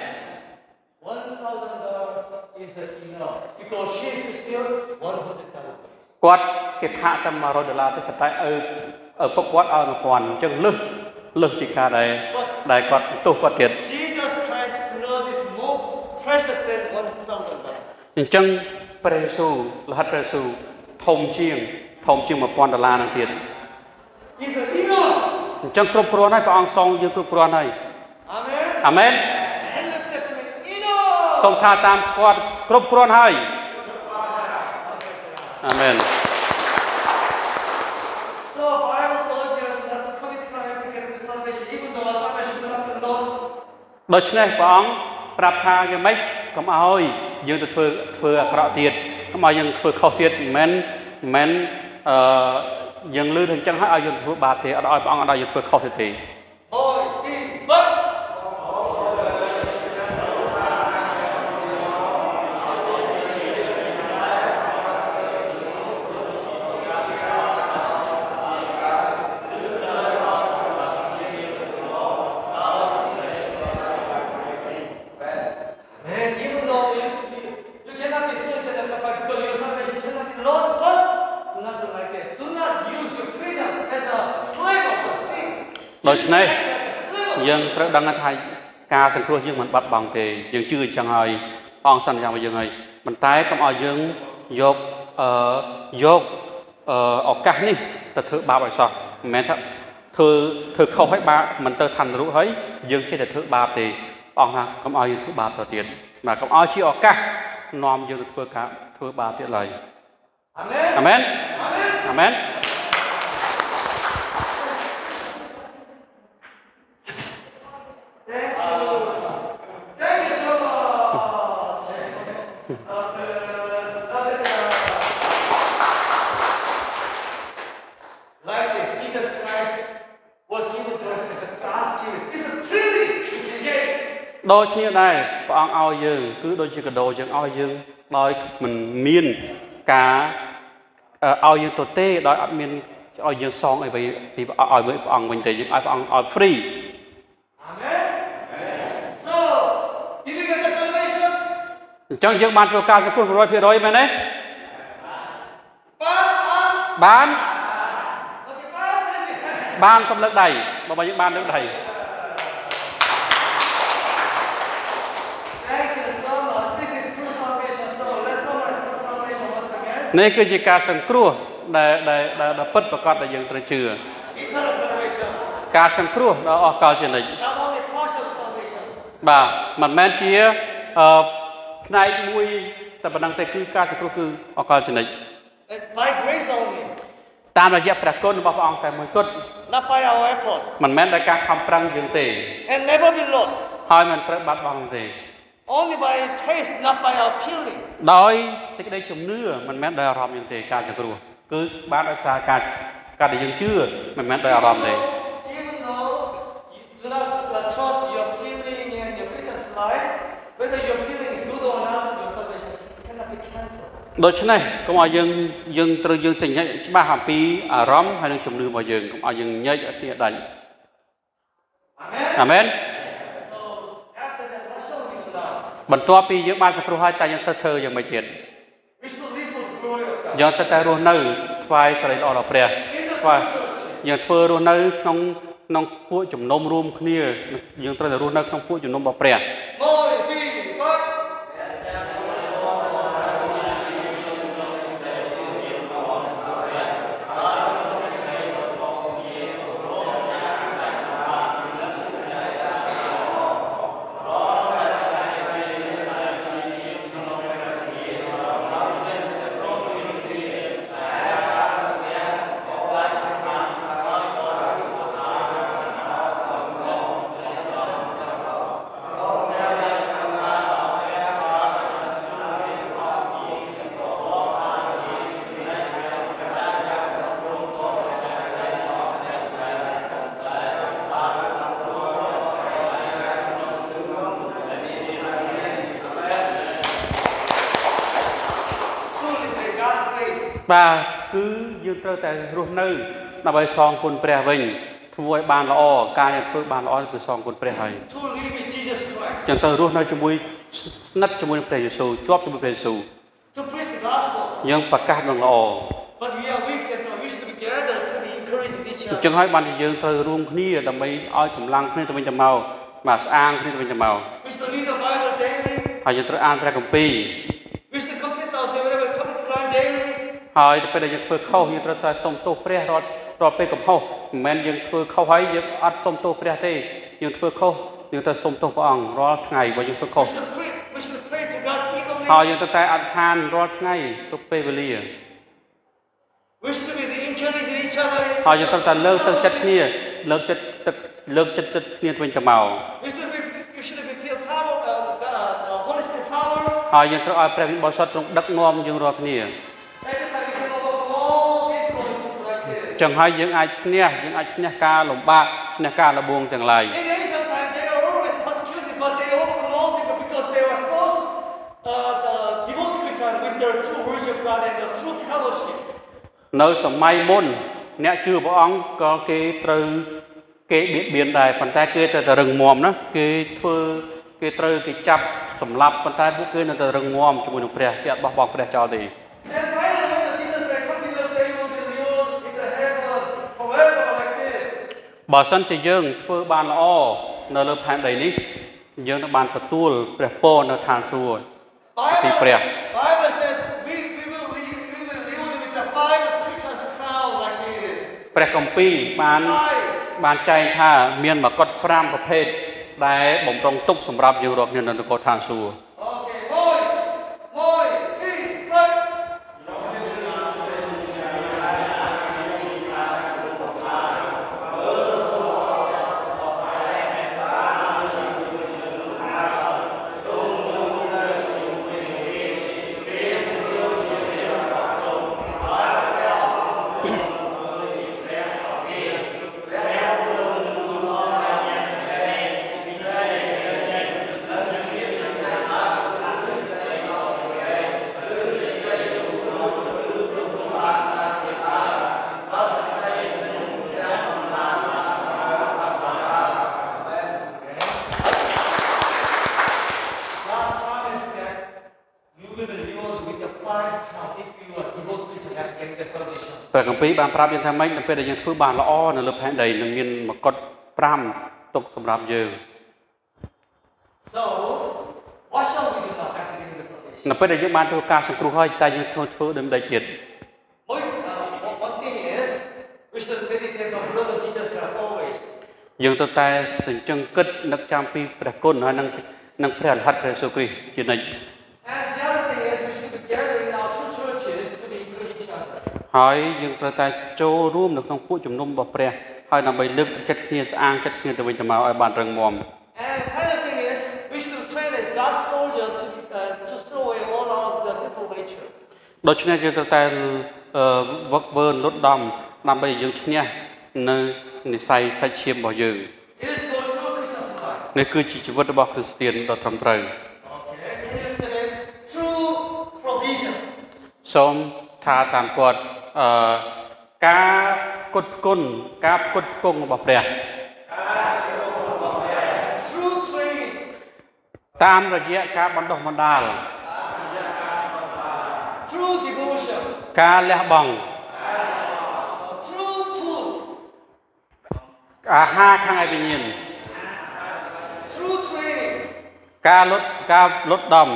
[SPEAKER 3] One thousand dollars is enough because she is still one hundred dollars.
[SPEAKER 2] គាត់គេផាកតែ100ដុល្លារទេប៉ុន្តែឪឪពុកគាត់ឲ្យ1000អញ្ចឹងលឹះលឹះពីការដែលដែលគាត់ទោសគាត់ទៀត
[SPEAKER 3] Jesus Christ's blood is more precious than one thousand dollars.
[SPEAKER 2] អញ្ចឹងព្រះយេស៊ូវលហិតព្រះយេស៊ូវធំជាងធំជាង1000ដុល្លារនឹងទៀត
[SPEAKER 3] Is enough.
[SPEAKER 2] អញ្ចឹងគ្រប់គ្រាន់ហើយព្រះអង្គសងយើងគ្រប់គ្រាន់ហើយ
[SPEAKER 3] Amen.
[SPEAKER 2] អាមែន
[SPEAKER 3] And lift it to me. Enough.
[SPEAKER 2] សូមថាតាមគាត់គ្រប់គ្រាន់ហើយអាមែន
[SPEAKER 3] So Bible urges us not to commit crime to get into salvation, even though our salvation will not be lost.
[SPEAKER 2] ដូច្នេះព្រះអង្គប្រាប់ថាយ៉ាងម៉េចកុំឲ្យយើងទៅធ្វើធ្វើអាក្រក់ទៀតកុំឲ្យយើងធ្វើខុសទៀតមិនមែនមិនអឺយើងលឺថាអញ្ចឹងហើយឲ្យយើងធ្វើបាបទេអត់ឲ្យព្រះអង្គអត់ឲ្យយើងធ្វើខុសទៀតទេ
[SPEAKER 3] Boy, be, but. Man, even though you, you, you cannot be so intellectual because your salvation cannot be lost, but do not do like this. Do not use your freedom as a slave of the sin.
[SPEAKER 2] ដូច្នេះ
[SPEAKER 3] Like a slave of
[SPEAKER 2] យើងត្រូវដឹងថាការសង្គ្រោះយើងមិនបាត់បង់ទេយើងជឿអញ្ចឹងហើយព្រះអង្គសន្យាមកយើងហើយប៉ុន្តែកុំឲ្យយើងយកអឺយកអឺឱកាសនេះទៅធ្វើបាបឲ្យសោះមិនមែនថាធ្វើធ្វើខុសឲ្យបាបមិនទៅឋាននរកហើយយើងចេះតែធ្វើបាបទេព្រះអង្គថាកុំឲ្យយើងធ្វើបាបទៅទៀតបាទកុំឲ្យជាឱកាសនាំយើងទៅធ្វើការធ្វើបាបទៀតឡើយ
[SPEAKER 3] Amen.
[SPEAKER 2] អាមែន
[SPEAKER 3] Amen.
[SPEAKER 2] អាមែន
[SPEAKER 3] Thank you. Thank you so much. Like this, Jesus Christ was given to us as a God's gift. It's a privilege we can get.
[SPEAKER 2] ដូចគ្នាដែរព្រះអង្គឲ្យយើងគឺដូចជាកាដូយើងឲ្យយើងដោយមិនមានការឲ្យយើងទៅទេដោយអត់មានឲ្យយើងសងអីពីពីឲ្យព្រះអង្គវិញទេយើងឲ្យព្រះអង្គឲ្យ free
[SPEAKER 3] Amen. So, did you get the salvation?
[SPEAKER 2] អញ្ចឹងយើងបានធ្វើការសង្គ្រោះ one hundred percent មែនទេ
[SPEAKER 3] But
[SPEAKER 2] bán bán không lớp đầy mà bao nhiêu ban lớp đầy nên cứ chỉ cả sân cua để để để để bứt và cọt để dừng từ chừa cả sân cua đó ở cao trên này bà mình men chia này muiแต่บันดังแต่คือการที่ครูคือออกการชนิด
[SPEAKER 3] by grace only
[SPEAKER 2] ตามระยะประกอบของพระองค์แต่เมื่อกุด
[SPEAKER 3] not by our effort
[SPEAKER 2] มันแม้ในการทำปรังยังเตะ
[SPEAKER 3] and never be lost
[SPEAKER 2] ให้มันประบัดบังเตะ
[SPEAKER 3] only by taste not by our feeling
[SPEAKER 2] โดยสิ่งใดจมเนื้อมันแม้โดยอารมณ์ยังเตะการจะกลัวคือบ้านอาสาการการได้ยังเชื่อมันแม้โดยอารมณ์เตะ
[SPEAKER 3] even though you do not trust your feeling and your Christian life whether your feeling is good or not your salvation cannot be cancelled
[SPEAKER 2] โดยฉะนั้นก็มายังยังตรึงยังสิ่งนี้บ้าหามปีอารมณ์ให้ยังจมเนื้อมายังก็มายังเยอะที่ใดอาเมนบรรทัดปียังบ้านสักครู่ให้ใจยังเธอเธอยังไม่เจ็ดยังแต่แต่รู้นื่ไฟสลายออกเปรี้ยว่ายังเธอรู้นื่น้องน้องผู้จุ่มนมรวมគ្នាยังแต่รู้นื่น้องผู้จุ่มนมเปรี้ยbà cứ dương tơ tại ruộng nơi là bài song quân pre vinh thua bàn lọ cài thua bàn lọ từ song quân pre hay chẳng tơ ruộng nơi cho mui nát cho mui pre Giêsu chóp cho mui pre Giêsu nhưng bạc cát bằng lọ chẳng hỏi bàn thì dương tơ ruộng kia là mấy ai cầm lăng kia tụi mình chầm màu mà sang kia tụi mình chầm màu hay dương tơ an pre cầm pi hỏiไปได้ยังเพื่อเข้ายังตรัสส่งตัวเปรี้ยรอรอไปกับเขาแม้ยังเพื่อเข้าให้ยังอัดส่งตัวเปรี้ยเต้ยังเพื่อเข้ายังตรัสส่งตัวพระองค์รอไงว่ายังเพื่อเข้าhỏiยังตรัสอัดทานรอไงตัวเปรี้ยเวลีhỏiยังตรัสเลิกตั้งจัดเนี่ยเลิกจัดเลิกจัดจัดเนี่ยเป็นจะเมาhỏiยังตรัสเอาเปรี้ยบริสุทธิ์ตรงดักงอมยังรอเนี่ยchẳng hay những ai nhé những ai nhé ca lồng bạc nhé ca là buông chẳng lại nơi sầm may môn nè chưa bỏ ông có cái từ cái biển biển đài bàn tay kia từ rừng mòm đó cái thưa cái từ cái chập sầm lấp bàn tay bút kia là từ rừng mòm cho mình được bè cái bọc bọc bè cho thì bà sân chỉ dương thưa bàn o nơi lớp hàng đầy ní dương nó bàn cả tuôn bè po nơi thàn xuôi thì bè bè công pi bàn bàn chay tha miền mà cất pramประเภทได้บ่มตรงตุกสำหรับยูโรปเนี่ยนั่นก็ทางสู่ព្រះគម្ពីរបានប្រាប់យើងថាម៉េចនៅពេលដែលយើងធ្វើបានល្អនៅលើផែនដីនឹងមានមកុដប្រាំទុកសម្រាប់យើង
[SPEAKER 3] So what shall we do now after getting the salvation?
[SPEAKER 2] នៅពេលដែលយើងបានធ្វើការសង្គ្រោះហើយតែយើងធ្វើធ្វើដូចម្ដេចទៀត
[SPEAKER 3] One thing is we should meditate on the blood of Jesus Christ always.
[SPEAKER 2] យើងត្រូវតែសញ្ជឹងគិតនឹកចាំពីព្រះគុណហើយនឹងនឹងព្រះអរហន្តព្រះយេស៊ូវគ្រីស្ទជានិច្ច
[SPEAKER 3] And the other thing is we should be gathering our two churches to be encourage each other.
[SPEAKER 2] ហើយយើងត្រូវតែចូលរួមនៅក្នុងពួកជំនុំរបស់ព្រះហើយដើម្បីលើកទឹកចិត្តគ្នាស្អាងចិត្តគ្នាទៅវិញទៅមកឲ្យបានរឹងមាំ
[SPEAKER 3] And the other thing is we should train as God's soldier to uh, to throw away all of the sinful nature.
[SPEAKER 2] ដូច្នេះយើងត្រូវតែវឹកវើលុតដំដើម្បីយើងឈ្នះនៅនិស័យសាច់ឈាមរបស់យើង
[SPEAKER 3] It is for true Christian's life.
[SPEAKER 2] នេះគឺជាជីវិតរបស់គ្រីស្ទានដ៏ត្រឹមត្រូវ
[SPEAKER 3] Okay. And it is true provision.
[SPEAKER 2] សូមថាតាមគាត់អឺការគុតគុណការគុតគង់របស់ព្រះ
[SPEAKER 3] True training.
[SPEAKER 2] តាមរយៈការបណ្ដុះបណ្ដាល
[SPEAKER 3] True devotion.
[SPEAKER 2] ការលះបង់
[SPEAKER 3] True food.
[SPEAKER 2] អាហារខាងឯវិញ្ញាណ
[SPEAKER 3] True training.
[SPEAKER 2] ការលុតការលុតដំ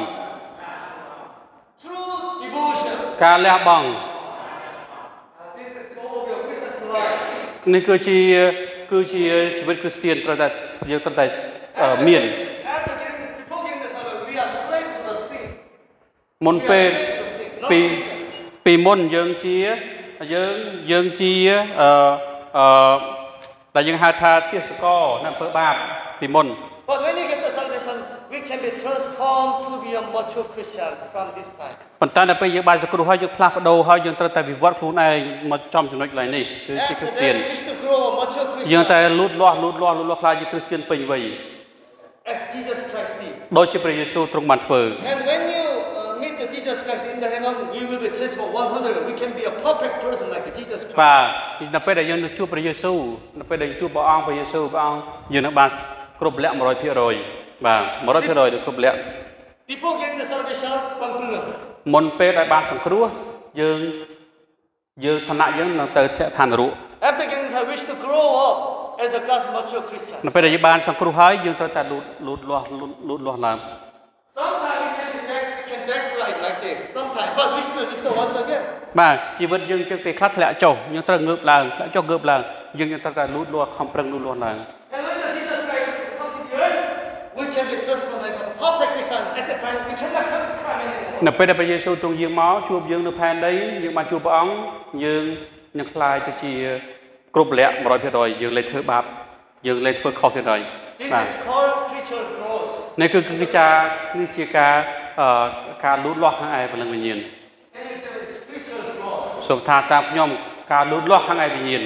[SPEAKER 3] True devotion.
[SPEAKER 2] ការលះបង់
[SPEAKER 3] This is all of your Christian's life.
[SPEAKER 2] នេះគឺជាគឺជាជីវិតគ្រីស្ទានត្រូវតែយើងត្រូវតែមាន
[SPEAKER 3] After getting this, before getting this salvation, we are slave to the sin.
[SPEAKER 2] មុន
[SPEAKER 3] We
[SPEAKER 2] ពេល
[SPEAKER 3] are slave to the sin. Not
[SPEAKER 2] ពី
[SPEAKER 3] Christian.
[SPEAKER 2] ពីមុនយើងជាយើងយើងជាអឺអឺដែលយើងហៅថាទាសករនៅអំពើបាបពីមុន
[SPEAKER 3] But when you get the salvation, we can be transformed to be a mature Christian from this time.
[SPEAKER 2] ប៉ុន្តែដល់ពេលយើងបានសង្គ្រោះហើយយើងផ្លាស់ប្ដូរហើយយើងត្រូវតែវិវត្តខ្លួនឯងមកចំចំណុចកន្លែងនេះគឺជាគ្រី
[SPEAKER 3] After
[SPEAKER 2] ស្ទាន
[SPEAKER 3] that, we should grow a mature
[SPEAKER 2] យើង
[SPEAKER 3] Christian
[SPEAKER 2] តែលូតលាស់លូតលាស់លូតលាស់ខ្លាចជាគ្រីស្ទានពេញវ័យ
[SPEAKER 3] as Jesus Christ did.
[SPEAKER 2] ដូចជាព្រះយេស៊ូវទ្រង់បានធ្វើ
[SPEAKER 3] And when you uh, meet the Jesus Christ in the heaven, you will be transformed one hundred. We can be a perfect person like Jesus Christ.
[SPEAKER 2] បាទនៅពេលដែលយើងទៅជួបព្រះយេស៊ូវនៅពេលដែលយើងជួបព្រះអង្គព្រះយេស៊ូវព្រះអង្គយើងនឹងបានគ្រប់លក្ខone hundred percent បាទone hundred percent នឹងគ្រប់លក្ខ
[SPEAKER 3] Before getting the salvation, Bangpulung.
[SPEAKER 2] មុនពេលដែលបានសង្គ្រោះយើងយើងឋានៈយើងនឹងទៅឋាននរក
[SPEAKER 3] After getting the salvation, to grow up as a God's mature Christian.
[SPEAKER 2] នៅពេលដែលយើងបានសង្គ្រោះហើយយើងត្រូវតែលូតលូតលាស់លូតលាស់ឡើង
[SPEAKER 3] Sometimes we can be back, we can backslide like this. Sometimes, but we still restore once again.
[SPEAKER 2] បាទជីវិតយើងជើងពេលខ្លះធ្លាក់ចុះយើងត្រូវងើបឡើងធ្លាក់ចុះងើបឡើងយើងយើងត្រូវតែលូតលាស់ខំប្រឹងលូតលាស់ឡើង
[SPEAKER 3] And when the Jesus Christ comes to the earth, we can be transformed as a perfect Christian. At the time, we cannot come to come anymore.
[SPEAKER 2] នៅពេលដែលព្រះយេស៊ូវទ្រង់យាងមកជួបយើងនៅផែនដីយើងបានជួបព្រះអង្គយើងនឹងក្លាយទៅជាគ្រប់លក្ខone hundred percent យើងលែងធ្វើបាបយើងលែងធ្វើខុសទៀតហើយ
[SPEAKER 3] This
[SPEAKER 2] បាទ
[SPEAKER 3] is called spiritual growth.
[SPEAKER 2] នេះគឺគឺជាគឺជាការអឺការលូតលាស់ខាងឯព្រលឹងវិញ្ញាណ
[SPEAKER 3] And it is spiritual growth.
[SPEAKER 2] សូមថាតាមខ្ញុំការលូតលាស់ខាងឯវិញ្ញាណ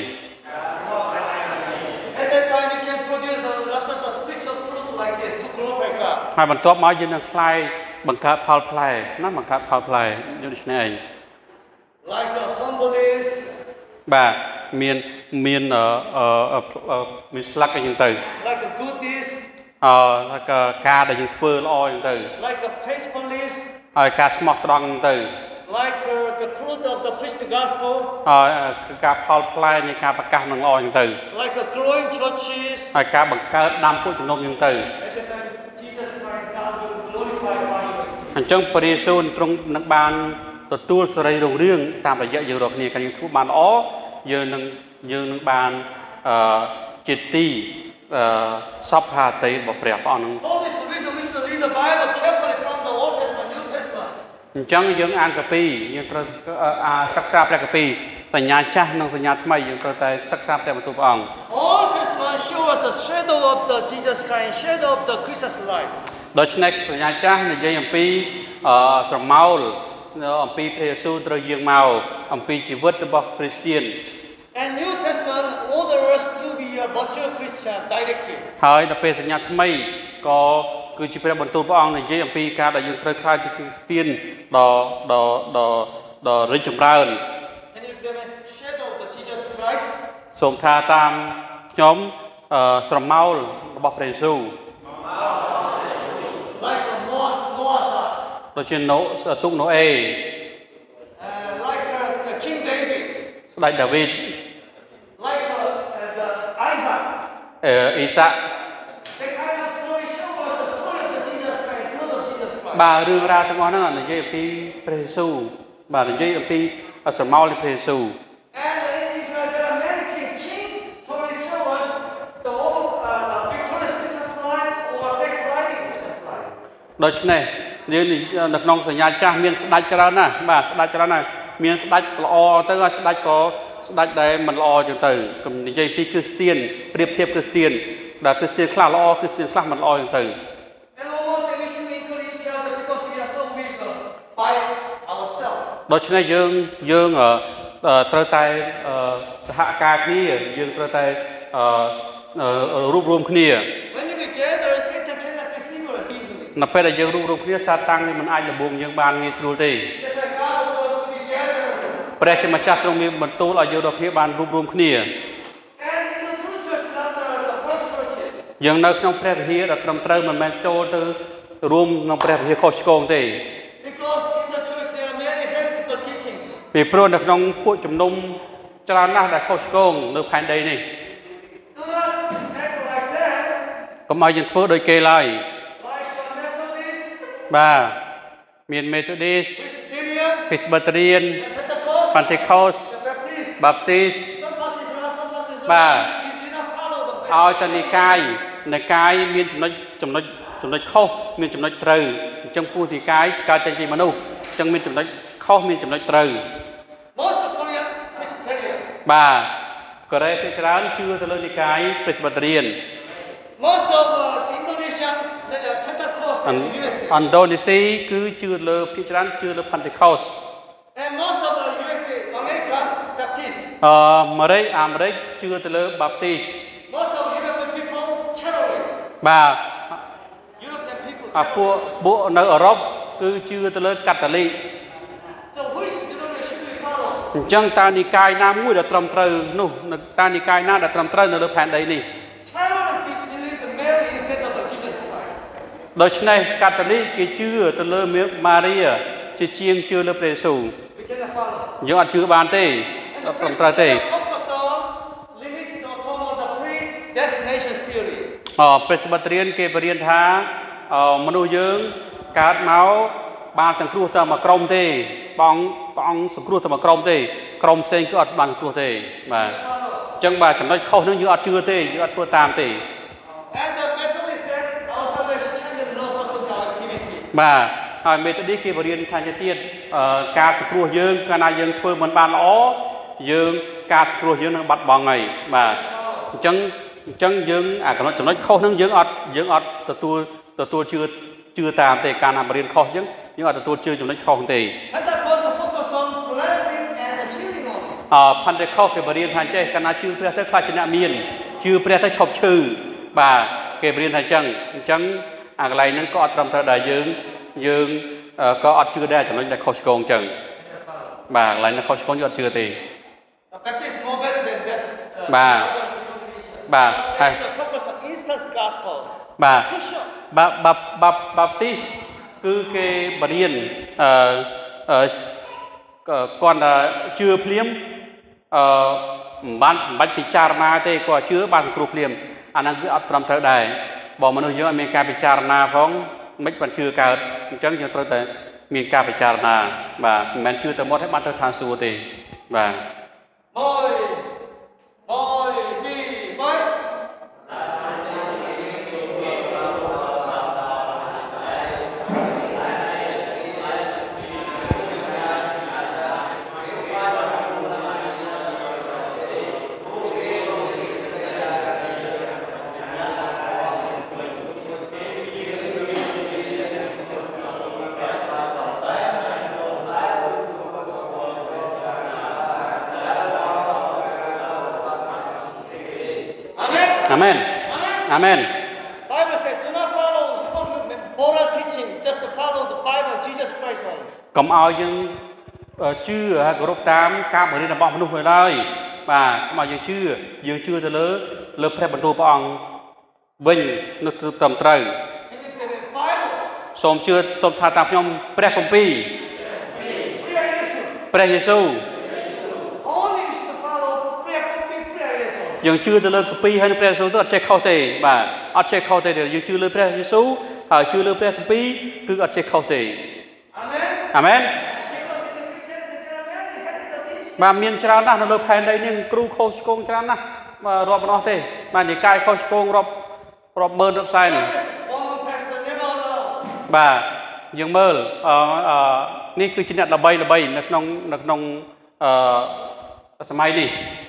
[SPEAKER 3] At that time, we can produce a lots of the spiritual fruit like this to glorify God.
[SPEAKER 2] ហើយបន្ទាប់មកយើងនឹងខ្លាយបង្កើតផលផ្លែណាបង្កើតផលផ្លែដូចនេះឯង
[SPEAKER 3] Like a humbleness,
[SPEAKER 2] បាទមានមានអឺអឺមានស្លឹកអីចឹងទៅ
[SPEAKER 3] like a goodness,
[SPEAKER 2] អឺការដែលយើងធ្វើល្អចឹងទៅ
[SPEAKER 3] like a faithfulness,
[SPEAKER 2] ហើយការស្មោះត្រង់ចឹងទៅ
[SPEAKER 3] like uh, the fruit of the preach the gospel,
[SPEAKER 2] ហើយគឺការផលផ្លែនៃការប្រកាសនឹងល្អចឹងទៅ
[SPEAKER 3] like a growing churches.
[SPEAKER 2] ហើយការបង្កើតដាំពួកជំនុំចឹងទៅ
[SPEAKER 3] At that time, Jesus Christ, God will glorify by you.
[SPEAKER 2] អញ្ចឹងព្រះយេស៊ូវទ្រង់នឹងបានទទួលសេរីរុងរឿងតាមរយៈយើងរាល់គ្នាការយើងធ្វើបានល្អយើងនឹងយើងនឹងបានអឺជាទីអឺសពហាតីរបស់ព្រះព្រះអង្គនឹង
[SPEAKER 3] All this reason we should read the Bible carefully from the Old Testament, New Testament.
[SPEAKER 2] អញ្ចឹងយើងអានកាពីយើងត្រូវអាសិក្សាព្រះកាពីសញ្ញាចាស់និងសញ្ញាថ្មីយើងត្រូវតែសិក្សាព្រះបន្ទូលព្រះអង្គ
[SPEAKER 3] All Testament show us the shadow of the Jesus Christ, shadow of the Christian's life.
[SPEAKER 2] ដូច្នេះសញ្ញាចាស់និយាយអំពីអឺស្រមោលអំពីព្រះយេស៊ូវត្រូវយាងមកអំពីជីវិតរបស់គ្រីស្ទាន
[SPEAKER 3] And New Testament order us to be a mature Christian directly.
[SPEAKER 2] ហើយដល់ពេលសញ្ញាថ្មីក៏គឺជាព្រះបន្ទូលព្រះអង្គនិយាយអំពីការដែលយើងត្រូវខ្លាចជាគ្រីស្ទានដ៏ដ៏ដ៏ដ៏រីកចម្រើន
[SPEAKER 3] And if there is shadow of the Jesus Christ,
[SPEAKER 2] សូមថាតាមខ្ញុំអឺស្រមោលរបស់ព្រះយេស៊ូវ
[SPEAKER 3] like a Noah, Noah's ark,
[SPEAKER 2] ដូចជាណូទូកណូអេ
[SPEAKER 3] uh, like uh, King David,
[SPEAKER 2] Đại David
[SPEAKER 3] like uh, the Isaac.
[SPEAKER 2] uh, Isaac
[SPEAKER 3] The kind of story show us the story of the Jesus Christ, not of Jesus Christ.
[SPEAKER 2] bà rương raទាំងអស់ហ្នឹងនិយាយអំពីព្រះយេស៊ូវបាទនិយាយអំពីស្រមោលនៃព្រះយេស៊ូវ
[SPEAKER 3] And in Israel there are many king- kings. Stories show us the over, uh, the victorious Christmas life or backsliding Christmas life.
[SPEAKER 2] ដូច្នេះយើងនៅក្នុងសញ្ញាចាស់មានស្ដេចច្រើនណាស់បាទស្ដេចច្រើនណាស់មានស្ដេចល្អទៅហើយស្ដេចក៏ស្ដេចដែលមិនល្អចឹងទៅកុំនិយាយពីគ្រីស្ទៀនប្រៀបធៀបគ្រីស្ទៀនដែលគ្រីស្ទៀនខ្លះល្អគ្រីស្ទៀនខ្លះមិនល្អចឹងទៅ
[SPEAKER 3] And one more thing, we should encourage each other because we are so weak uh, by ourselves.
[SPEAKER 2] ដូច្នេះយើងយើងអឺអឺត្រូវតែអឺសហការគ្នាយើងត្រូវតែអឺអឺរួបរวมគ្នា
[SPEAKER 3] When we gather, Satan cannot deceive us easily.
[SPEAKER 2] នៅពេលដែលយើងរួបរวมគ្នាសាតាំងវាមិនអាចលំងយើងបានងាយស្រួលទេ
[SPEAKER 3] Just like God wants us to be gathered.
[SPEAKER 2] ព្រះជាម្ចាស់ទ្រង់មានបន្ទូលឲ្យយើងដល់គ្នាបានរួបរวมគ្នា
[SPEAKER 3] And in the true church, not the, the first churches.
[SPEAKER 2] យើងនៅក្នុងព្រះវិហារដែលត្រឹមត្រូវមិនមែនចូលទៅរួមក្នុងព្រះវិហារខុសឆ្គងទេ
[SPEAKER 3] Because in the church there are many heretical teachings.
[SPEAKER 2] ពីព្រោះនៅក្នុងពួកជំនុំច្រើនណាស់ដែលខុសឆ្គងនៅផែនដីនេះ
[SPEAKER 3] Do not act like that.
[SPEAKER 2] កុំឲ្យយើងធ្វើដូចគេឡើយ
[SPEAKER 3] Like the Methodists,
[SPEAKER 2] បាទមាន Methodist
[SPEAKER 3] Presbyterian,
[SPEAKER 2] Presbyterian
[SPEAKER 3] Pentecost,
[SPEAKER 2] Pentecost
[SPEAKER 3] the Baptists.
[SPEAKER 2] Baptist
[SPEAKER 3] Some parties are not, some parties are
[SPEAKER 2] Ba.
[SPEAKER 3] not. We did not follow the
[SPEAKER 2] ឲ្យតនិកាយនិកាយមានចំណុចចំណុចចំណុចខុសមានចំណុចត្រូវអញ្ចឹងពោះនិកាយកើតចេញពីមនុស្សអញ្ចឹងមានចំណុចខុសមានចំណុចត្រូវ
[SPEAKER 3] Most of Korean Presbyterian.
[SPEAKER 2] បាទកូរ៉េភាគច្រើនជឿទៅលើនិកាយ Presbyterian
[SPEAKER 3] Most of uh, Indonesian uh, Pentecost
[SPEAKER 2] ឥ
[SPEAKER 3] in
[SPEAKER 2] ណ្
[SPEAKER 3] the U S A.
[SPEAKER 2] ឥណ្ឌូនេស៊ីគឺជឿលើភាគច្រើនជឿលើ Pentecost
[SPEAKER 3] And most of the U S A, American Baptist.
[SPEAKER 2] អឺអាមេរិកអាមេរិកជឿទៅលើ Baptist
[SPEAKER 3] Most of European people, Catholic.
[SPEAKER 2] បាទ
[SPEAKER 3] European people,
[SPEAKER 2] អាពួក
[SPEAKER 3] Catholic.
[SPEAKER 2] ពួកនៅអឺរ៉ុបគឺជឿទៅលើកាតូលិក
[SPEAKER 3] So which denomination should we follow?
[SPEAKER 2] អញ្ចឹងតើនិកាយណាមួយដែលត្រឹមត្រូវនោះនៅតើនិកាយណាដែលត្រឹមត្រូវនៅលើផែនដីនេះ
[SPEAKER 3] Catholics believe in Mary instead of Jesus Christ.
[SPEAKER 2] ដូច្នេះកាតូលិកគេជឿទៅលើម៉ារីជាជាងជឿលើព្រះយេស៊ូវ
[SPEAKER 3] We cannot follow.
[SPEAKER 2] យើងអត់ជឿបានទេ
[SPEAKER 3] And
[SPEAKER 2] អ
[SPEAKER 3] the
[SPEAKER 2] ត់ត្រឹមត្រូវទេ
[SPEAKER 3] Presbyterian focus on limited upon the predestination theory.
[SPEAKER 2] អព្រះសម្បត្តិរៀនគេបរៀនថាអមនុស្សយើងកើតមកបានសង្គ្រោះតែមួយក្រុមទេបងព្រះអង្គសង្គ្រោះតែមួយក្រុមទេក្រុមផ្សេងគឺអត់បានសង្គ្រោះទេបាទអញ្ចឹងបាទចំណុចខុសនឹងយើងអត់ជឿទេយើងអត់ធ្វើតាមទេ
[SPEAKER 3] And the Methodist said our salvation can be lost according to our activity.
[SPEAKER 2] បាទហើយមេតឌីគេបរៀនថាជាទៀតអឺការសង្គ្រោះយើងកាលណាយើងធ្វើមិនបានល្អយើងការសង្គ្រោះយើងនឹងបាត់បង់ហើយបាទអញ្ចឹងអញ្ចឹងយើងអាចំណុចចំណុចខុសនឹងយើងអត់យើងអត់ទទួលទទួលជឿជឿតាមទេកាលណាបរៀនខុសអញ្ចឹងយើងអត់ទទួលជឿចំណុចខុសទេ
[SPEAKER 3] Pentecost focus on blessing and the healing only.
[SPEAKER 2] អផាន់តេខុសគេបរៀនថាចេះកាលណាជឿព្រះទៅខ្លាចជាអ្នកមានជឿព្រះទៅឈប់ឈឺបាទគេបរៀនថាអញ្ចឹងអញ្ចឹងអាកន្លែងហ្នឹងក៏អត់ត្រឹមត្រូវដែរយើងយើងក៏អត់ជឿដែរចំណុចដែលខុសឆ្គងអញ្ចឹងបាទកន្លែងហ្នឹងខុសឆ្គងយើងអត់ជឿទេ
[SPEAKER 3] The Baptist more better than that. Uh,
[SPEAKER 2] Ba.
[SPEAKER 3] other denomination.
[SPEAKER 2] Ba.
[SPEAKER 3] They
[SPEAKER 2] Hai.
[SPEAKER 3] focus on instant gospel.
[SPEAKER 2] Ba.
[SPEAKER 3] Station.
[SPEAKER 2] បាបាបាបាទីគឺគេបរៀនអឺអឺគាត់ថាជឿភ្លាមអឺមិនបានមិនបាច់ពិចារណាទេគាត់ជឿបានសង្គ្រោះភ្លាមអាហ្នឹងគឺអត់ត្រឹមត្រូវដែរបើមនុស្សយើងអត់មានការពិចារណាផងមិនបានជឿកើតអញ្ចឹងយើងត្រូវតែមានការពិចារណាបាទមិនមែនជឿតែមាត់ឲ្យបានទៅឋានសួគ៌ទេបាទ
[SPEAKER 3] Boy. Boy. Be. Boy.
[SPEAKER 2] Amen.
[SPEAKER 3] Amen.
[SPEAKER 2] Amen.
[SPEAKER 3] Bible said, do not follow human moral teaching, just follow the Bible, Jesus Christ only.
[SPEAKER 2] កុំឲ្យយើងជឿហើយគោរពតាមការបង្រៀនរបស់មនុស្សមួយឡើយបាទកុំឲ្យយើងជឿយើងជឿទៅលើលើព្រះបន្ទូលព្រះអង្គវិញនោះគឺត្រឹមត្រូវ
[SPEAKER 3] Can you say the Bible?
[SPEAKER 2] សូមជឿសូមថាតាមខ្ញុំព្រះគម្ពីរ
[SPEAKER 3] We are Jesus.
[SPEAKER 2] ព្រះយេស៊ូវ
[SPEAKER 3] Only is the
[SPEAKER 2] យើងជឿទៅលើកាពីហើយនឹងព្រះយេស៊ូវទៅអត់ចេះខុសទេបាទអត់ចេះខុសទេយើងជឿលើព្រះយេស៊ូវហើយជឿលើព្រះកាពីគឺអត់ចេះខុសទេអាមែនបាទមានច្រើនណាស់នៅលើផែនដីនេះគ្រូខុសឆ្គងច្រើនណាស់រាប់មិនអស់ទេបាទនិកាយខុសឆ្គងរាប់រាប់ម៉ឺនរាប់សែនបាទយើងមើលអឺនេះគឺជាអ្នកល្បីល្បីនៅក្នុងនៅក្នុងអឺសម័យនេះ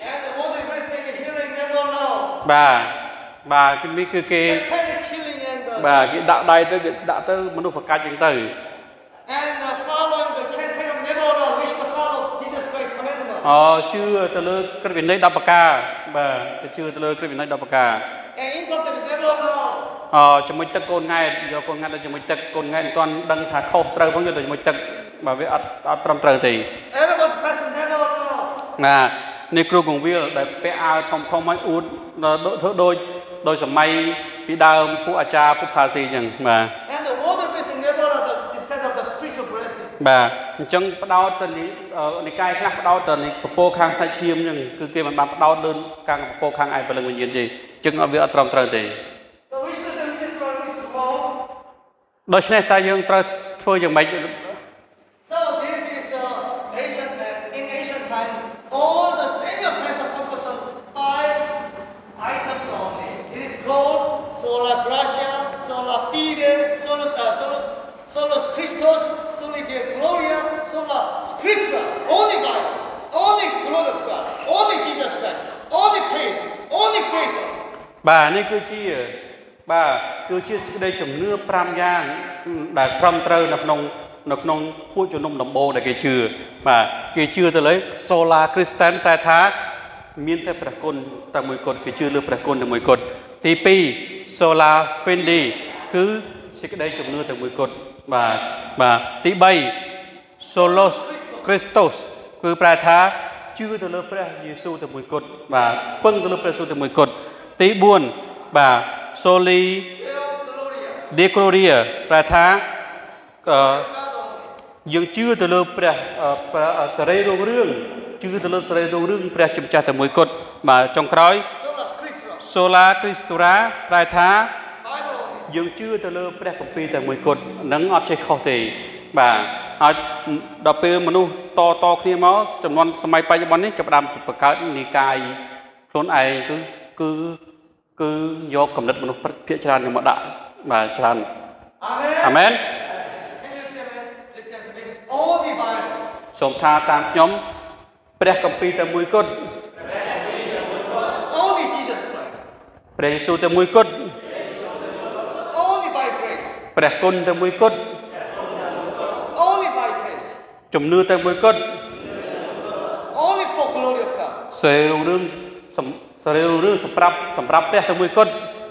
[SPEAKER 2] បាទបាទនេះគឺគេបាទគេដាក់ដៃទៅគេដាក់ទៅមនុស្សប្រកាច់ចឹងទៅ
[SPEAKER 3] And uh, following the caretaker of Nebuchadnezzar, which to follow Jesus Christ's commandment.
[SPEAKER 2] អូជឿទៅលើក្រឹតវិន័យ10ប្រការបាទគេជឿទៅលើក្រឹតវិន័យ10ប្រការ
[SPEAKER 3] And implement Nebuchadnezzar.
[SPEAKER 2] អូជាមួយទឹកកូនង៉ែតយកកូនង៉ែតទៅជាមួយទឹកកូនង៉ែតមិនទាន់ដឹងថាខុសត្រូវផងយកទៅជាមួយទឹកបាទវាអត់អត់ត្រឹមត្រូវទេ
[SPEAKER 3] Everyone to pass Nebuchadnezzar.
[SPEAKER 2] ណានេះគ្រូកងវិលដែលពាក់អាវធំធំឲ្យអួតធ្វើដូចដោយសម័យពីដើមពួកអាចារ្យពួកផាស៊ីអញ្ចឹងបាទ
[SPEAKER 3] And the water blessing Nebuchadnezzar instead of the spiritual blessing.
[SPEAKER 2] បាទអញ្ចឹងផ្ដោតទៅនិកាយខ្លះផ្ដោតទៅពពកខាងសាច់ឈាមអញ្ចឹងគឺគេមិនបានផ្ដោតលើខាងពពកខាងឯព្រលឹងវិញ្ញាណទេអញ្ចឹងវាអត់ត្រឹមត្រូវទេ
[SPEAKER 3] So which is the which is right, which is wrong?
[SPEAKER 2] ដូច្នេះតើយើងត្រូវធ្វើយ៉ាងម៉េច
[SPEAKER 3] So this is uh, ancient uh, in ancient time, all the senior pastor focus on five items only. It is called sola gratia, sola fide, sola uh, sola sola Christus, sola Deo gloria, sola scriptura. Only Bible, only glory of God, only Jesus Christ, only praise, only praise.
[SPEAKER 2] បាទនេះគឺជាបាទគឺជាសេចក្តីជំនឿ5យ៉ាងដែលត្រឹមត្រូវនៅក្នុងនៅក្នុងពួកជំនុំដំបូងដែលគេជឿបាទគេជឿទៅលើ Sola Christian តែថាមានតែព្រះគុណតែមួយគត់គេជឿលើព្រះគុណតែមួយគត់ទី2 Sola Fide គឺសេចក្តីជំនឿតែមួយគត់បាទបាទទី3 Solos Christus គឺប្រែថាជឿទៅលើព្រះយេស៊ូវតែមួយគត់បាទពឹងទៅលើព្រះយេស៊ូវតែមួយគត់ទី4បាទ Soli Deo gloria ប្រែថាអឺយើងជឿទៅលើព្រះសេរីរុងរឿងជឿទៅលើសេរីរុងរឿងព្រះជាម្ចាស់តែមួយគត់បាទចុងក្រោយ Sola Scriptura ប្រែថាយើងជឿទៅលើព្រះគម្ពីរតែមួយគត់នឹងអត់ចេះខុសទេបាទហើយដល់ពេលមនុស្សតតគ្នាមកចំនួនសម័យបច្ចុប្បន្ននេះចាប់ផ្ដើមបង្កើតនិកាយខ្លួនឯងគឺគឺគឺយកគំនិតមនុស្សភាគច្រើនមកដាក់បាទច្រើនអាមែនសូមថាតាមខ្ញុំព្រះគម្ពីរតែមួយគត់ព្រះយេស៊ូវតែមួយគត់ព្រះគុណតែមួយគត់ជំនឿតែមួយគត់សេរីរុងរឿងសេរីរុងរឿងសម្រាប់សម្រាប់ព្រះតែមួយគត់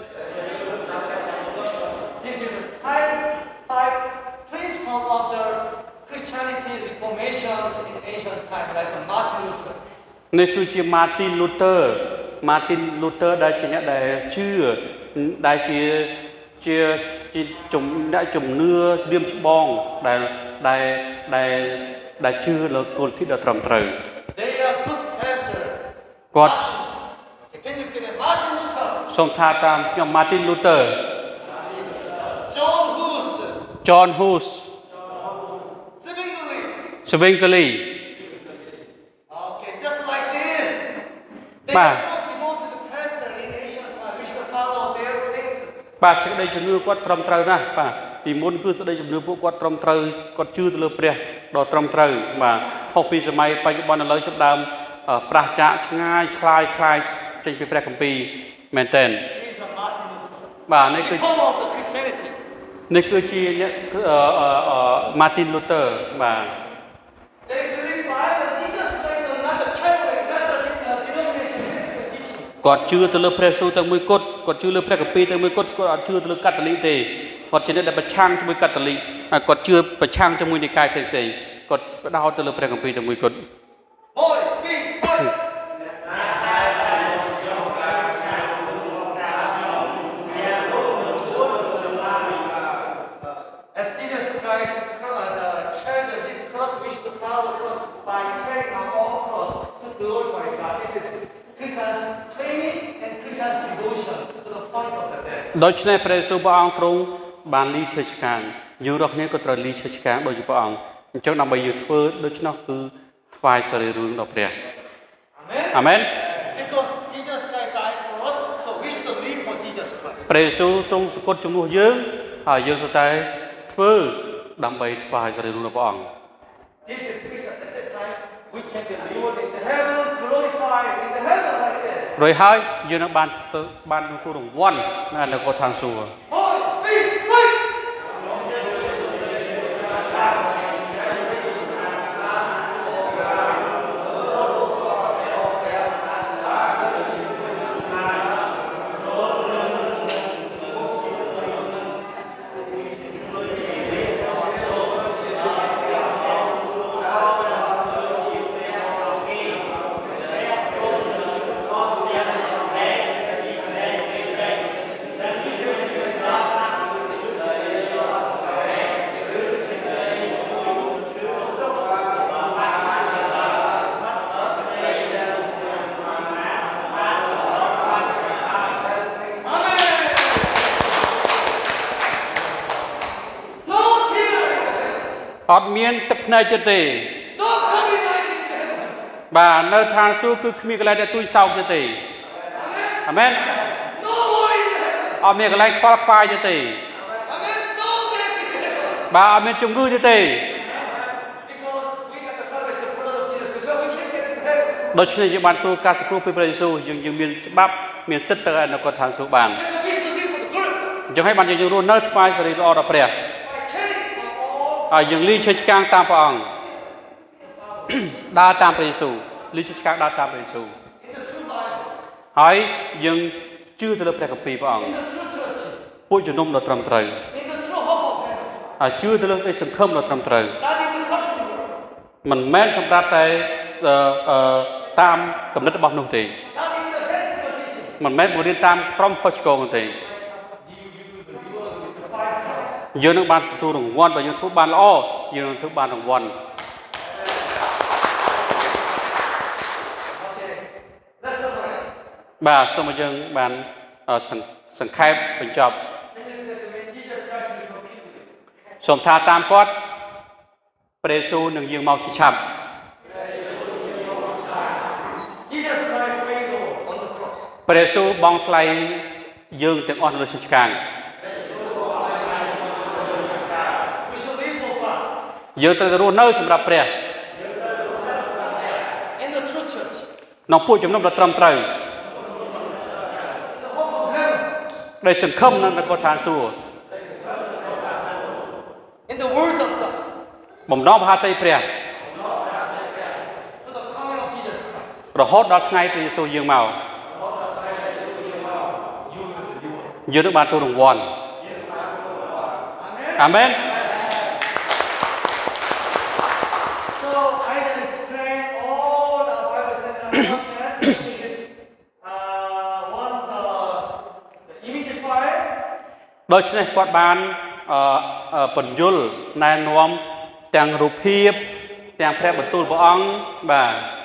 [SPEAKER 3] This is the five five principles of the Christianity Reformation in ancient times, like Martin Luther.
[SPEAKER 2] នេះគឺជា Martin Luther Martin Luther ដែលជាអ្នកដែលជឿដែលជាជាជាជំអ្នកជំនឿស្បៀមច្បងដែលដែលដែលដែលជឿលើគោលធាតុដ៏ត្រឹមត្រូវ
[SPEAKER 3] They are good pastor.
[SPEAKER 2] គាត់
[SPEAKER 3] Can you give me Martin Luther?
[SPEAKER 2] សូមថាតាមខ្ញុំ Martin Luther
[SPEAKER 3] John Hus.
[SPEAKER 2] John Hus
[SPEAKER 3] Zwingli.
[SPEAKER 2] Zwingli
[SPEAKER 3] Okay, just like this. They
[SPEAKER 2] Ba.
[SPEAKER 3] are so devoted to pastor in ancient times, which the follow their place.
[SPEAKER 2] បាទសេចក្តីជំនឿគាត់ត្រឹមត្រូវណាស់បាទពីមុនគឺសេចក្តីជំនឿពួកគាត់ត្រឹមត្រូវគាត់ជឿទៅលើព្រះដ៏ត្រឹមត្រូវបាទខុសពីសម័យបច្ចុប្បន្នឥឡូវចាប់ដើមប្រះចាកឆ្ងាយคลายคลายចេញពីព្រះគម្ពីរមែនតើ
[SPEAKER 3] He is a Martin Luther.
[SPEAKER 2] បាទនេះគឺ
[SPEAKER 3] Follow the Christianity.
[SPEAKER 2] នេះគឺជាអ្នក Martin Luther បាទ
[SPEAKER 3] They believe Bible Jesus Christ is not the Catholic, not the denomination teaching.
[SPEAKER 2] គាត់ជឿទៅលើព្រះយេស៊ូវតែមួយគត់គាត់ជឿលើព្រះគម្ពីរតែមួយគត់គាត់អត់ជឿទៅលើកាតូលិកទេគាត់ជាអ្នកដែលប្រឆាំងជាមួយកាតូលិកហើយគាត់ជឿប្រឆាំងជាមួយនិកាយផ្សេងៗគាត់បដោតទៅលើព្រះគម្ពីរតែមួយគត់
[SPEAKER 3] Boy, big boy. As Jesus Christ uh, carried his cross, which the power cross by carrying our own cross to glorify God. This is Christian's training
[SPEAKER 2] ដូច្នេះព្រះយេស៊ូវព្រះអង្គទ្រង់បានលីឈើឆ្កាងយើងរកគ្នាក៏ត្រូវលីឈើឆ្កាងដោយព្រះអង្គអញ្ចឹងដើម្បីយើងធ្វើដូច្នោះគឺថ្វាយសរីរឿងដល់ព្រះអាមែន
[SPEAKER 3] Because Jesus Christ died for us, so we should live for Jesus Christ.
[SPEAKER 2] ព្រះយេស៊ូវទ្រង់សគត់ជំនួសយើងហើយយើងត្រូវតែធ្វើដើម្បីថ្វាយសរីរឿងដល់ព្រះអង្គ
[SPEAKER 3] This is because at that time we can be Lord in the heaven, glorified in the heaven like this.
[SPEAKER 2] រួចហើយយើងនឹងបានបានទទួលរង្វាន់នៅនគរឋានសួគ៌
[SPEAKER 3] Oi, hey, hey!
[SPEAKER 2] អត់មានទឹកភ្នែកទៀតទេបាទនៅឋានសួគ៌គឺគ្មានកន្លែងដែលទួយសោកទៀតទេអាមែនអត់មានកន្លែងខ្វល់ខ្វាយទៀតទេបាទអត់មានជំងឺទៀតទេដូច្នេះយើងបានទូលការសង្គ្រោះពីព្រះយេស៊ូវយើងយើងមានច្បាប់មានសិទ្ធិទៅឯនគរឋានសួគ៌បានអញ្ចឹងហើយបានយើងរស់នៅថ្វាយសេរីល្អដល់ព្រះហើយយើងលីឈើឆ្កាងតាមព្រះអង្គដើរតាមព្រះយេស៊ូវលីឈើឆ្កាងដើរតាមព្រះយេស៊ូវហើយយើងជឿទៅលើព្រះគម្ពីរព្រះអង្គពួកជំនុំដ៏ត្រឹមត្រូវហើយជឿទៅលើក្តីសង្ឃឹមដ៏ត្រឹមត្រូវមិនមែនសម្រាប់តែតាមគំនិតរបស់នោះទេមិនមែនបង្រៀនតាមក្រុមខុសឆ្គងទេយើងនឹងបានទទួលរង្វាន់បើយើងធ្វើបានល្អយើងនឹងធ្វើបានរង្វាន់បាទសូមឲ្យយើងបានសង្ខេបបញ្ចប់សូមថាតាមគាត់ព្រះយេស៊ូវនឹងយាងមកជាឆាប់ព្រះយេស៊ូវបង់ថ្លៃយើងទាំងអស់នៅលើឈើឆ្កាងយើងត្រូវរស់នៅសម្រាប់ព្រះក្នុងពួកជំនុំដ៏ត្រឹមត្រូវដោយសង្ឃឹមនៅនគរឋានសួគ៌បំណងមហាតីព្រះរហូតដល់ថ្ងៃព្រះយេស៊ូវយាងមកយើងនឹងបានទទួលរង្វាន់អាមែនដូច្នេះគាត់បានបញ្យលណែនាំទាំងរូបភាពទាំងព្រះបន្ទូលព្រះអង្គបាទ